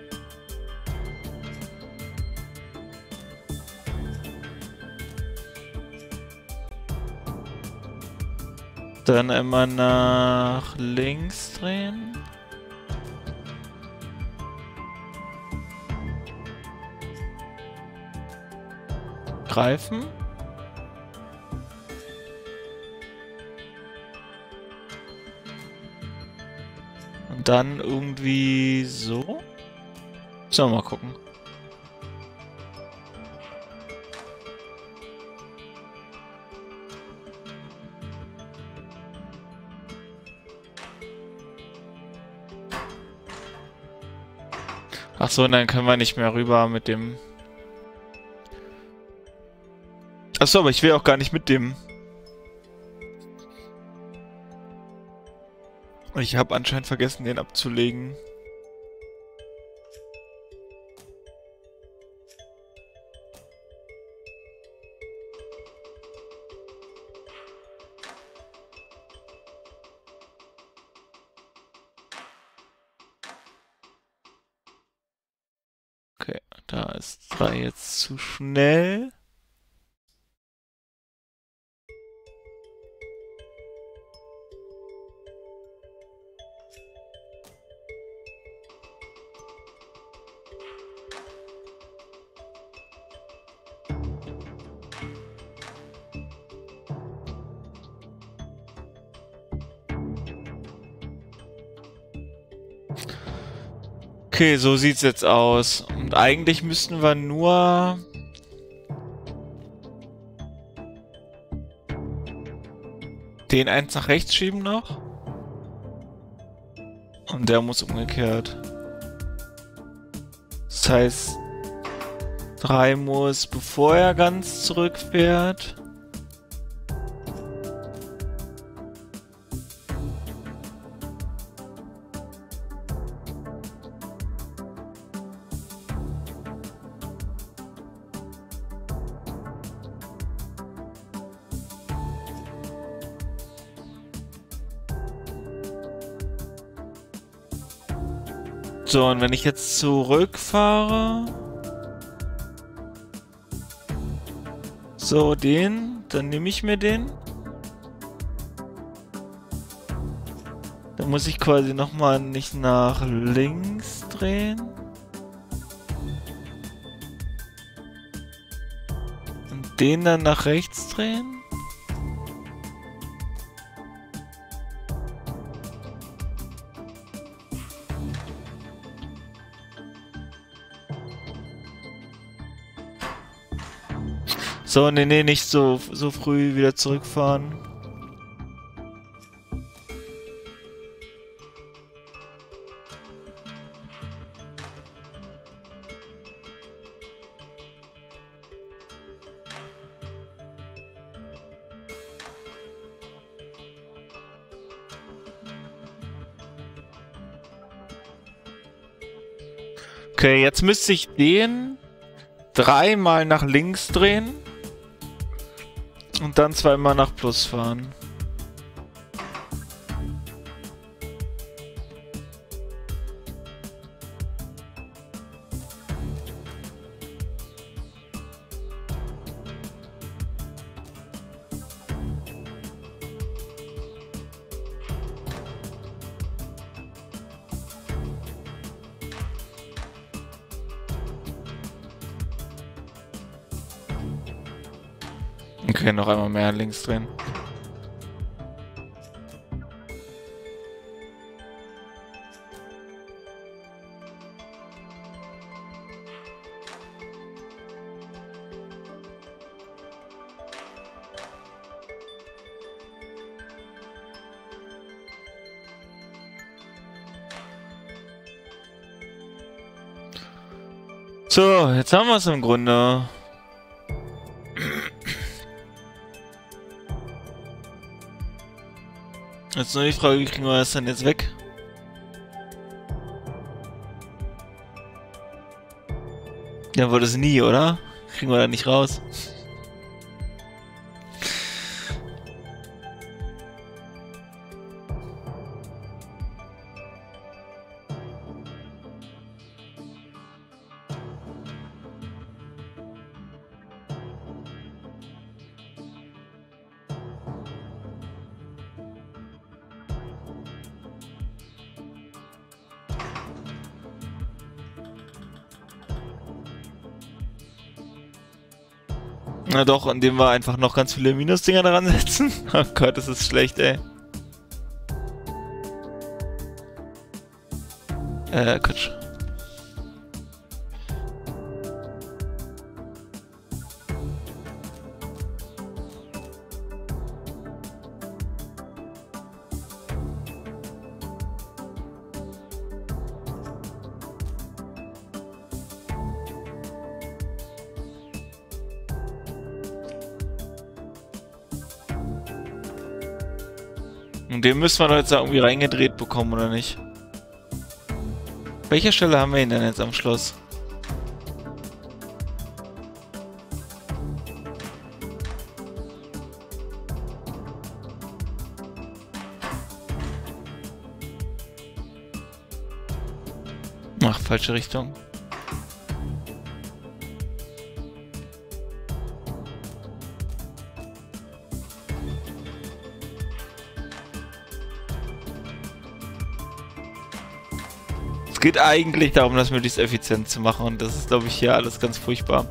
Dann immer nach links drehen. Greifen. Und dann irgendwie so. Sollen wir mal gucken. Ach so, dann können wir nicht mehr rüber mit dem... Ach so, aber ich will auch gar nicht mit dem... Ich habe anscheinend vergessen, den abzulegen. Okay, da ist 3 jetzt zu schnell. Okay, so sieht's jetzt aus. Und eigentlich müssten wir nur... den 1 nach rechts schieben noch. Und der muss umgekehrt. Das Das heißt, 3 muss, bevor er ganz zurückfährt. So, und wenn ich jetzt zurückfahre, so dann nehme ich mir den. Dann muss ich quasi nochmal nicht nach links drehen. Und den dann nach rechts drehen. So, nee, nicht so früh wieder zurückfahren. Okay, jetzt müsste ich den 3-mal nach links drehen. Und dann 2-mal nach Plus fahren. Okay, noch einmal mehr links drehen. So, jetzt haben wir es im Grunde. Jetzt nur die Frage, wie kriegen wir das denn jetzt weg? Ja, wohl das nie, oder? Kriegen wir da nicht raus. Na doch, indem wir einfach noch ganz viele Minusdinger dran setzen. Oh Gott, das ist schlecht, ey. Quatsch. Und den müssen wir doch jetzt irgendwie reingedreht bekommen, oder nicht? Welcher Stelle haben wir ihn denn jetzt am Schluss? Ach, falsche Richtung. Es geht eigentlich darum, das möglichst effizient zu machen und das ist, glaube ich, hier alles ganz furchtbar.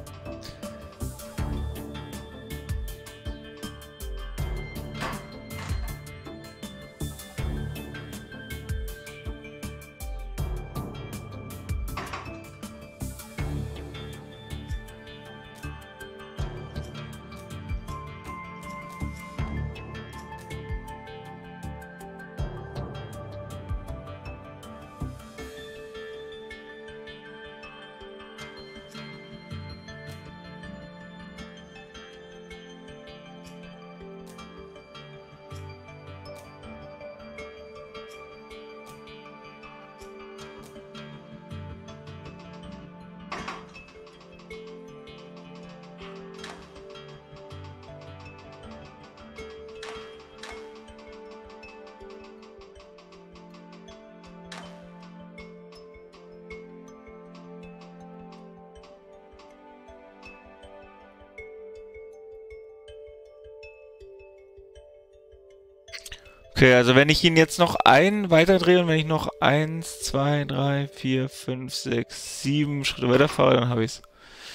Okay, also wenn ich ihn jetzt noch ein weiterdrehe und wenn ich noch 1, 2, 3, 4, 5, 6, 7 Schritte weiterfahre, dann habe ich's.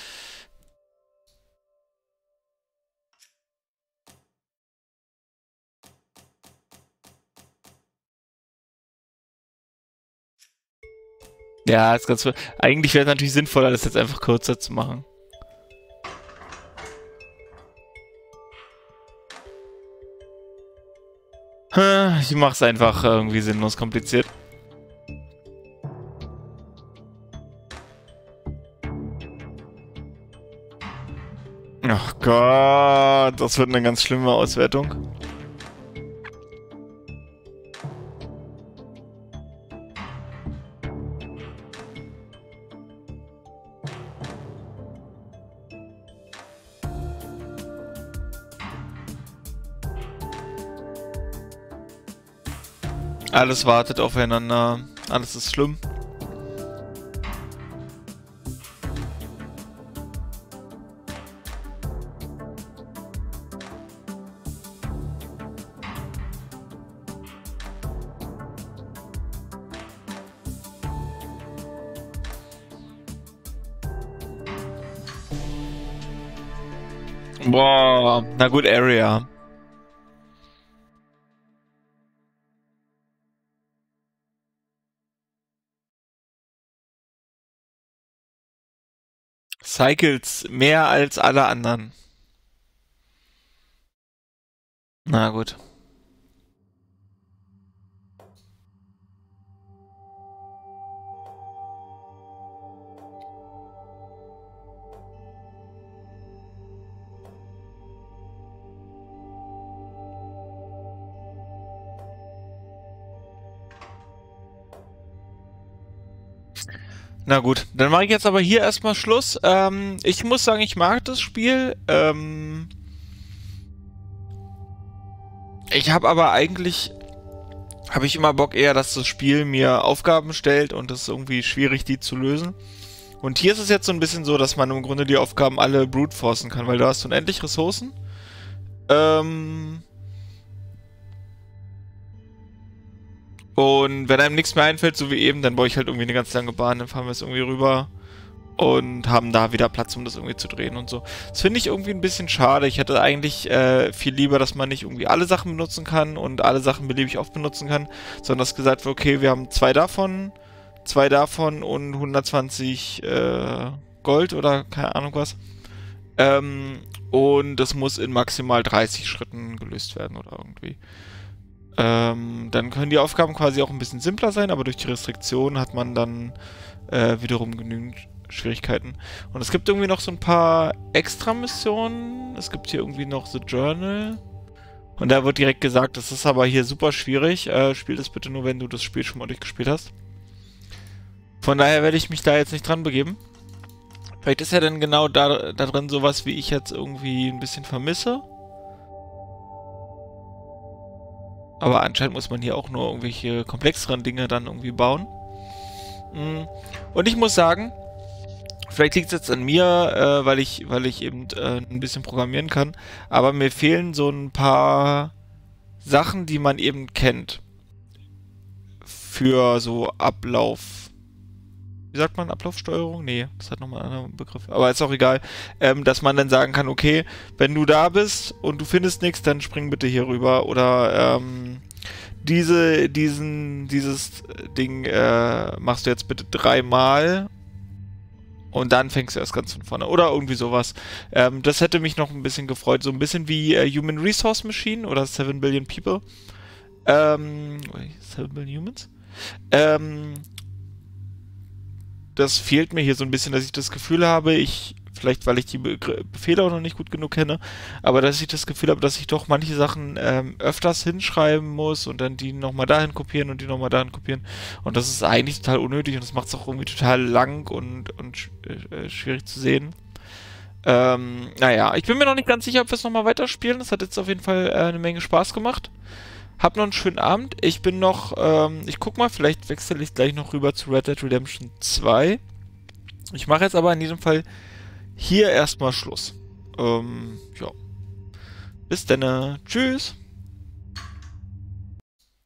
Ja, ist ganz. Eigentlich wäre es natürlich sinnvoller, das jetzt einfach kürzer zu machen. Ich mach's einfach irgendwie sinnlos kompliziert. Ach Gott, das wird eine ganz schlimme Auswertung. Alles wartet aufeinander. Alles ist schlimm. Boah, na gut, Area. Cycles mehr als alle anderen. Na gut. Na gut, dann mache ich jetzt aber hier erstmal Schluss. Ich muss sagen, ich mag das Spiel. Ich habe aber eigentlich, habe ich immer Bock eher, dass das Spiel mir Aufgaben stellt und es ist irgendwie schwierig, die zu lösen. Und hier ist es jetzt so ein bisschen so, dass man im Grunde die Aufgaben alle brute forcen kann, weil du hast unendlich Ressourcen. Und wenn einem nichts mehr einfällt, so wie eben, dann baue ich halt irgendwie eine ganz lange Bahn, dann fahren wir es irgendwie rüber und haben da wieder Platz, um das irgendwie zu drehen und so. Das finde ich irgendwie ein bisschen schade. Ich hätte eigentlich viel lieber, dass man nicht irgendwie alle Sachen benutzen kann und alle Sachen beliebig oft benutzen kann, sondern dass gesagt wird, okay, wir haben zwei davon und 120 Gold oder keine Ahnung was. Und das muss in maximal 30 Schritten gelöst werden oder irgendwie. Dann können die Aufgaben quasi auch ein bisschen simpler sein, aber durch die Restriktion hat man dann wiederum genügend Schwierigkeiten. Und es gibt irgendwie noch so ein paar Extra-Missionen. Es gibt hier irgendwie noch The Journal. Und da wird direkt gesagt, das ist aber hier super schwierig. Spiel das bitte nur, wenn du das Spiel schon mal durchgespielt hast. Von daher werde ich mich da jetzt nicht dran begeben. Vielleicht ist ja dann genau da drin sowas, wie ich jetzt irgendwie ein bisschen vermisse. Aber anscheinend muss man hier auch nur irgendwelche komplexeren Dinge dann irgendwie bauen. Und ich muss sagen, vielleicht liegt es jetzt an mir, weil ich eben ein bisschen programmieren kann, aber mir fehlen so ein paar Sachen, die man eben kennt. Für so Ablauf. Wie sagt man, Ablaufsteuerung? Nee, das hat nochmal einen anderen Begriff. Aber ist auch egal. Dass man dann sagen kann, okay, wenn du da bist und du findest nichts, dann spring bitte hier rüber. Oder dieses Ding machst du jetzt bitte 3-mal und dann fängst du erst ganz von vorne. Oder irgendwie sowas. Das hätte mich noch ein bisschen gefreut. So ein bisschen wie Human Resource Machine oder 7 Billion People. 7 Billion Humans? Das fehlt mir hier so ein bisschen, dass ich das Gefühl habe, vielleicht weil ich die Befehle auch noch nicht gut genug kenne, aber dass ich das Gefühl habe, dass ich doch manche Sachen öfters hinschreiben muss und dann die nochmal dahin kopieren und die nochmal dahin kopieren. Und das ist eigentlich total unnötig und das macht es auch irgendwie total lang und schwierig zu sehen. Naja, ich bin mir noch nicht ganz sicher, ob wir es nochmal weiterspielen. Das hat jetzt auf jeden Fall eine Menge Spaß gemacht. Hab noch einen schönen Abend. Ich bin noch, ich guck mal, vielleicht wechsle ich gleich noch rüber zu Red Dead Redemption 2. Ich mache jetzt aber in diesem Fall hier erstmal Schluss. Ja. Bis dann. Tschüss.